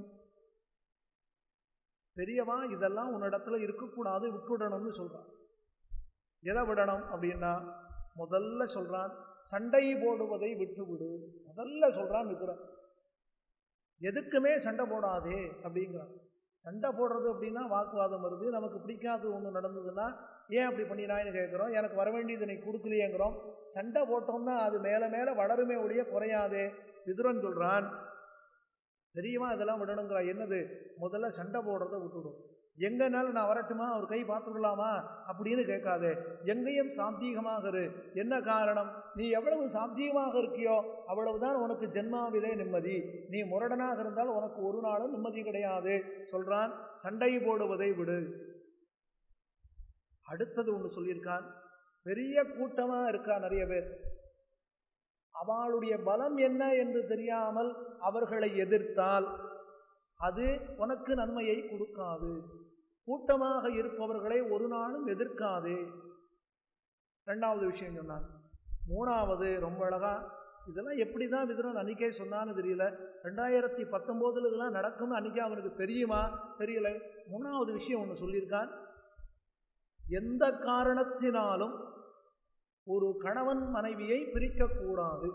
பெரியவா இதெல்லாம் உன்னிடத்துல இருக்கக்கூடாது, விட்டுடணும்னு சொல்றான். எதை விடணும் அப்படின்னா, முதல்ல சொல்றான் சண்டை போடுவதை விட்டுவிடு. முதல்ல சொல்றான் விதுரன், எதுக்குமே சண்டை போடாதே அப்படிங்கிறான். சண்டை போடுறது அப்படின்னா வாக்குவாதம் வருது, நமக்கு பிடிக்காது ஒன்று நடந்ததுன்னா ஏன் அப்படி பண்ணினான்னு கேட்குறோம், எனக்கு வர வேண்டியது நீ கொடுக்கலையேங்கிறோம். சண்டை போட்டோம்னா அது மேலே மேலே வளருமே ஒழிய குறையாதே. விதுரன் சொல்றான் பெரியவா இதெல்லாம் விடணுங்கிறா. என்னது, முதல்ல சண்டை போடுறதை விட்டுடும். எங்கனாலும் நான் வரட்டுமா, ஒரு கை பார்த்துடலாமா அப்படின்னு கேட்காதே. எங்கேயும் சாத்தியமாக இரு. என்ன காரணம், நீ எவ்வளவு சாத்தியமாக இருக்கியோ அவ்வளவுதான் உனக்கு ஜென்மாவிலே நிம்மதி. நீ முரடனாக இருந்தால் உனக்கு ஒரு நாளும் நிம்மதி கிடையாது. சொல்றான் சண்டை போடுவதை விடு. அடுத்தது ஒன்று சொல்லியிருக்கான், பெரிய கூட்டமா இருக்கா நிறைய பேர், அவளுடைய பலம் என்ன என்று தெரியாமல் அவர்களை எதிர்த்தால் அது உனக்கு நன்மையை கொடுக்காது. கூட்டமாக இருப்பவர்களை ஒரு நாளும் எதிர்க்காது. ரெண்டாவது விஷயம் சொன்னான். மூணாவது ரொம்ப அழகா, இதெல்லாம் எப்படி தான் விதுரன் அன்னைக்கே சொன்னான்னு தெரியல, ரெண்டாயிரத்தி பத்தொம்போதுல இதெல்லாம் நடக்கும்னு அன்னைக்கே அவனுக்கு தெரியுமா தெரியல. மூணாவது விஷயம் ஒன்று சொல்லியிருக்கான், எந்த காரணத்தினாலும் ஒரு கணவன் மனைவியை பிரிக்கக்கூடாது.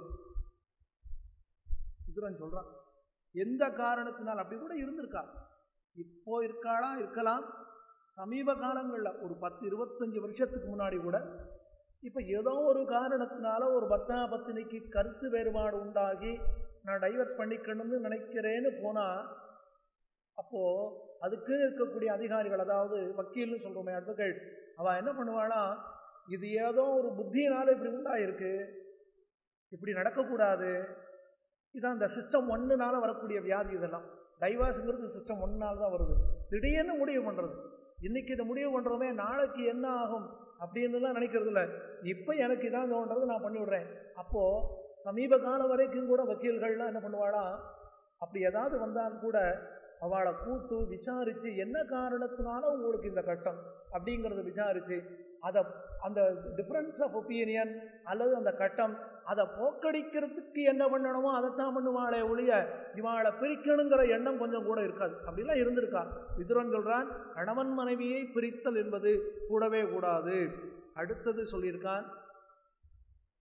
விதுரன் சொல்றான் எந்த காரணத்தினால். அப்படி கூட இருந்திருக்கா, இப்போ இருக்காளா இருக்கலாம், சமீப காலங்களில் ஒரு பத்து இருபத்தஞ்சு வருஷத்துக்கு முன்னாடி கூட. இப்போ ஏதோ ஒரு காரணத்தினால ஒரு பத்தா பத்தினிக்கு கருத்து வேறுபாடு உண்டாகி நான் டைவர்ஸ் பண்ணிக்கணும்னு நினைக்கிறேன்னு போனால், அப்போது அதுக்கு இருக்கக்கூடிய அதிகாரிகள், அதாவது வக்கீல்னு சொல்கிறோமே அட்வொகேட்ஸ், அவள் என்ன பண்ணுவாளா, இது ஏதோ ஒரு புத்தியினால இப்படி உண்டாயிருக்கு, இப்படி நடக்கக்கூடாது, இதான் இந்த சிஸ்டம் ஒன்றுனால வரக்கூடிய வியாதி. இதெல்லாம் டைவர்ஸுங்கிறது சிஸ்டம் ஒன்றுனால தான் வருது. திடீர்னு முடிவு பண்ணுறது, இன்னைக்கு இதை முடிவு பண்ணுறோமே நாளைக்கு என்ன ஆகும் அப்படின்னுலாம் நினைக்கிறது இல்லை. இப்போ எனக்கு இதான் தோன்றது, நான் பண்ணிவிடுறேன். அப்போது சமீப காலம் வரைக்கும் கூட வக்கீல்கள்லாம் என்ன பண்ணுவாளா, அப்படி ஏதாவது வந்தால் கூட அவளை கூட்டு விசாரித்து என்ன காரணத்தினால உங்களுக்கு இந்த கட்டம் அப்படிங்கிறத விசாரித்து அதை அந்த டிஃப்ரென்ஸ் ஆஃப் ஒப்பீனியன் அல்லது அந்த கட்டம் அதை போக்கடிக்கிறதுக்கு என்ன பண்ணணுமோ அதைத்தான் பண்ணுவாளே ஒழிய இவாளை பிரிக்கணுங்கிற எண்ணம் கொஞ்சம் கூட இருக்காது. அப்படிலாம் இருந்திருக்கா. விதுரன் சொல்றான் கணவன் மனைவியை பிரித்தல் என்பது கூடவே கூடாது. அடுத்தது சொல்லியிருக்கான்,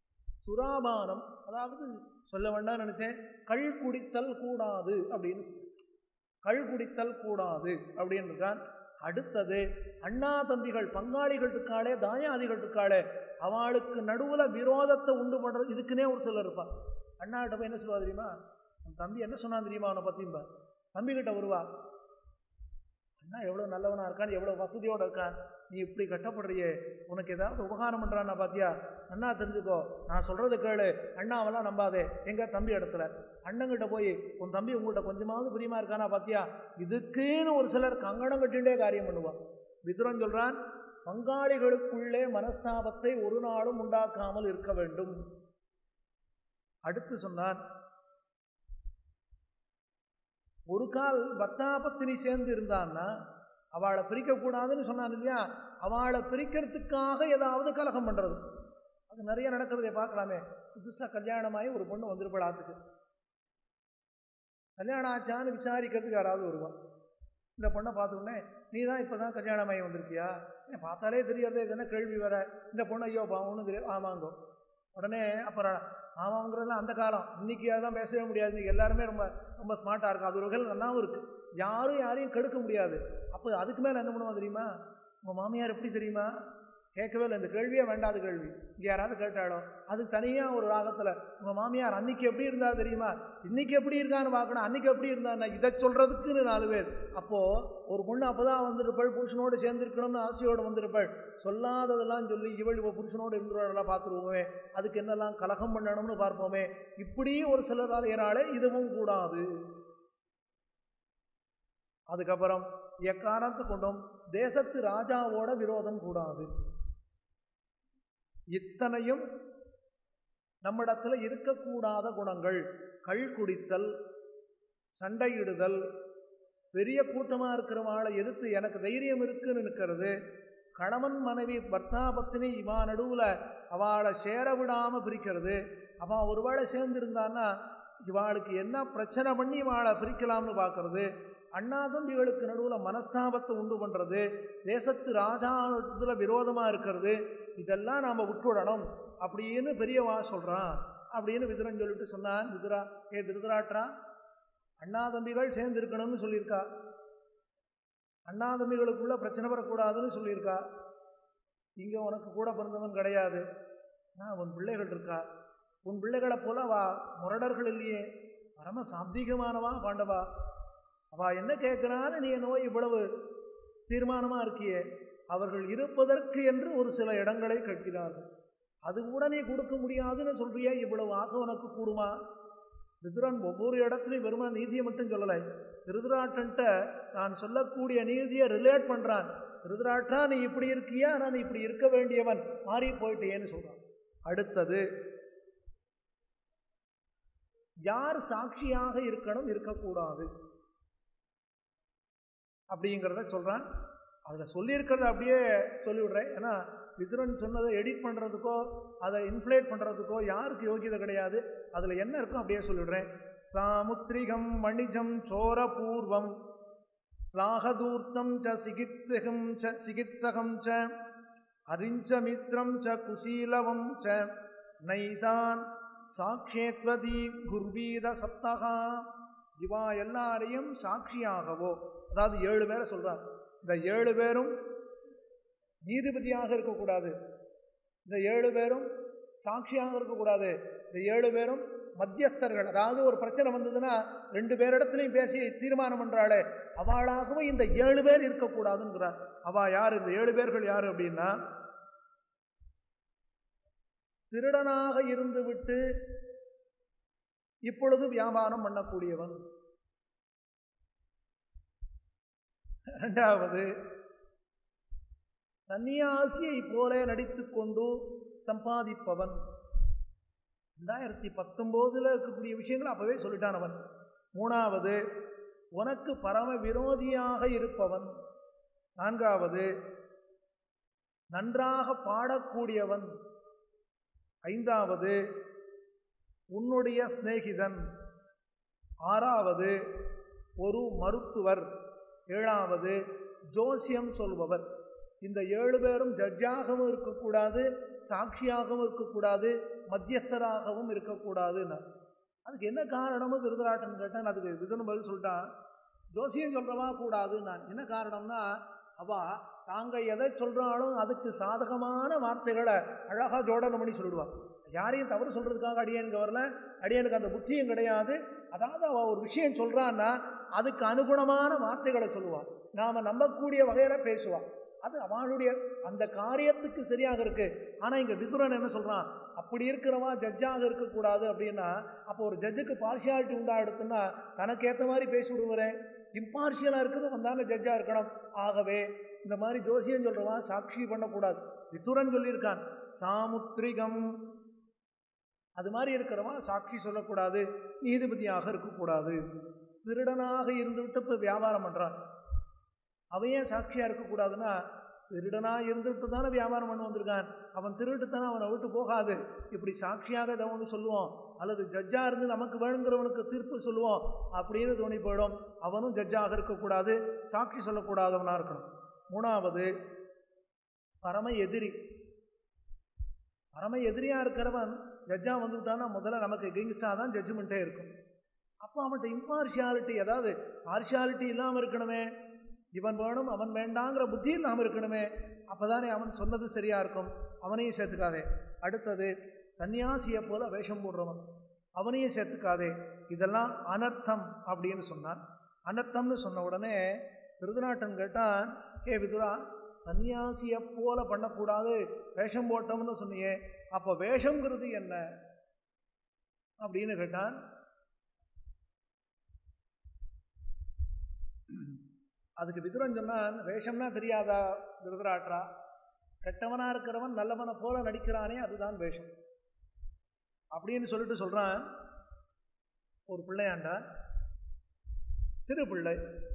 சுராபானம், அதாவது சொல்ல வேண்டாம் நினைச்சேன், கள் குடித்தல் கூடாது அப்படின்னு சொல்லி, கள் குடித்தல் கூடாது அப்படின்னு இருக்கான். அடுத்தது அண்ணா தம்பிகள் பங்காளிகள் இருக்காளே, தாயாதிகள் இருக்காளே, அவளுக்கு நடுவுல விரோதத்தை உண்டு பண்றது. இதுக்குன்னே ஒரு சிலர் இருப்பான். அண்ணாகிட்ட போய் என்ன சொல்லுவா தெரியுமா, உன் தம்பி என்ன சொன்னா தெரியுமா அவனை பத்திம்பா. தம்பி கிட்ட வருவா, அண்ணா எவ்வளவு நல்லவனா இருக்கான், எவ்வளவு வசதியோட இருக்கான், நீ இப்படி கட்டப்படுறியே, உனக்கு ஏதாவது உபகாரம் பண்றான்னா பாத்தியா, அண்ணா தெரிஞ்சுக்கோ, நான் சொல்றது கேளு, அண்ணாவெல்லாம் நம்பாதே. எங்க தம்பி இடத்துல அண்ணங்கிட்ட போய் உன் தம்பி உங்கள்கிட்ட கொஞ்சமாவது பிரியமா இருக்கானா பாத்தியா. இதுக்குன்னு ஒரு சிலர் கங்கணம் கட்டிண்டே காரியம் பண்ணுவான். விதுரன் சொல்றான், பங்காளிகளுக்குள்ளே மனஸ்தாபத்தை ஒரு நாளும் உண்டாக்காமல் இருக்க வேண்டும். அடுத்து சொன்னான், ஒரு கால் பத்தாபத்தினி சேர்ந்து இருந்தான்னா அவளை பிரிக்கக்கூடாதுன்னு சொன்னான் இல்லையா, அவளை பிரிக்கிறதுக்காக ஏதாவது கலகம் பண்றது. அது நிறைய நடக்கிறதை பார்க்கலாமே. புதுசாக கல்யாணமாகி ஒரு பொண்ணு வந்துருப்படாத்துக்கு, கல்யாணம் ஆச்சான்னு விசாரிக்கிறதுக்கு யாராவது வருவான். இந்த பொண்ணை பார்த்தோன்னே, நீ தான் இப்போ தான் கல்யாணமாகி வந்திருக்கியா, பார்த்தாலே தெரியாதே, இது என்ன கேள்வி வேற, இந்த பொண்ணு ஐயோ பாவம்னு தெரியாது, ஆமாங்கோ. உடனே அப்புறம் ஆமாங்கிறதுலாம் அந்த காலம், இன்னைக்கு அதெல்லாம் பேசவே முடியாது. இன்னைக்கு எல்லாருமே ரொம்ப ரொம்ப ஸ்மார்ட்டாக இருக்கும், அது ஒரு வகையில் நல்லாவும் இருக்குது, யாரும் யாரையும் கெடுக்க முடியாது. அப்போ அதுக்கு மேலே என்ன பண்ணுவோம் தெரியுமா, உங்கள் மாமியார் எப்படி தெரியுமா, கேட்கவே இல்லை, இந்த கேள்வியே வேண்டாத கேள்வி, இங்கே யாராவது கேட்டாலும் அது தனியாக ஒரு ராகத்தில், உங்கள் மாமியார் அன்னைக்கு எப்படி இருந்தா தெரியுமா, இன்னைக்கு எப்படி இருக்கான்னு பார்க்கணும், அன்னைக்கு எப்படி இருந்தான்னா இதை சொல்கிறதுக்குன்னு நாலு பேர். அப்போது ஒரு பொண்ணு அப்போ தான் வந்துருப்பாள், புருஷனோடு சேர்ந்துருக்கணும்னு ஆசையோடு வந்திருப்பாள், சொல்லாததெல்லாம் சொல்லி இவள் இப்போ புருஷனோடு இருந்துருவாளெல்லாம் பார்த்துருவோமே, அதுக்கு என்னெல்லாம் கலகம் பண்ணணும்னு பார்ப்போமே, இப்படி ஒரு சிலர் அலையிறாளே, இதுவும் கூடாது. அதுக்கப்புறம் எக்காரணத்து கொண்டும் தேசத்து ராஜாவோட விரோதம் கூடாது. இத்தனையும் நம்மிடத்துல இருக்கக்கூடாத குணங்கள். கள் குடித்தல், சண்டையிடுதல், பெரிய கூட்டமாக இருக்கிறவாளை எதிர்த்து எனக்கு தைரியம் இருக்குன்னு இருக்கிறது, கணவன் மனைவி பர்த்தா பத்தினி இவா நடுவில் அவளை சேர விடாமல் பிரிக்கிறது. அவள் ஒருவேளை சேர்ந்துருந்தான்னா இவாளுக்கு என்ன பிரச்சனை பண்ணி இவாளை பிரிக்கலாம்னு பார்க்கறது, அண்ணா தம்பிகளுக்கு நடுவில் மனஸ்தாபத்தை உண்டு பண்ணுறது, தேசத்து ராஜாத்தில் விரோதமாக இருக்கிறது, இதெல்லாம் நாம் விட்டுவிடணும் அப்படின்னு பெரியவா சொல்கிறான் அப்படின்னு விதுரன் சொல்லிட்டு சொன்னான். விதுரா ஏ திருதராட்டா, அண்ணா தம்பிகள் சேர்ந்து இருக்கணும்னு சொல்லியிருக்கா, அண்ணா தம்பிகளுக்குள்ள பிரச்சனை வரக்கூடாதுன்னு சொல்லியிருக்கா, இங்கே உனக்கு கூட பிறந்தவன் கிடையாது, ஆனால் உன் பிள்ளைகள் இருக்கா, உன் பிள்ளைகளை போல வா முரடர்கள் இல்லையே, பரம சாப்திகமானவா பாண்டவா, அவள் என்ன கேட்குறான்னு நீ என்னவோ இவ்வளவு தீர்மானமாக இருக்கியே, அவர்கள் இருப்பதற்கு என்று ஒரு சில இடங்களை கேட்கிறார்கள், அது கூட நீ கொடுக்க முடியாதுன்னு சொல்றியே, இவ்வளவு ஆசை உனக்கு கூடுமா. விதுரன் ஒவ்வொரு இடத்துலையும் வெறும நீதியை மட்டும் சொல்லலை, திருதராட்டன்ட்ட நான் சொல்லக்கூடிய நீதியை ரிலேட் பண்ணுறான். திருதராட்டா நீ இப்படி இருக்கியா, நான் நீ இப்படி இருக்க வேண்டியவன், மாறி போயிட்டேன்னு சொல்கிறான். அடுத்தது யார் சாட்சியாக இருக்கணும் இருக்கக்கூடாது அப்படிங்கிறத சொல்கிறான். அதில் சொல்லியிருக்கிறத அப்படியே சொல்லிவிடுறேன், ஏன்னா விதுரன் சொன்னதை எடிட் பண்ணுறதுக்கோ அதை இன்ஃப்ளேட் பண்ணுறதுக்கோ யாருக்கு யோகியதை கிடையாது. அதில் என்ன இருக்கும் அப்படியே சொல்லிவிடுறேன். சாமுத்ரிகம் மணிஜம் சோரபூர்வம் ஸ்லாகதூர்த்தம் ச சிகித்சகம் ச சிகித்சகம் ச அரிஞ்சமித்ரம் ச குசீலவம் ச நைதான் சாட்சேத்வதி குர்வீத சப்தகா. இவா எல்லாரையும் சாட்சியாகவோ, அதாவது ஏழு பேரை சொல்றார், இந்த ஏழு பேரும் நீதிபதியாக இருக்கக்கூடாது, இந்த ஏழு பேரும் சாட்சியாக இருக்கக்கூடாது, இந்த ஏழு பேரும் மத்தியஸ்தர்கள். அதாவது ஒரு பிரச்சனை வந்ததுன்னா ரெண்டு பேரிடத்துலையும் பேசி தீர்மானம் பண்றாளே, அவளாகவும் இந்த ஏழு பேர் இருக்கக்கூடாதுங்கிறார். அவா யார், இந்த ஏழு பேர்கள் யாரு அப்படின்னா, திருடனாக இருந்து விட்டு இப்பொழுது வியாபாரம் பண்ணக்கூடியவன், இரண்டாவது சன்னியாசியை போல நடித்து கொண்டு சம்பாதிப்பவன். ரெண்டாயிரத்தி பத்தொன்பதுல இருக்கக்கூடிய விஷயங்கள் அப்பவே சொல்லிட்டான் அவன். மூணாவது உனக்கு பரம விரோதியாக இருப்பவன். நான்காவது நன்றாக பாடக்கூடியவன். ஐந்தாவது உன்னுடைய சிநேகிதன். ஆறாவது ஒரு மருத்துவர். ஏழாவது ஜோசியம் சொல்பவர். இந்த ஏழு பேரும் ஜட்ஜாகவும் இருக்கக்கூடாது, சாட்சியாகவும் இருக்கக்கூடாது, மத்தியஸ்தராகவும் இருக்கக்கூடாதுன்னு. அதுக்கு என்ன காரணமும் திருதராட்டன் கேட்டான். அதுக்கு விதுரன் பதில் சொல்லிட்டான், ஜோசியம் சொல்கிறவா கூடாதுன்னு. நான் என்ன காரணம்னா, அவள் தாங்கள் எதை சொல்கிறாலும் அதுக்கு சாதகமான வார்த்தைகளை அழகாக ஜோடனை பண்ணி சொல்லிடுவாள். யாரையும் தவறு சொல்கிறதுக்காக அடியனுக்கு வரல, அடியனுக்கு அந்த புத்தியும் கிடையாது. அதாவது அவள் ஒரு விஷயம் சொல்கிறான்னா அதுக்கு அனுகுணமான வார்த்தைகளை சொல்லுவாள், நாம் நம்பக்கூடிய வகையில் பேசுவாள். அது அவளுடைய அந்த காரியத்துக்கு சரியாக இருக்குது. ஆனால் இங்கே விதுரன் என்ன சொல்கிறான், அப்படி இருக்கிறவா ஜட்ஜாக இருக்கக்கூடாது அப்படின்னா, அப்போ ஒரு ஜட்ஜுக்கு பார்ஷியாலிட்டி உண்டா எடுத்துன்னா தனக்கு ஏற்ற மாதிரி பேசி விடுவேன். இம்பார்ஷியலாக இருக்குது வந்தாங்க ஜட்ஜாக இருக்கணும். ஆகவே இந்த மாதிரி ஜோசியம் சொல்கிறவா சாட்சி பண்ணக்கூடாது. விதுரன் சொல்லியிருக்கான் சாமுத்ரிகம், அது மாதிரி இருக்கிறவா சாட்சி சொல்லக்கூடாது, நீதிபதியாக இருக்கக்கூடாது. திருடனாக இருந்துவிட்டு இப்போ வியாபாரம் பண்ணுறான், அவையே சாட்சியாக இருக்கக்கூடாதுன்னா, திருடனாக இருந்துவிட்டு தானே வியாபாரம் பண்ண வந்திருக்கான், அவன் திருட்டு தானே, அவனை விட்டு போகாது. இப்படி சாட்சியாக இதை ஒன்று சொல்லுவோம், அல்லது ஜட்ஜாக இருந்து நமக்கு வேணுங்கிறவனுக்கு தீர்ப்பு சொல்லுவோம் அப்படின்னு தோணி போயிடும். அவனும் ஜட்ஜாக இருக்கக்கூடாது, சாட்சி சொல்லக்கூடாதவனாக இருக்கணும். மூணாவது பரம எதிரி. பரம எதிரியாக இருக்கிறவன் ஜட்ஜாக வந்துவிட்டான்னா முதல்ல நமக்கு எகெயின்ஸ்டாக தான் ஜட்ஜ்மெண்ட்டே இருக்கும். அப்போ அவன்கிட்ட இம்பார்ஷியாலிட்டி, அதாவது பார்ஷியாலிட்டி இல்லாமல் இருக்கணுமே, இவன் வேணும் அவன் வேண்டாங்கிற புத்தி இல்லாமல் இருக்கணுமே, அப்போ தானே அவன் சொன்னது சரியாக இருக்கும். அவனையும் சேர்த்துக்காதே. அடுத்தது சன்னியாசியை போல வேஷம் போடுறவன், அவனையும் சேர்த்துக்காதே. இதெல்லாம் அனர்த்தம் அப்படின்னு சொன்னான். அனர்த்தம்னு சொன்ன உடனே திருதராட்டன் கேட்டான், ஏ விதுரா, சன்னியாசியை போல பண்ணக்கூடாது, வேஷம் போட்டோம்னு சொன்னியே, அப்போ வேஷங்கிறது என்ன அப்படின்னு கேட்டான். அதுக்கு விதுரன் சொன்னான், வேஷம்னா தெரியாதா திருதராட்ரா, கெட்டவனாக இருக்கிறவன் நல்லவனை போல நடிக்கிறானே அதுதான் வேஷம் அப்படின்னு சொல்லிட்டு சொல்கிறான். ஒரு பிள்ளையாண்டான், சிறு பிள்ளை,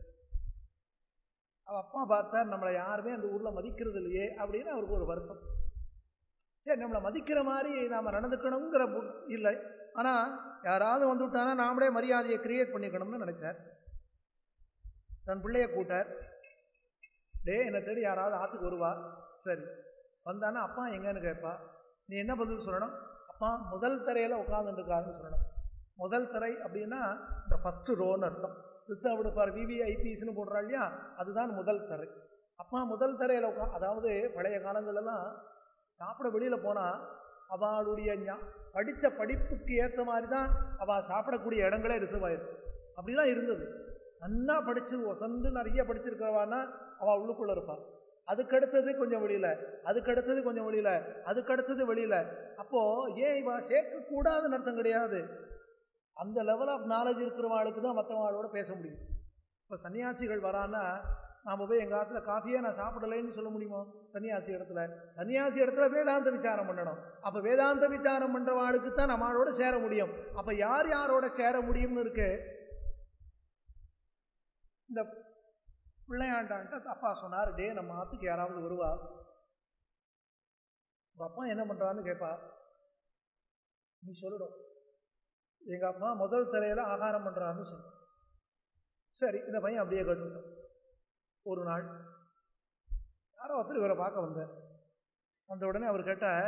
அவள் அப்பா பார்த்தார், நம்மளை யாருமே அந்த ஊரில் மதிக்கிறது இல்லையே அப்படின்னு அவருக்கு ஒரு வருத்தம். சரி, நம்மளை மதிக்கிற மாதிரி நாம் நடந்துக்கணுங்கிற இல்லை, ஆனால் யாராவது வந்து விட்டானா நாமளே மரியாதையை கிரியேட் பண்ணிக்கணும்னு நினச்சார். தன் பிள்ளைய கூட்டார், டே என்னை தேடி யாராவது ஆற்றுக்கு வருவா, சரி வந்தானா அப்பா எங்கன்னு கேட்பா, நீ என்ன பதில் சொல்லணும், அப்பா முதல் தரையில் உட்காந்துருக்காருன்னு சொல்லணும். முதல் தரை அப்படின்னா இந்த ஃபஸ்ட்டு ரோன்னு அர்த்தம். ரிசர்வ்டு ஃபார் விவிஐபிஸ்ன்னு போடுறா இல்லையா, அதுதான் முதல் தரை. அப்பா முதல் தரையில் உட்கா, அதாவது பழைய காலங்களெல்லாம் சாப்பிட வெளியில் போனால் அவளுடைய படித்த படிப்புக்கு ஏற்ற மாதிரி தான் அவள் சாப்பிடக்கூடிய இடங்களே ரிசர்வ் ஆயிருக்கு. அப்படிலாம் இருந்தது. நன்னா படித்து வசந்து நிறைய படிச்சிருக்கிறவான்னா அவள் உள்ளுக்குள்ளே இருப்பாள். அதுக்கடுத்தது கொஞ்சம் வெளியில், அதுக்கடுத்தது கொஞ்சம் வெளியில், அதுக்கடுத்தது வெளியில். அப்போது ஏன் இவ சேர்க்கக்கூடாதுன்னு அர்த்தம் கிடையாது. அந்த லெவல் ஆஃப் நாலேஜ் இருக்கிறவாளுக்கு தான் மற்றவாளோட பேச முடியும். இப்போ சன்னியாசிகள் வரான்னா நாம் போய் எங்கள் காலத்தில் காஃபியே நான் சாப்பிடலைன்னு சொல்ல முடியுமோ? சன்னியாசி இடத்துல சன்னியாசி இடத்துல வேதாந்த விசாரம் பண்ணணும். அப்போ வேதாந்த விசாரம் பண்ணுறவாளுக்கு தான் நம்மளோட சேர முடியும். அப்போ யார் யாரோட சேர முடியும்னு இருக்கு. இந்த பிள்ளையாண்டான்ட்டு அப்பா சொன்னார், டே நம்ம ஆத்துக்கு யாராவது வருவா, அப்பா என்ன பண்ணுறான்னு கேட்பா, நீ சொல்லிடும் எங்கள் அப்பா முதல் தரையில் ஆகாரம் பண்ணுறாருன்னு சொல்லு. சரி, இந்த பையன் அப்படியே கேட்டுட்டோம். ஒரு நாள் யாரோ ஒருத்தர் இவரை பார்க்க வந்தார். வந்த உடனே அவர் கேட்டார்,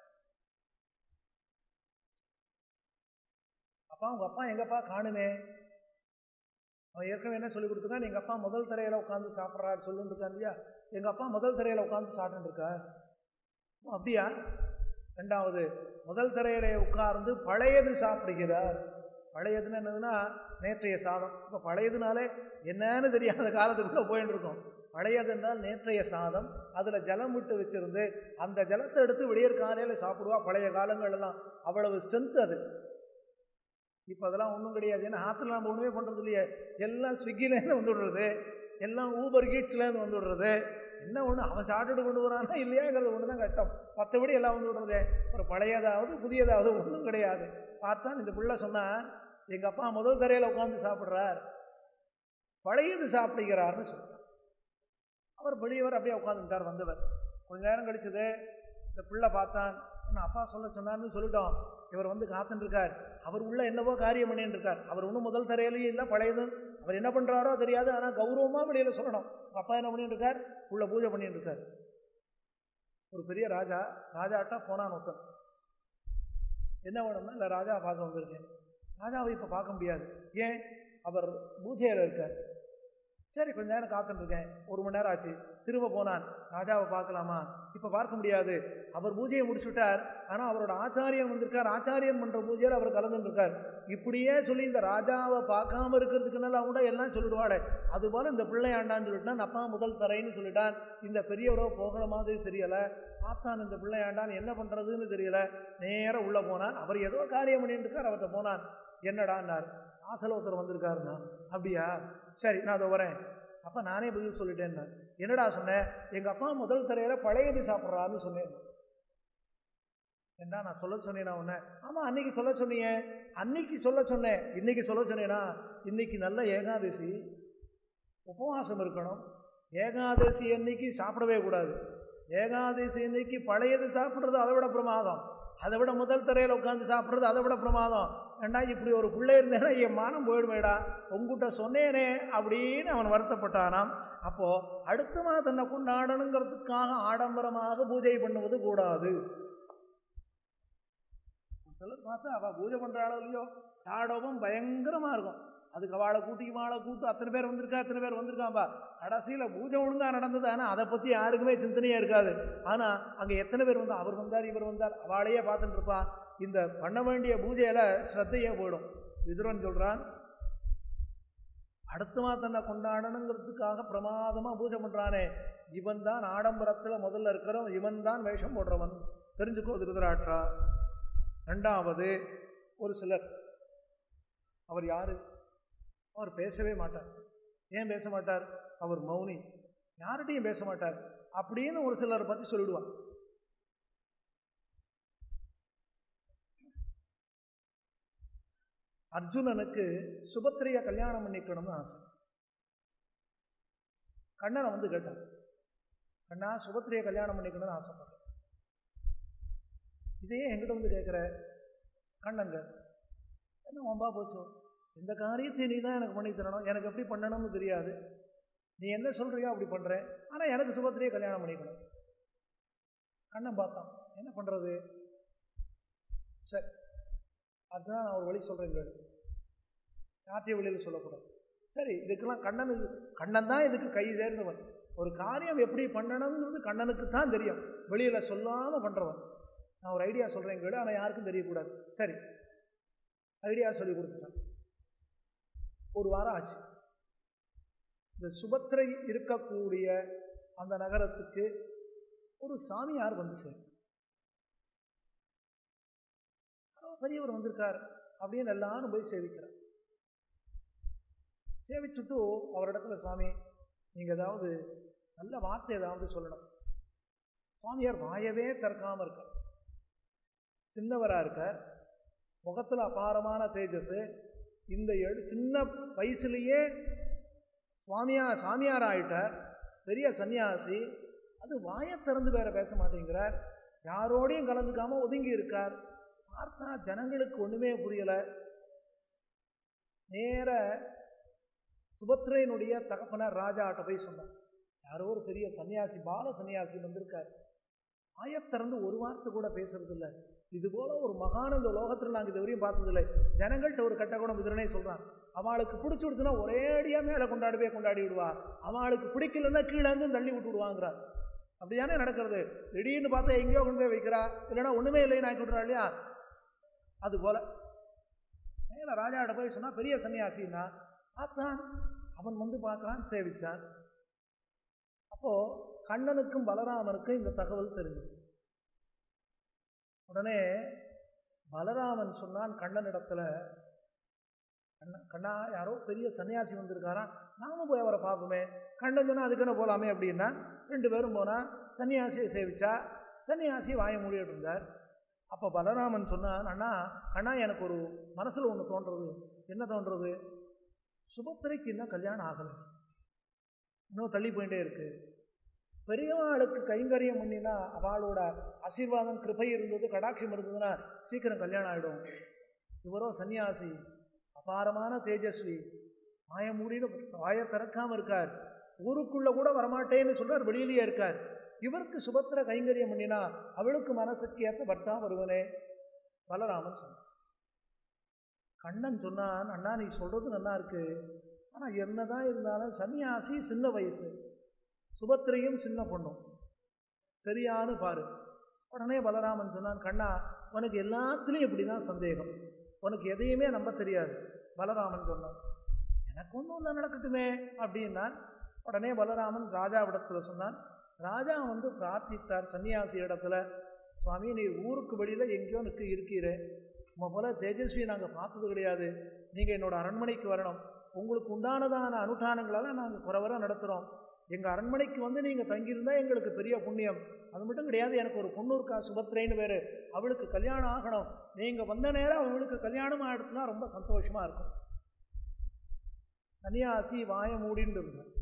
அப்பா உங்கள் அப்பா எங்கப்பா காணுமே? அவன் ஏற்கனவே என்ன சொல்லி கொடுத்துருக்கான், எங்கள் அப்பா முதல் தரையில் உட்காந்து சாப்பிட்றாரு சொல்லுன்னு இருக்கான் இல்லையா, எங்கள் அப்பா முதல் தரையில் உட்காந்து சாப்பிட்டுருக்கா. அப்படியா? ரெண்டாவது, முதல் தரையில உட்கார்ந்து பழையது சாப்பிடுகிறார். பழையதுன்னு என்னதுன்னா நேற்றைய சாதம். இப்போ பழையதுனாலே என்னன்னு தெரியாத காலத்துக்குள்ளே போயின்னு இருக்கோம். பழையது என்றால் நேற்றைய சாதம், அதில் ஜலம் விட்டு வச்சுருந்து அந்த ஜலத்தை எடுத்து விடியற் காலையில் சாப்பிடுவா. பழைய காலங்கள்லாம் அவ்வளவு ஸ்ட்ரென்த் அது. இப்போ அதெல்லாம் ஒன்றும் கிடையாது. ஏன்னா ஆற்றுல நம்ம ஒன்றுமே பண்ணுறது இல்லையே, எல்லாம் ஸ்விக்கிலேருந்து வந்து விடுறது, எல்லாம் ஊபர் கீட்ஸ்லேருந்து வந்து விடுறது. என்ன ஒன்று அவன் சாப்பிட்டுட்டு கொண்டு வரானா இல்லையாங்கிறது ஒன்று தான் கட்டம். மற்றபடி எல்லாம் வந்து விடுறதே. ஒரு பழையதாவது புதியதாவது ஒன்றும் கிடையாது. பார்த்தா இந்த பிள்ளை சொன்னால், எங்கள் அப்பா முதல் தரையில் உட்காந்து சாப்பிட்றார், பழையது சாப்பிடுகிறார்னு சொல்கிறார். அவர் பெரியவர் அப்படியே உட்காந்துட்டார். வந்தவர் கொஞ்ச நேரம் கழிச்சது இந்த பிள்ளை பார்த்தான், நான் அப்பா சொல்ல சொன்னார்னு சொல்லிட்டோம். இவர் வந்து காத்துட்டு இருக்கார். அவர் உள்ள என்னவோ காரியம் பண்ணிட்டு இருக்கார். அவர் ஒன்றும் முதல் தரையிலையும் இல்லை, பழையதும் அவர் என்ன பண்ணுறாரோ தெரியாது. ஆனால் கௌரவமாக வெளியில் சொல்லணும். அப்பா என்ன பண்ணிட்டு இருக்கார்? உள்ள பூஜை பண்ணிட்டு இருக்கார். ஒரு பெரிய ராஜா ராஜாட்டா போனான் ஒருத்தன். என்ன வேணும்னா, இல்லை ராஜா பார்க்க வந்திருக்கேன். ராஜாவை இப்போ பார்க்க முடியாது. ஏன்? அவர் பூஜையில் இருக்கார். சரி, கொஞ்ச நேரம் காத்துருக்கேன். ஒரு மணி நேரம் ஆச்சு. திரும்ப போனான். ராஜாவை பார்க்கலாமா? இப்போ பார்க்க முடியாது. அவர் பூஜையை முடிச்சுட்டார். ஆனால் அவரோட ஆச்சாரியன் வந்திருக்கார். ஆச்சாரியன் பண்ணுற பூஜையில் அவர் கலந்துருக்கார். இப்படியே சொல்லி இந்த ராஜாவை பார்க்காம இருக்கிறதுக்குனால கூட எல்லாம் சொல்லிடுவாள். அதுபோல் இந்த பிள்ளையாண்டான்னு சொல்லிட்டான். அப்பா முதல் தரைன்னு சொல்லிட்டான். இந்த பெரியவரோ போகிற மாதிரி தெரியலை. பார்த்தான் இந்த பிள்ளையாண்டான், என்ன பண்ணுறதுன்னு தெரியல. நேராக உள்ளே போனான். அவர் ஏதோ காரியம் பண்ணிட்டு இருக்கார். அவர்கிட்ட போனான். என்னடான்னார். ஆசல ஒருத்தர் வந்திருக்காருண்ணா. அப்படியா? சரி, நான் அதை வரேன். அப்போ நானே பதில் சொல்லிட்டேன்னா. என்னடா சொன்னேன்? எங்கள் அப்பா முதல் தரையில் பழையது சாப்பிட்றான்னு சொன்னேன். என்ன நான் சொல்ல சொன்னேன்னா உன்ன? ஆமாம், அன்னைக்கு சொல்ல சொன்னீங்க. அன்னைக்கு சொல்ல சொன்னேன். இன்னைக்கு சொல்ல சொன்னேன்னா? இன்னைக்கு நல்ல ஏகாதசி, உபவாசம் இருக்கணும். ஏகாதசி அன்னைக்கு சாப்பிடவே கூடாது. ஏகாதசி அன்னைக்கு பழையது சாப்பிட்றது அதை விட பிரமாதம். அதை விட முதல் தரையில் உட்காந்து சாப்பிட்றது அதை விட பிரமாதம். ஏண்டா இப்படி ஒரு பிள்ளை இருந்தேன்னா என் மானம் போயிடுமேடா, உங்ககிட்ட சொன்னேனே அப்படின்னு அவன் வருத்தப்பட்டானாம். அப்போது அடுத்தமா தன்னை கொண்டாடணுங்கிறதுக்காக ஆடம்பரமாக பூஜை பண்ணுவது கூடாது. சிலர் பார்த்தா அவள் பூஜை பண்ணுறாளோ இல்லையோ, ஆடோபம் பயங்கரமாக இருக்கும். அதுக்கு அவளை கூட்டிக்கு வாழை கூட்டு அத்தனை பேர் வந்திருக்கா அத்தனை பேர் வந்திருக்காம்பா. கடைசியில் பூஜை ஒழுங்காக நடந்தது. ஆனால் அதை பற்றி யாருக்குமே சிந்தனையாக இருக்காது. ஆனால் அங்கே எத்தனை பேர் வந்தால் அவர் வந்தார் இவர் வந்தார் அவளையே பார்த்துட்டு இருப்பான். இந்த பண்ண வேண்டிய பூஜையில் ஸ்ரத்தையே போயிடும். விதுரன் சொல்கிறான், அடுத்தமா தன்னை கொண்டாடணுங்கிறதுக்காக பிரமாதமாக பூஜை பண்ணுறானே, இவன் தான் ஆடம்பரத்தில் முதல்ல இருக்கிறவன், இவன் தான் வேஷம் போடுறவன். தெரிஞ்சுக்கோ திருதராட்சா. ரெண்டாவது, ஒரு சிலர், அவர் யாரு? அவர் பேசவே மாட்டார். ஏன் பேச மாட்டார்? அவர் மௌனி, யார்கிட்டையும் பேச மாட்டார் அப்படின்னு ஒரு சிலரை பற்றி சொல்லிடுவான். அர்ஜுனனுக்கு சுபத்திரையை கல்யாணம் பண்ணிக்கணும்னு ஆசை. கண்ணனை வந்து கேட்டான், கண்ணா சுபத்திரையை கல்யாணம் பண்ணிக்கணும்னு ஆசைப்பட்டேன், இதையே என்கிட்ட வந்து கேட்குற? கண்ணங்க என்ன ஒம்பா போச்சோ, இந்த காரியத்தை நீ தான் எனக்கு பண்ணி தரணும், எனக்கு எப்படி பண்ணணும்னு தெரியாது, நீ என்ன சொல்கிறியோ அப்படி பண்ணுறேன், ஆனால் எனக்கு சுபத்திரையை கல்யாணம் பண்ணிக்கணும். கண்ணன் பார்த்தான், என்ன பண்ணுறது? சரி, அதுதான் நான் ஒரு வழி சொல்கிறேன், யாத்திரை வழியில் சொல்லக்கூடாது. சரி, இதுக்கெல்லாம் கண்ணன் கண்ணன் தான் இதுக்கு கை சேர்ந்தவன். ஒரு காரியம் எப்படி பண்ணணுங்கிறது கண்ணனுக்கு தான் தெரியும், வெளியில் சொல்லாமல் பண்ணுறவன். நான் ஒரு ஐடியா சொல்கிறேன் கேடு, ஆனால் யாருக்கும் தெரியக்கூடாது. சரி, ஐடியா சொல்லி கொடுத்துட்டான். ஒரு வாரம் ஆச்சு. இந்த சுபத்திரை இருக்கக்கூடிய அந்த நகரத்துக்கு ஒரு சாமியார் வந்து சேரும். பெரியவர் வந்திருக்கார் அப்படின்னு எல்லாரும் போய் சேவிக்கிறார். சேவிச்சுட்டு அவரிடத்துல, சுவாமி நீங்கள் ஏதாவது நல்ல வார்த்தை ஏதாவது சொல்லணும். சுவாமியார் வாயவே திறக்காமல் இருக்கார். சின்னவராக இருக்கார், முகத்தில் அபாரமான தேஜஸ். இந்த எழு சின்ன வயசுலேயே சுவாமியா சாமியார் ஆகிட்டார், பெரிய சன்னியாசி. அது வாயை திறந்து வேற பேச மாட்டேங்கிறார், யாரோடையும் கலந்துக்காமல் ஒதுங்கி இருக்கார். பார்த்தா ஜனங்களுக்கு ஒன்றுமே புரியலை. நேர சுபத்திரையினுடைய தகப்பனார் ராஜாட்ட போய் சொன்னார், யாரோ ஒரு பெரிய சன்னியாசி, பால சன்னியாசி வந்திருக்கார், ஆயத்திறந்து ஒரு வார்த்தை கூட பேசுறது இல்லை. இது போல ஒரு மகான் இந்த உலகத்தில் நாங்கள் இது வரையும் பார்த்ததில்லை. ஜனங்கள்கிட்ட ஒரு கட்டகுணம் விதுரனே சொல்கிறான், அவளுக்கு பிடிச்சி விடுச்சுன்னா ஒரேடியாக மேலே கொண்டாடவே கொண்டாடி விடுவா, அவளுக்கு பிடிக்கலன்னா கீழே இருந்து தள்ளி விட்டு விடுவாங்கிறார். அப்படியானே நடக்கிறது. திடீர்னு பார்த்தா எங்கேயோ கொண்டு போய் வைக்கிறா, இல்லைன்னா ஒன்றுமே இல்லைன்னு ஆக்கி விட்றா இல்லையா? அதுபோல் மேலே ராஜாட்ட போய் சொன்னால் பெரிய சன்னியாசின்னா பார்த்தான். அவன் வந்து பார்க்குறான், சேவிச்சான். அப்போது கண்ணனுக்கும் பலராமனுக்கும் இந்த தகவல் தெரிஞ்சது. உடனே பலராமன் சொன்னான் கண்ணனிடத்துல, கண்ண கண்ணா யாரோ பெரிய சன்னியாசி வந்திருக்காரான், நானும் போய் அவரை பார்ப்போமே. கண்ணன் சொன்னால் அதுக்குன்னு போகலாமே அப்படின்னா ரெண்டு பேரும் போனால் சன்னியாசியை சேவிச்சா. சன்னியாசி வாயை மூடிட்டு இருந்தார். அப்போ பலராமன் சொன்னான், அண்ணா கண்ணா எனக்கு ஒரு மனசில் ஒன்று தோன்றுறது. என்ன தோன்றுறது? சுபத்திரைக்கு இன்னும் கல்யாணம் ஆகலை, இன்னும் தள்ளி போயிட்டே இருக்கு. பெரியவாளுக்கு கைங்கரியம் பண்ணினா அவளோட ஆசீர்வாதம் கிருபை இருந்தது, கடாட்சியம் இருந்ததுன்னா சீக்கிரம் கல்யாணம் ஆகிடும். இவரோ சன்னியாசி, அபாரமான தேஜஸ்வி, வாய மூடின்னு வாய திறக்காமல் இருக்கார், ஊருக்குள்ள கூட வரமாட்டேன்னு சொல்றார், வெளியிலேயே இருக்கார். இவருக்கு சுபத்திர கைங்கரியம் பண்ணினா அவளுக்கு மனசுக்கு ஏற்ற பர்த்தா வருவனே. பலராமன் சொன்னான். கண்ணன் சொன்னான், அண்ணா நீ சொல்றது நல்லா இருக்கு, ஆனால் என்னதான் இருந்தாலும் சன்னியாசி சின்ன வயசு, சுபத்திரையும் சின்ன பொண்ணும், சரியானு பாரு. உடனே பலராமன் சொன்னான், கண்ணா உனக்கு எல்லாத்துலேயும் இப்படி தான் சந்தேகம், உனக்கு எதையுமே நம்ப தெரியாது. பலராமன் சொன்னான், எனக்கு ஒன்றும் ஒன்று நடக்கட்டுமே அப்படின்னா. உடனே பலராமன் ராஜாவிடத்தில் சொன்னான். ராஜா வந்து பிரார்த்தித்தார் சன்னியாசி இடத்துல, சுவாமி நீ ஊருக்கு வெளியில் எங்கேயோ நிற்கு இருக்கிறேன், உங்க போல தேஜஸ்வி நாங்கள் பார்த்தது கிடையாது, நீங்கள் என்னோட அரண்மனைக்கு வரணும், உங்களுக்கு உண்டானதான அனுஷ்டானங்களெல்லாம் நாங்கள் குறைவர நடத்துகிறோம், எங்கள் அரண்மனைக்கு வந்து நீங்கள் தங்கியிருந்தால் எங்களுக்கு பெரிய புண்ணியம். அது மட்டும் கிடையாது, எனக்கு ஒரு பொண்ணு இருக்கா சுபத்திரைன்னு பேர், அவளுக்கு கல்யாணம் ஆகணும், நீங்கள் வந்த நேரம் அவளுக்கு கல்யாணம் ஆகிடுச்சுன்னா ரொம்ப சந்தோஷமாக இருக்கும். சன்னியாசி வாய மூடின்னு இருந்தார்.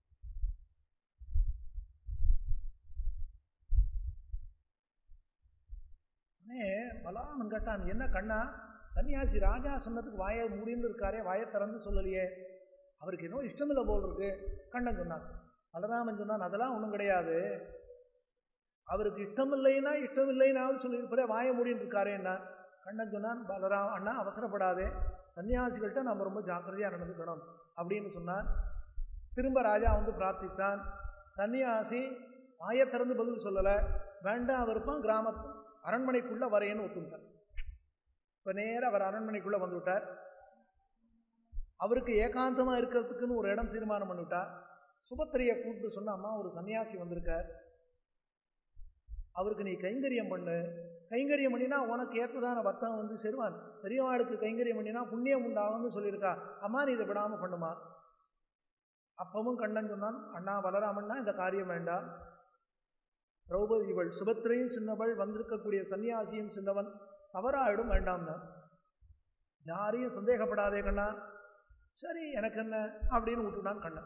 பலராமன் கேட்டான், என்ன கண்ணா சன்னியாசி ராஜா சொன்னதுக்கு வாயை மூடின்னு இருக்காரே, வாயை திறந்து சொல்லலையே, அவருக்கு இன்னும் இஷ்டம் இல்லை போல் இருக்கு. கண்ணன் சொன்னான். பலராமன் சொன்னான், அதெல்லாம் ஒன்றும் கிடையாது, அவருக்கு இஷ்டம் இல்லைன்னா இஷ்டம் இல்லைன்னாவது சொல்லியிருப்பதே, வாயை மூடின்னு இருக்காரேன்னா. கண்ணன் சொன்னான், பலராம அண்ணா அவசரப்படாதே, சன்னியாசிகள்கிட்ட நம்ம ரொம்ப ஜாக்கிரதையாக நடந்துக்கணும் அப்படின்னு சொன்னான். திரும்ப ராஜா வந்து பிரார்த்தித்தான். சன்னியாசி வாயை திறந்து பதில் சொல்லலை, வேண்டாம் விருப்பம் கிராமத்து அரண்மனைக்குள்ளே வரையன்னு ஒத்துட்டார். இப்போ நேராக அவர் அரண்மனைக்குள்ளே வந்துவிட்டார். அவருக்கு ஏகாந்தமாக இருக்கிறதுக்குன்னு ஒரு இடம் தீர்மானம் பண்ணிவிட்டார். சுபத்திரையை கூப்பிட்டு சொன்ன, அம்மா ஒரு சன்னியாசி வந்திருக்கார், அவருக்கு நீ கைங்கரியம் பண்ணு, கைங்கரியம் பண்ணினா உனக்கு ஏற்றதான வர்த்தகம் வந்து சேருவான், பெரியவாளுக்கு கைங்கரியம் பண்ணினா புண்ணியம் உண்டாகும்னு சொல்லியிருக்கா, அம்மா நீ இதை விடாமல் பண்ணுமா. அப்பவும் கண்ணன் சொன்னான், அண்ணா பலராமண்ணா இந்த காரியம் வேண்டாம், திரௌபதி இவள் சுபத்திரையும் சின்னவள், வந்திருக்கக்கூடிய சன்னியாசியும் சின்னவன், தவறாயிடும், வேண்டாம் தான், யாரையும் சந்தேகப்படாதே கண்ணா. சரி எனக்கு என்ன அப்படின்னு விட்டுட்டான் கண்ணன்.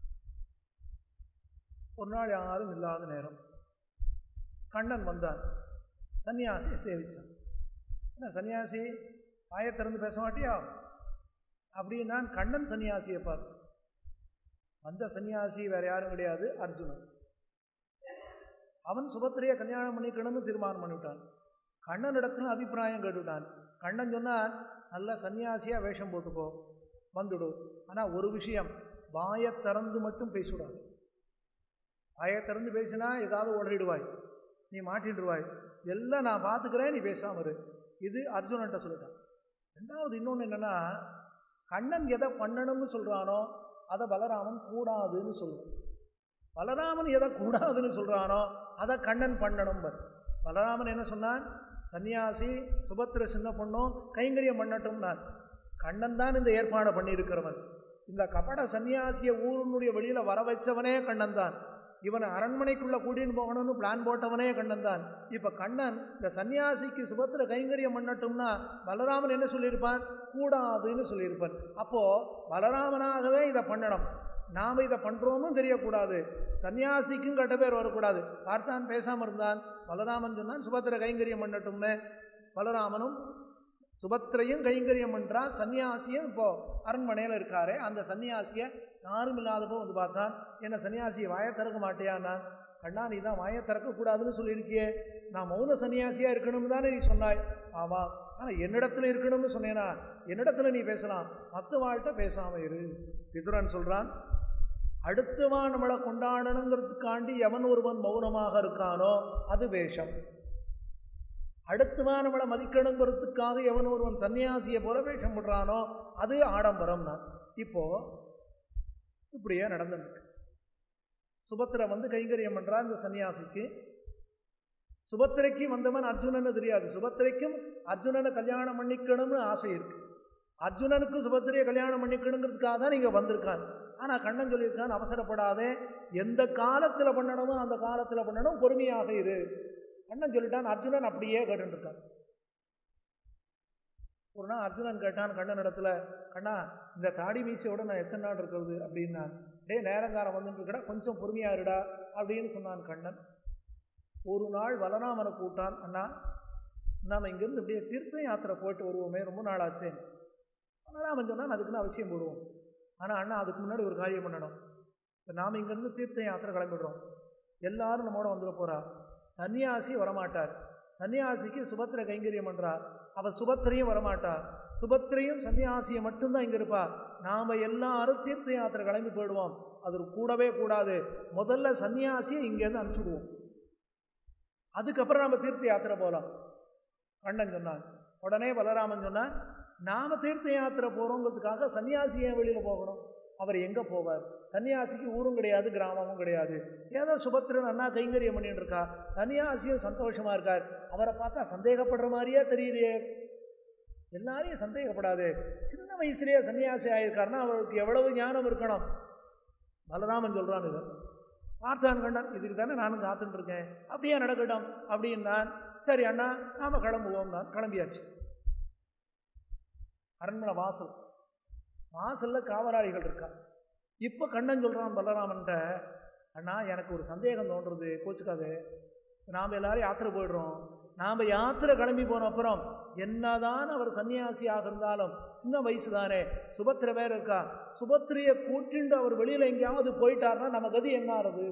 ஒரு நாள் யாரும் இல்லாத நேரம் கண்ணன் வந்தான், சன்னியாசியை சேவிச்சான். என்ன சன்னியாசி வாயை திறந்து பேச மாட்டியா அப்படின்னா. கண்ணன் சன்னியாசியை பார்த்து, வந்த சன்னியாசி வேற யாரும் கிடையாது, அர்ஜுனன். அவன் சுபத்திரையை கல்யாணம் பண்ணிக்கணும்னு தீர்மானம் பண்ணிவிட்டான். கண்ணன் இடத்துல அபிப்பிராயம் கேட்டுவிட்டான். கண்ணன் சொன்னான், நல்ல சன்னியாசியா வேஷம் போட்டுக்கோ, வந்துடு, ஆனால் ஒரு விஷயம், வாயை திறந்து மட்டும் பேசிவிடாது, வாயை திறந்து பேசினா ஏதாவது ஓடிடுவாய், நீ மாட்டிடுவாய், எல்லாம் நான் பார்த்துக்கிறேன், நீ பேசாம இரு. இது அர்ஜுனன்ட்ட சொல்லிட்டான். ரெண்டாவது இன்னொன்று என்னன்னா, கண்ணன் எதை பண்ணணும்னு சொல்றானோ அதை பலராமன் கூடாதுன்னு சொல்லுவான். பலராமன் எதை கூடாதுன்னு சொல்றானோ அதை கண்ணன் பண்ணணும். பலராமன் என்ன சொன்னான், சன்னியாசி சுபத்திர சின்ன பொண்ணும் கைங்கரியம் பண்ணட்டும் நான். கண்ணன் தான் இந்த ஏற்பாடை பண்ணியிருக்கிறவன். இந்த கபட சன்னியாசியை ஊருடைய வெளியில வர வச்சவனே கண்ணன் தான். இவனை அரண்மனைக்குள்ள கூட்டின்னு போகணும்னு பிளான் போட்டவனே கண்ணன் தான். இப்ப கண்ணன் இந்த சன்னியாசிக்கு சுபத்திர கைங்கரியம் பண்ணட்டும்னா பலராமன் என்ன சொல்லியிருப்பான், கூடாதுன்னு சொல்லியிருப்பான். அப்போ பலராமனாகவே இதை பண்ணணும், நாம இதை பண்றோம்னு தெரியக்கூடாது, சன்னியாசிக்கும் கெட்ட பேர் வரக்கூடாது. பார்த்தான் பேசாம இருந்தான். பலராமன் சொன்னான் சுபத்திர கைங்கரியம் பண்ணட்டும்னு. பலராமனும் சுபத்திரையும் கைங்கரியம் பண்றான், சன்னியாசியும் இப்போ அரண்மனையில் இருக்காரு. அந்த சன்னியாசியை யாரும் இல்லாதப்போ வந்து பார்த்தான். என்ன சன்னியாசியை வாயை திறக்க மாட்டேயான்னா. கண்ணா நீ தான் வாயை திறக்கக்கூடாதுன்னு சொல்லியிருக்கியே, நான் மௌன சன்னியாசியா இருக்கணும்னு தானே நீ சொன்னாய். ஆமா, ஆனால் என்னிடத்துல இருக்கணும்னு சொன்னேனா, என்னிடத்துல நீ பேசலாம், மற்ற வாழ்கிட்ட பேசாம இரு. விதுரன் சொல்றான், அடுத்தவன் நம்மளை கொண்டாடணுங்கிறதுக்காண்டி எவன் ஒருவன் மௌனமாக இருக்கானோ அது வேஷம், அடுத்தவன் நம்மளை மதிக்கணுங்கிறதுக்காக எவன் ஒருவன் சன்னியாசியை போல வேஷம் போடுறானோ அது ஆடம்பரம். நான் இப்போ இப்படியே நடந்துருக்கு. சுபத்திரை வந்து கைங்கரியம் பண்றான் இந்த சன்னியாசிக்கு. சுபத்திரைக்கு வந்தவன் அர்ஜுனன்னு தெரியாது. சுபத்திரைக்கும் அர்ஜுனனை கல்யாணம் பண்ணிக்கணும்னு ஆசை இருக்கு. அர்ஜுனனுக்கு சுபத்திரையை கல்யாணம் பண்ணிக்கணுங்கிறதுக்காக தான் நீங்க வந்திருக்கான். ஆனா கண்ணன் சொல்லியிருக்கான், அவசரப்படாதே, எந்த காலத்துல பண்ணணுமோ அந்த காலத்துல பண்ணணும், பொறுமையாக இரு. கண்ணன் சொல்லிட்டான். அர்ஜுனன் அப்படியே கேட்டுருக்கான். ஒரு நாள் அர்ஜுனன் கேட்டான் கண்ணன் இடத்துல, கண்ணா இந்த தாடி மீசையோட நான் எத்தனை நாள் இருக்கிறது அப்படின்னா, டே நேரங்காரம் வந்துட்டு இருக்கடா, கொஞ்சம் பொறுமையா இருடா அப்படின்னு சொன்னான் கண்ணன். ஒரு நாள் பலராமனை கூட்டான், அண்ணா நாம் இங்கேருந்து இப்படியே தீர்த்த யாத்திரை போயிட்டு வருவோமே, ரொம்ப நாள் ஆச்சு. பலராமன் சொன்னால் அதுக்குன்னு அவசியம் போடுவோம். ஆனால் அண்ணா அதுக்கு முன்னாடி ஒரு காரியம் பண்ணணும். இப்போ நாம் இங்கேருந்து தீர்த்த யாத்திரை கிளம்பிடுறோம், எல்லாரும் நம்மோட வந்துட போகிறா. சன்னியாசி வரமாட்டார், சன்னியாசிக்கு சுபத்திரை கைங்கரியம் பண்ணுறா, அவர் சுபத்திரையும் வரமாட்டா, சுபத்திரையும் சன்னியாசியை மட்டும்தான் இங்கே இருப்பா. நாம் எல்லாரும் தீர்த்த யாத்திரை கிளம்பி போயிடுவோம், அது கூடவே கூடாது. முதல்ல சன்னியாசியை இங்கேருந்து அனுப்பிச்சுடுவோம், அதுக்கப்புறம் நம்ம தீர்த்த யாத்திரை போகலாம் கண்ணன் சொன்னான். உடனே பலராமன் சொன்னான், நாம் தீர்த்த யாத்திரை போகிறோங்கிறதுக்காக சன்னியாசியை வெளியில் போகணும், அவர் எங்கே போவார்? சன்னியாசிக்கு ஊரும் கிடையாது, கிராமமும் கிடையாது. ஏதோ சுபத்திரன் அண்ணா கைங்கரியம் பண்ணிட்டு இருக்கா, சன்னியாசியும் சந்தோஷமாக இருக்கார், அவரை பார்த்தா சந்தேகப்படுற மாதிரியே தெரியுதே. எல்லாரையும் சந்தேகப்படாது, சின்ன வயசுலேயே சன்னியாசி ஆகியிருக்காருன்னா அவருக்கு எவ்வளவு ஞானம் இருக்கணும். பலராமன் சொல்கிறான். இது பார்த்தான் கண்ணன், இதுக்கு தானே நானும் காத்துட்டு இருக்கேன், அப்படியே நடக்கட்டும் அப்படின்னான். சரி அண்ணா நாம் கிளம்புவோம். நான் கிளம்பியாச்சு. அரண்மனை வாசல் வாசலில் காவலாளிகள் இருக்கா. இப்போ கண்ணன் சொல்கிறான் பலராமன்ட்ட, அண்ணா எனக்கு ஒரு சந்தேகம் தோன்றுறது, கோச்சுக்காது. நாம் எல்லாரும் யாத்திரை போயிடுறோம், நாம் யாத்திரை கிளம்பி போன அப்புறம் என்னதான் அவர் சன்னியாசியாக இருந்தாலும் சின்ன வயசு தானே, சுபத்திரை வேறு இருக்கா, சுபத்திரையை கூட்டிண்டு அவர் வெளியில் எங்கேயாவது போயிட்டார்னா நம்ம கதி என்ன ஆறுது?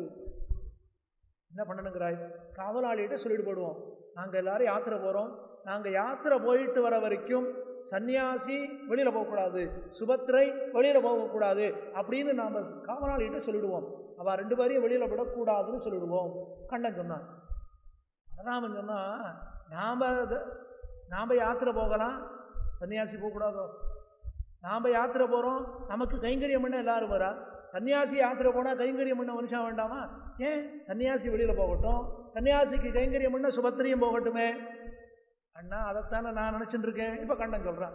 என்ன பண்ணணுங்கிறாய்? காவலாளிகிட்ட சொல்லிட்டு போடுவோம், நாங்கள் எல்லாரும் யாத்திரை போகிறோம், நாங்கள் யாத்திரை போயிட்டு வர வரைக்கும் சன்னியாசி வெளியில் போகக்கூடாது, சுபத்திரை வெளியில் போகக்கூடாது அப்படின்னு நாம் காவலாளிகிட்ட சொல்லிடுவோம். அவள் ரெண்டு பேரையும் வெளியில் விடக்கூடாதுன்னு சொல்லிடுவோம் கண்ணன் சொன்னான். பலராமன் சொன்னால், நாம் நாம் யாத்திரை போகலாம், சன்னியாசி போகக்கூடாதோ? நாம் யாத்திரை போகிறோம், நமக்கு கைங்கரியம் பண்ண எல்லாரும் வரா, சன்னியாசி யாத்திரை போனால் கைங்கரியம் பண்ண மனுஷன் வேண்டாமா? ஏன் சன்னியாசி வெளியில் போகட்டும், சன்னியாசிக்கு கைங்கரியம் பண்ண சுபத்திரையும் போகட்டுமே. அண்ணா அதைத்தானே நான் நினச்சிட்டு இருக்கேன். இப்போ கண்ணன் சொல்கிறான்.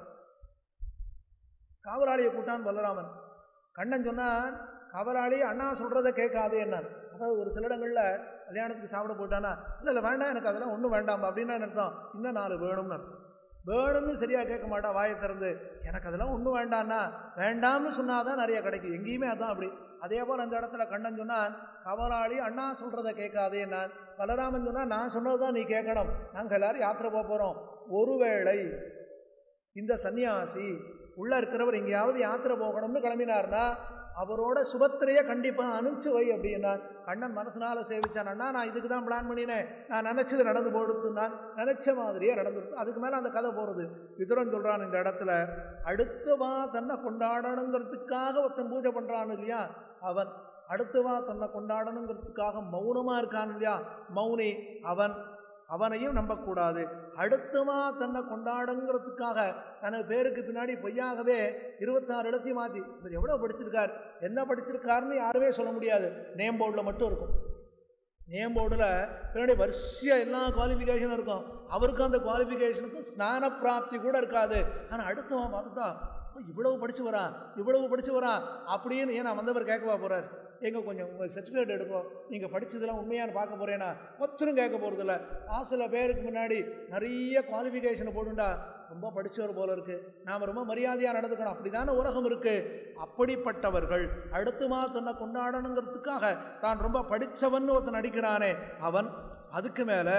காவலாளியை கூட்டான் பலராமன். கண்ணன் சொன்னான், காவலாளி அண்ணா சொல்கிறத கேட்காதே என்ன. அதாவது ஒரு சில இடங்களில் கல்யாணத்துக்கு சாப்பிட போட்டானா, இல்லை இல்லை வேண்டாம் எனக்கு அதெல்லாம் ஒன்றும் வேண்டாம் அப்படின்னா அர்த்தம், இன்னும் நாலு வேணும்னு அர்த்தம். வேணும்னு சரியாக கேட்க மாட்டா, வாயை திறந்து எனக்கு அதெல்லாம் ஒன்றும் வேண்டான்னா, வேண்டாம்னு சொன்னாதான் நிறைய கிடைக்கும், எங்கேயுமே அதான் அப்படி. அதே போல் அந்த இடத்துல கண்ணன் சொன்னான், காவலாளி அண்ணா சொல்கிறத கேட்காதே நான். பலராமன் சொன்னால், நான் சொன்னது தான் நீ கேட்கணும், நாங்கள் எல்லாரும் யாத்திரை போக போகிறோம், ஒருவேளை இந்த சன்னியாசி உள்ளே இருக்கிறவர் எங்கேயாவது யாத்திரை போகணும்னு கிளம்பினார்னா அவரோட சுபத்திரையை கண்டிப்பாக அனுப்பிச்சு வை அப்படின்னா. கண்ணன் மனசுனால சேவிச்சான், அண்ணா நான் இதுக்கு தான் பிளான் பண்ணினேன், நான் நினச்சது நடந்து போடுத்து, நான் நினச்ச மாதிரியே நடந்துடுத்து. அதுக்கு மேலே அந்த கதை போகிறது. விதுரன் சொல்கிறான் இந்த இடத்துல, அடுத்தவா தன்னை கொண்டாடணுங்கிறதுக்காக ஒருத்தன் பூஜை பண்ணுறான் இல்லையா, அவன் அடுத்தவா தன்னை கொண்டாடணுங்கிறதுக்காக மௌனமாக இருக்கான் இல்லையா, மௌனி அவன், அவனையும் நம்பக்கூடாது. அடுத்தவா தன்னை கொண்டாடுங்கிறதுக்காக தனது பேருக்கு பின்னாடி பொய்யாகவே இருபத்தாறு இடத்தையும் மாற்றி, இவர் எவ்வளோ படிச்சிருக்கார், என்ன படிச்சிருக்காருன்னு யாருமே சொல்ல முடியாது, நேம் போர்டில் மட்டும் இருக்கும். நேம் போர்டில் பின்னாடி வரிசையாக எல்லா குவாலிஃபிகேஷனும் இருக்கும், அவருக்கு அந்த குவாலிஃபிகேஷனுக்கு ஸ்நான பிராப்தி கூட இருக்காது. ஆனால் அடுத்தவன் பார்த்துட்டா இவ்வளவு படித்து வரா இவ்வளவு படித்து வரா அப்படின்னு ஏன் நான் வந்தவர் கேட்கவா போகிறார், எங்கே கொஞ்சம் உங்கள் சர்டிஃபிகேட் எடுக்கும், நீங்கள் படித்ததெல்லாம் உண்மையானு பார்க்க போகிறேன்னா ஒத்தரும் கேட்க போகிறதில்ல. ஆ சில பேருக்கு முன்னாடி நிறைய குவாலிஃபிகேஷனை போட்டுண்டா ரொம்ப படித்தவர் போல இருக்குது, நாம் ரொம்ப மரியாதையாக நடந்துக்கணும், அப்படி தானே உலகம் இருக்குது. அப்படிப்பட்டவர்கள் அடுத்துமா தன்னை கொண்டாடணுங்கிறதுக்காக தான் ரொம்ப படித்தவன் ஒருத்தன் நடிக்கிறானே அவன், அதுக்கு மேலே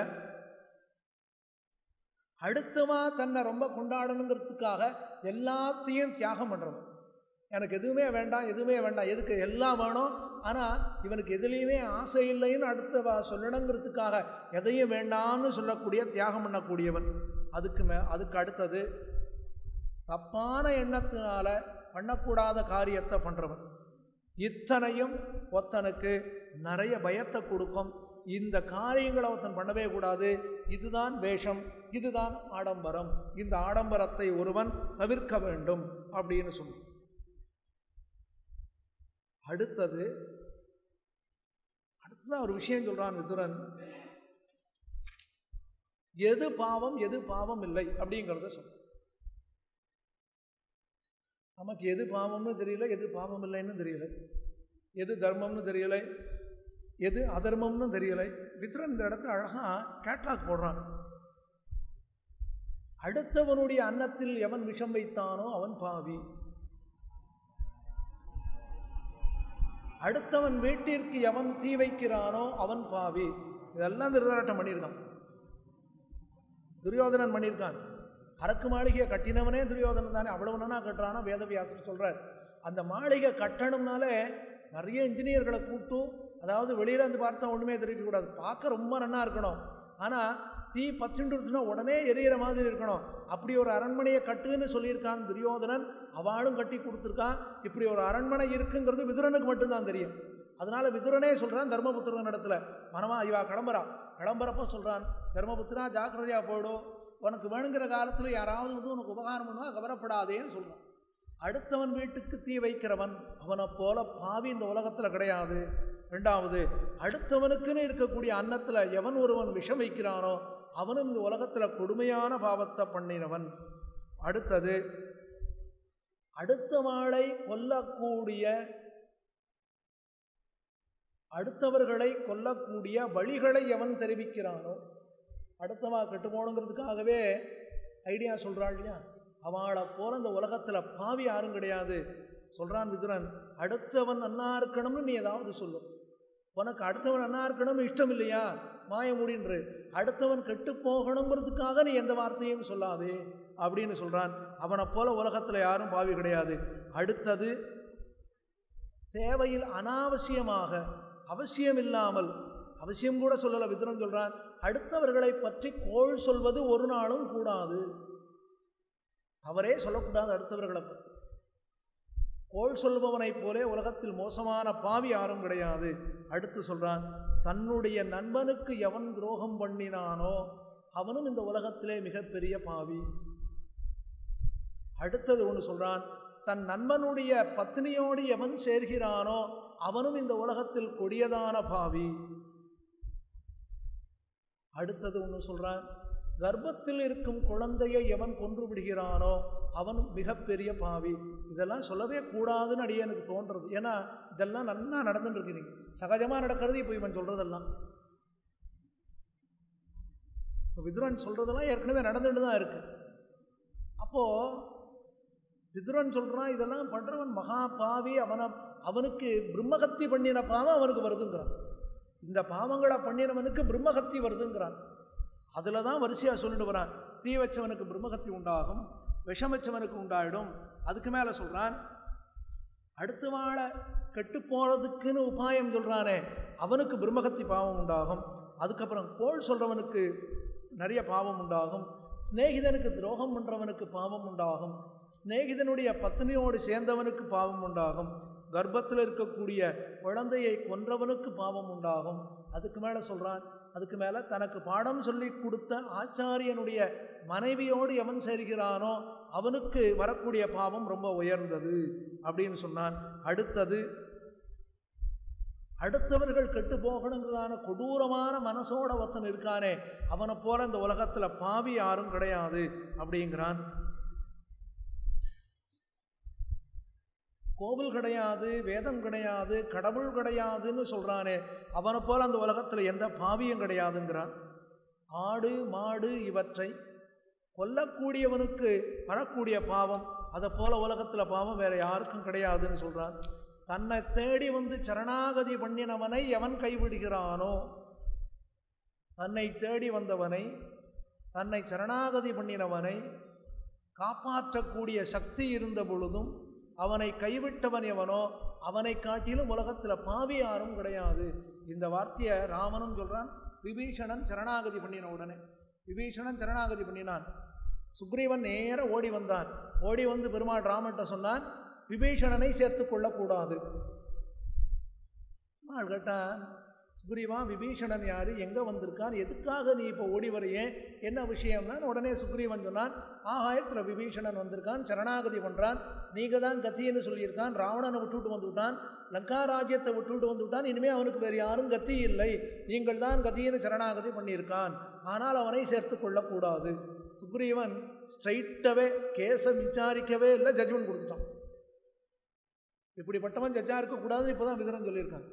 அடுத்தவா தன்னை ரொம்ப கொண்டாடணுங்கிறதுக்காக எல்லாத்தையும் தியாகம் பண்ணுறவன். எனக்கு எதுவுமே வேண்டாம் எதுவுமே வேண்டாம், எதுக்கு எல்லாம் வேணும், ஆனால் இவனுக்கு எதுலேயுமே ஆசை இல்லைன்னு அடுத்தவா சொல்லணுங்கிறதுக்காக எதையும் வேண்டாம்னு சொல்லக்கூடிய தியாகம் பண்ணக்கூடியவன். அதுக்கு மே அதுக்கு அடுத்தது தப்பான எண்ணத்தினால பண்ணக்கூடாத காரியத்தை பண்ணுறவன். இத்தனையும் ஒருத்தனுக்கு நிறைய பயத்தை கொடுக்கும். இந்த காரியங்களை ஒருத்தன் பண்ணவே கூடாது, இதுதான் வேஷம், இதுதான் ஆடம்பரம், இந்த ஆடம்பரத்தை ஒருவன் தவிர்க்க வேண்டும் அப்படின்னு சொன்னான். அடுத்தது அடுத்ததான் ஒரு விஷயம் சொல்றான் விதுரன், எது பாவம் எது பாவம் இல்லை அப்படிங்கிறத சொல்ற. நமக்கு எது பாவம்னு தெரியல, எது பாவம் இல்லைன்னு தெரியல, எது தர்மம்னு தெரியலை, எது அதர்மம்னு தெரியலை. விதுரன் இந்த இடத்துல அழகா கேட்லாக் போடுறான். அடுத்தவனுடைய அன்னத்தில் எவன் விஷம் வைத்தானோ அவன் பாவி. அடுத்தவன் வீட்டிற்கு எவன் தீ வைக்கிறானோ அவன் பாவி. இதெல்லாம் திருதராட்டம் பண்ணியிருக்கான், துரியோதனன் பண்ணியிருக்கான். அரக்கு மாளிகையை கட்டினவனே துரியோதனன் தானே. அவ்வளவு நன்னா கட்டுறானா வேதவியாசர் சொல்கிறார். அந்த மாளிகை கட்டணும்னாலே நிறைய இன்ஜினியர்களை கூப்பிட்டு, அதாவது வெளியில இருந்து பார்த்தா ஒன்றுமே தெரியக்கூடாது, பார்க்க ரொம்ப நன்னா இருக்கணும். ஆனால் தீ பத்துண்டுச்சுன்னா உடனே எரியிற மாதிரி இருக்கணும். அப்படி ஒரு அரண்மனையை கட்டுன்னு சொல்லியிருக்கான் துரியோதனன். அவளும் கட்டி கொடுத்துருக்கான். இப்படி ஒரு அரண்மனை இருக்குங்கிறது விதுரனுக்கு மட்டும்தான் தெரியும். அதனால விதுரனே சொல்கிறான் தர்மபுத்திரன் இடத்துல, மனமா இவா கிளம்புறா, கிளம்புறப்போ சொல்கிறான், தர்மபுத்திரா ஜாக்கிரதையாக போயிடும், உனக்கு வேணுங்கிற காலத்தில் யாராவது வந்து உனக்கு உபகாரம் பண்ணுவா, கவலைப்படாதேன்னு சொல்கிறான். அடுத்தவன் வீட்டுக்கு தீ வைக்கிறவன் அவனை போல பாவி இந்த உலகத்தில் கிடையாது. ரெண்டாவது, அடுத்தவனுக்குன்னு இருக்கக்கூடிய அன்னத்தில் எவன் ஒருவன் விஷம் வைக்கிறானோ அவனும் இந்த உலகத்தில் கொடுமையான பாவத்தை பண்ணினவன். அடுத்தது, அடுத்தவாளை கொல்லக்கூடிய அடுத்தவர்களை கொல்லக்கூடிய வழிகளை எவன் தெரிவிக்கிறானோ, அடுத்தவா கெட்டு போகணுங்கிறதுக்காகவே ஐடியா சொல்கிறாள் இல்லையா, அவளை போல இந்த உலகத்தில் பாவி யாரும் கிடையாது. சொல்கிறான் விதுரன், அடுத்தவன் நன்னா இருக்கணும்னு நீ ஏதாவது சொல்லும். உனக்கு அடுத்தவன் நன்னா இருக்கணும்னு இஷ்டம் இல்லையா, மாய முடின்று அடுத்தவன் கெட்டு போகணுங்கிறதுக்காக நீ எந்த வார்த்தையும் சொல்லாதே அப்படின்னு சொல்கிறான். அவனை போல உலகத்தில் யாரும் பாவி கிடையாது. அடுத்தது, தேவையில் அனாவசியமாக அவசியம் இல்லாமல், அவசியம் கூட சொல்லலை விதுரன் சொல்கிறான், அடுத்தவர்களை பற்றி கோள் சொல்வது ஒரு நாளும் கூடாது. அவரே சொல்லக்கூடாது அடுத்தவர்களை பற்றி. கோள் சொல்பவனைப் போலே உலகத்தில் மோசமான பாவி யாரும் கிடையாது. அடுத்து சொல்கிறான், தன்னுடைய நண்பனுக்கு எவன் துரோகம் பண்ணினானோ அவனும் இந்த உலகத்திலே மிகப்பெரிய பாவி. அடுத்தது ஒன்று சொல்கிறான், தன் நண்பனுடைய பத்னியோடு எவன் சேர்கிறானோ அவனும் இந்த உலகத்தில் கொடியதான பாவி. அடுத்தது ஒன்று சொல்கிறான், கர்ப்பத்தில் இருக்கும் குழந்தையை எவன் கொன்று விடுகிறானோ அவன் மிகப்பெரிய பாவி. இதெல்லாம் சொல்லவே கூடாதுன்னு அடியே எனக்கு தோன்றது. ஏன்னா இதெல்லாம் நன்னா நடந்துட்டு இருக்கிறீங்க, சகஜமாக நடக்கிறது. இப்போ இவன் சொல்கிறதெல்லாம், இப்போ விதுரன் சொல்கிறதெல்லாம் ஏற்கனவே நடந்துட்டு தான் இருக்கு. அப்போது விதுரன் சொல்கிறான், இதெல்லாம் பண்ணுறவன் மகா பாவி, அவனை அவனுக்கு பிரம்மஹத்தி பண்ணின பாவம் அவனுக்கு வருதுங்கிறான். இந்த பாவங்களை பண்ணினவனுக்கு பிரம்மஹத்தி வருதுங்கிறான். அதில் தான் வரிசையாக சொல்லிட்டு வரான், தீ வச்சவனுக்கு பிரம்மஹத்தி உண்டாகும், விஷம் வச்சவனுக்கு உண்டாயிடும். அதுக்கு மேலே சொல்கிறான், அடுத்த வாழை கெட்டு போகிறதுக்குன்னு உபாயம் சொல்கிறானே அவனுக்கு பிரம்மஹத்தி பாவம் உண்டாகும். அதுக்கப்புறம் கோள் சொல்கிறவனுக்கு நிறைய பாவம் உண்டாகும். ஸ்நேகிதனுக்கு துரோகம் பண்ணுறவனுக்கு பாவம் உண்டாகும். ஸ்நேகிதனுடைய பத்னியோடு சேர்ந்தவனுக்கு பாவம் உண்டாகும். கர்ப்பத்தில் இருக்கக்கூடிய குழந்தையை கொன்றவனுக்கு பாவம் உண்டாகும். அதுக்கு மேலே சொல்கிறான், அதுக்கு மேலே தனக்கு பாடம் சொல்லி கொடுத்த ஆச்சாரியனுடைய மனைவியோடு எவன் சேர்கிறானோ அவனுக்கு வரக்கூடிய பாவம் ரொம்ப உயர்ந்தது அப்படின்னு சொன்னான். அடுத்தது, அடுத்தவர்கள் கெட்டு போகணுங்கிறதான கொடூரமான மனசோட ஒருத்தன் இருக்கானே அவனை போல இந்த உலகத்தில் பாவி யாரும் கிடையாது அப்படிங்கிறான். கோவில் கிடையாது, வேதம் கிடையாது, கடவுள் கிடையாதுன்னு சொல்கிறானே அவனை போல் அந்த உலகத்தில் எந்த பாவியும் கிடையாதுங்கிறான். ஆடு மாடு இவற்றை கொல்லக்கூடியவனுக்கு வரக்கூடிய பாவம், அதை போல உலகத்தில் பாவம் வேறு யாருக்கும் கிடையாதுன்னு சொல்கிறான். தன்னை தேடி வந்து சரணாகதி பண்ணினவனை எவன் கைவிடுகிறானோ, தன்னை தேடி வந்தவனை, தன்னை சரணாகதி பண்ணினவனை காப்பாற்றக்கூடிய சக்தி இருந்த பொழுதும் அவனை கைவிட்டவன் எவனோ அவனை காட்டிலும் உலகத்தில் பாவி யாரும் கிடையாது. இந்த வார்த்தையை ராமனும் சொல்கிறான். விபீஷணன் சரணாகதி பண்ணின உடனே, விபீஷணன் சரணாகதி பண்ணினான். சுக்ரீவன் நேர ஓடி வந்தான். ஓடி வந்து பெருமாள் ராமன்ட்ட சொன்னான், விபீஷணனை சேர்த்து கொள்ளக்கூடாது. பெருமாள் கேட்டான், சுக்ரீவா விபீஷணன் யார், எங்கே வந்திருக்கான், எதுக்காக நீ இப்போ ஓடி வரையே, என்ன விஷயம்னா உடனே சுக்ரீவன் சொன்னான், ஆகாயத்தில் விபீஷணன் வந்திருக்கான், சரணாகதி பண்ணுறான், நீங்கள் தான் கத்தின்னு சொல்லியிருக்கான், ராவணனை விட்டுவிட்டு வந்து விட்டான், லங்கா ராஜ்யத்தை விட்டுவிட்டு வந்து விட்டான், இனிமேல் அவனுக்கு வேறு யாரும் கத்தி இல்லை, நீங்கள் தான் கத்தின்னு சரணாகதி பண்ணியிருக்கான், ஆனால் அவனை சேர்த்து கொள்ளக்கூடாது. சுக்ரீவன் ஸ்ட்ரைட்டாகவே கேஸை விசாரிக்கவே இல்லை, ஜட்ஜ்மெண்ட் கொடுத்துட்டான். இப்படிப்பட்டவன் ஜட்ஜாக இருக்கக்கூடாதுன்னு இப்போ தான் விதுரன் சொல்லியிருக்கான்.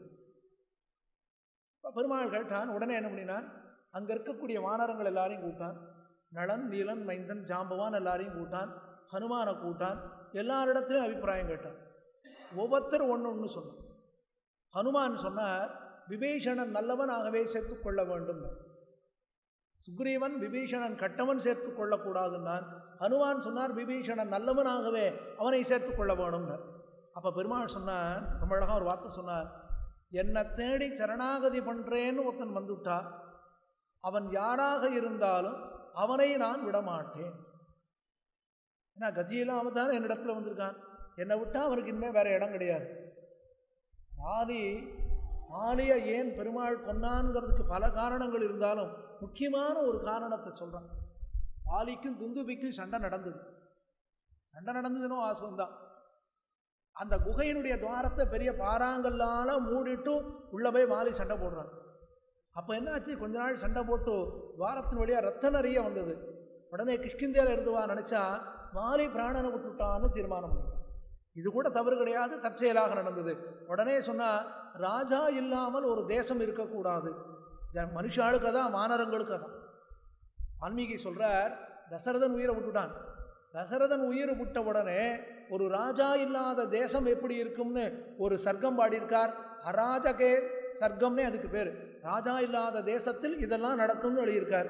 பெருமாள் கேட்டான். உடனே என்ன பண்ணினான், அங்கே இருக்கக்கூடிய வானரங்கள் எல்லாரையும் கூப்பிட்டான். நளன், நீலன், மைந்தன், ஜாம்பவான் எல்லாரையும் கூட்டான், ஹனுமானை கூட்டான், எல்லாரிடத்துலையும் அபிப்பிராயம் கேட்டான். ஒவ்வொருத்தரும் ஒன்று ஒன்று சொன்னான். ஹனுமான் சொன்னார், விபீஷணன் நல்லவனாகவே சேர்த்து கொள்ள வேண்டும். சுக்ரீவன் விபீஷணன் கட்டவன் சேர்த்து கொள்ளக்கூடாதுன்னான். ஹனுமான் சொன்னார், விபீஷணன் நல்லவனாகவே அவனை சேர்த்து கொள்ள வேணும்னார். அப்போ பெருமாள் சொன்னார், ரொம்ப அழகாக ஒரு வார்த்தை சொன்னார், என்னை தேடி சரணாகதி பண்ணுறேன்னு ஒருத்தன் வந்துவிட்டா அவன் யாராக இருந்தாலும் அவனை நான் விடமாட்டேன். ஏன்னா கதியில்லாமல் தான் என்னிடத்துல வந்திருக்கான், என்னை விட்டால் அவனுக்கு இனிமேல் வேறு இடம் கிடையாது. வாலி வாலியை ஏன் பெருமாள் கொன்னான்ங்கிறதுக்கு பல காரணங்கள் இருந்தாலும் முக்கியமான ஒரு காரணத்தை சொல்கிறான். வாலிக்கும் துந்துபிக்கும் சண்டை நடந்தது. சண்டை நடந்ததுன்னு வாசம்தான். அந்த குகையினுடைய துவாரத்தை பெரிய பாறாங்கல்லால் மூடிட்டு உள்ளே போய் வாலி சண்டை போடுறான். அப்போ என்னாச்சு, கொஞ்ச நாள் சண்டை போட்டு துவாரத்தின் வழியாக ரத்த நிறைய வந்தது. உடனே கிஷ்கிந்தேல இருந்துவா நினச்சா வாலி பிராணனை விட்டுட்டான்னு தீர்மானம் பண்ணுறான். இது கூட தவறு கிடையாது, தற்செயலாக நடந்தது. உடனே சொன்னால், ராஜா இல்லாமல் ஒரு தேசம் இருக்கக்கூடாது. மனுஷாளுக்கு தான், வானரங்களுக்கு தான். வால்மீகி சொல்கிறார், தசரதன் உயிரை விட்டுட்டான். தசரதன் உயிர் விட்ட உடனே ஒரு ராஜா இல்லாத தேசம் எப்படி இருக்கும்னு ஒரு சர்க்கம் பாடியிருக்கார். அராஜகே சர்க்கம்னே அதுக்கு பேர். ராஜா இல்லாத தேசத்தில் இதெல்லாம் நடக்கும்னு எழுதியிருக்கார்.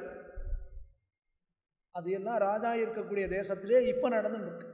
அது எல்லாம் ராஜா இருக்கக்கூடிய தேசத்திலே இப்போ நடந்துருக்கு.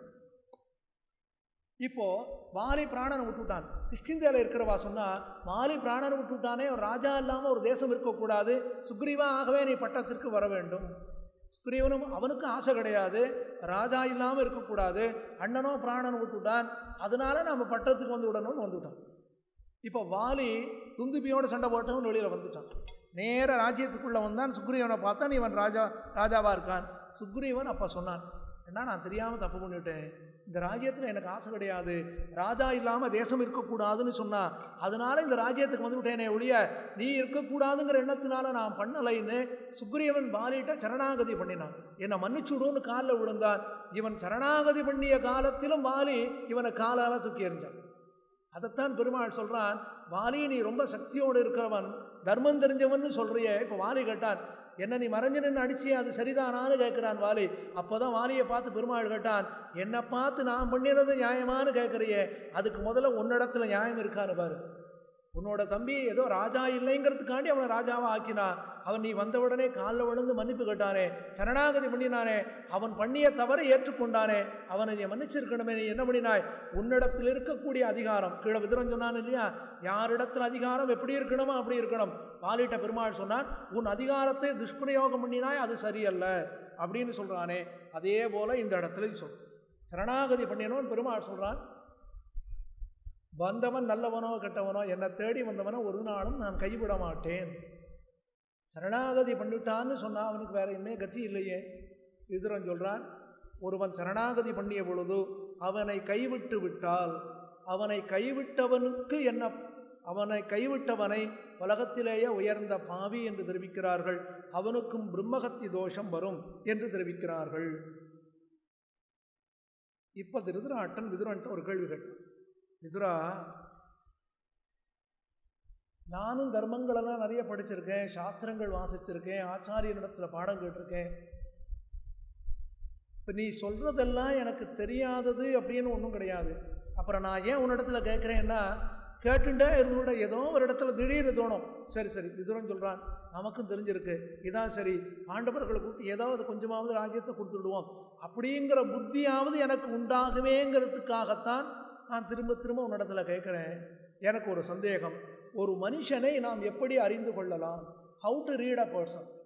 இப்போ வாலி பிராணனை விட்டுவிட்டான். கிஷ்கிந்தேல இருக்கிறவா சொன்னால், வாலி பிராணனை விட்டுவிட்டானே, ஒரு ராஜா இல்லாமல் ஒரு தேசம் இருக்கக்கூடாது, சுக்ரீவா ஆகவே நீ பட்டத்திற்கு வர வேண்டும். சுக்ரீவனும் அவனுக்கு ஆசை கிடையாது, ராஜா இல்லாமல் இருக்கக்கூடாது. அண்ணனோ பிராணனை விட்டுவிட்டான், அதனால நம்ம பட்டத்துக்கு வந்து விடணும்னு வந்துவிட்டான். இப்போ வாலி துந்துபியோடு சண்டை போட்டவன் வெளியில் வந்துட்டான். நேர ராஜ்யத்துக்குள்ளே வந்தான். சுக்ரீவனை பார்த்தா இவன் ராஜா ராஜாவாக இருக்கான். சுக்ரீவன் அப்போ சொன்னான், ஏன்னா நான் தெரியாமல் தப்பு பண்ணிவிட்டேன், இந்த ராஜ்யத்தில் எனக்கு ஆசை கிடையாது, ராஜா இல்லாமல் தேசம் இருக்கக்கூடாதுன்னு சொன்னான், அதனால இந்த ராஜ்யத்துக்கு வந்துவிட்டேனே ஒழிய நீ இருக்கக்கூடாதுங்கிற எண்ணத்தினால நான் பண்ணலைன்னு சுக்ரீவன் வாலிட்ட சரணாகதி பண்ணினான். என்னை மன்னிச்சுடுன்னு காலில் விழுந்தான். இவன் சரணாகதி பண்ணிய காலத்திலும் வாலி இவனை காலால் தூக்கி எறிஞ்சான். அதைத்தான் பெருமாள் சொல்கிறான், வாலி நீ ரொம்ப சக்தியோடு இருக்கிறவன், தர்மம் தெரிஞ்சவன் சொல்கிறியே. இப்போ வாலி கேட்டான், என்ன நீ மறைஞ்சு நின்று அடிச்சியே, அது சரிதானான்னு கேட்குறான் வாலி. அப்போ தான் வாலியை பார்த்து பெருமாள் கேட்டான், என்னை பார்த்து நான் பண்ணினது நியாயமானு கேட்குறியே, அதுக்கு முதல்ல உன்னிடத்துல நியாயம் இருக்கான்னு பாரு. உன்னோட தம்பி ஏதோ ராஜா இல்லைங்கிறதுக்காண்டி அவனை ராஜாவை ஆக்கினான். அவன் நீ வந்தவுடனே காலில் விழுந்து மன்னிப்பு கேட்டானே, சரணாகதி பண்ணினானே, அவன் பண்ணிய தவறை ஏற்றுக்கொண்டானே, அவனை நீ மன்னிச்சிருக்கணுமே, நீ என்ன பண்ணினாய், உன்னிடத்தில் இருக்கக்கூடிய அதிகாரம், கீழே விதுரன் சொன்னான் இல்லையா, யாரிடத்தில் அதிகாரம் எப்படி இருக்கணுமோ அப்படி இருக்கணும். வாலிட்ட பெருமாள் சொன்னான், உன் அதிகாரத்தை துஷ்பிரயோகம் பண்ணினாய், அது சரியல்ல அப்படின்னு சொல்கிறானே, அதே போல் இந்த இடத்துல சொல் சரணாகதி பண்ணினோன்னு பெருமாள் சொல்கிறான். வந்தவன் நல்லவனோ கெட்டவனோ, என்னை தேடி வந்தவனோ ஒரு நாளும் நான் கைவிட மாட்டேன். சரணாகதி பண்ணிட்டான்னு சொன்னால் அவனுக்கு வேற என்ன கதி இல்லையே. விதுரன் சொல்கிறான், ஒருவன் சரணாகதி பண்ணிய பொழுது அவனை கைவிட்டு விட்டால், அவனை கைவிட்டவனுக்கு என்ன, அவனை கைவிட்டவனை உலகத்திலேயே உயர்ந்த பாவி என்று தெரிவிக்கிறார்கள், அவனுக்கும் பிரம்மகத்தி தோஷம் வரும் என்று தெரிவிக்கிறார்கள். இப்போ திருதராட்டன் விதுரன்ட்ட ஒரு கேள்வி கேட்டான், விதுரா, நானும் தர்மங்களெல்லாம் நிறைய படிச்சிருக்கேன், சாஸ்திரங்கள் வாசிச்சிருக்கேன், ஆச்சாரியனிடத்தில் பாடம் கேட்டிருக்கேன், இப்போ நீ சொல்கிறதெல்லாம் எனக்கு தெரியாதது அப்படின்னு ஒன்றும் கிடையாது. அப்புறம் நான் ஏன் உன்னிடத்துல கேட்குறேன்னா, கேட்டுட்டே இருந்துவிட ஏதோ ஒரு இடத்துல திடீர்னு தோணும், சரி சரி விதுரன் சொல்கிறான், நமக்கும் தெரிஞ்சிருக்கு, இதான் சரி, ஆண்டவர்களை கூப்பிட்டு ஏதாவது கொஞ்சமாவது ராஜ்யத்தை கொடுத்துடுவோம் அப்படிங்கிற புத்தியாவது எனக்கு உண்டாகுவேங்கிறதுக்காகத்தான் நான் திரும்ப திரும்ப உன்னிடத்துல கேட்குறேன். எனக்கு ஒரு சந்தேகம், ஒரு மனுஷனை நாம் எப்படி அறிந்து கொள்ளலாம், how to read a person,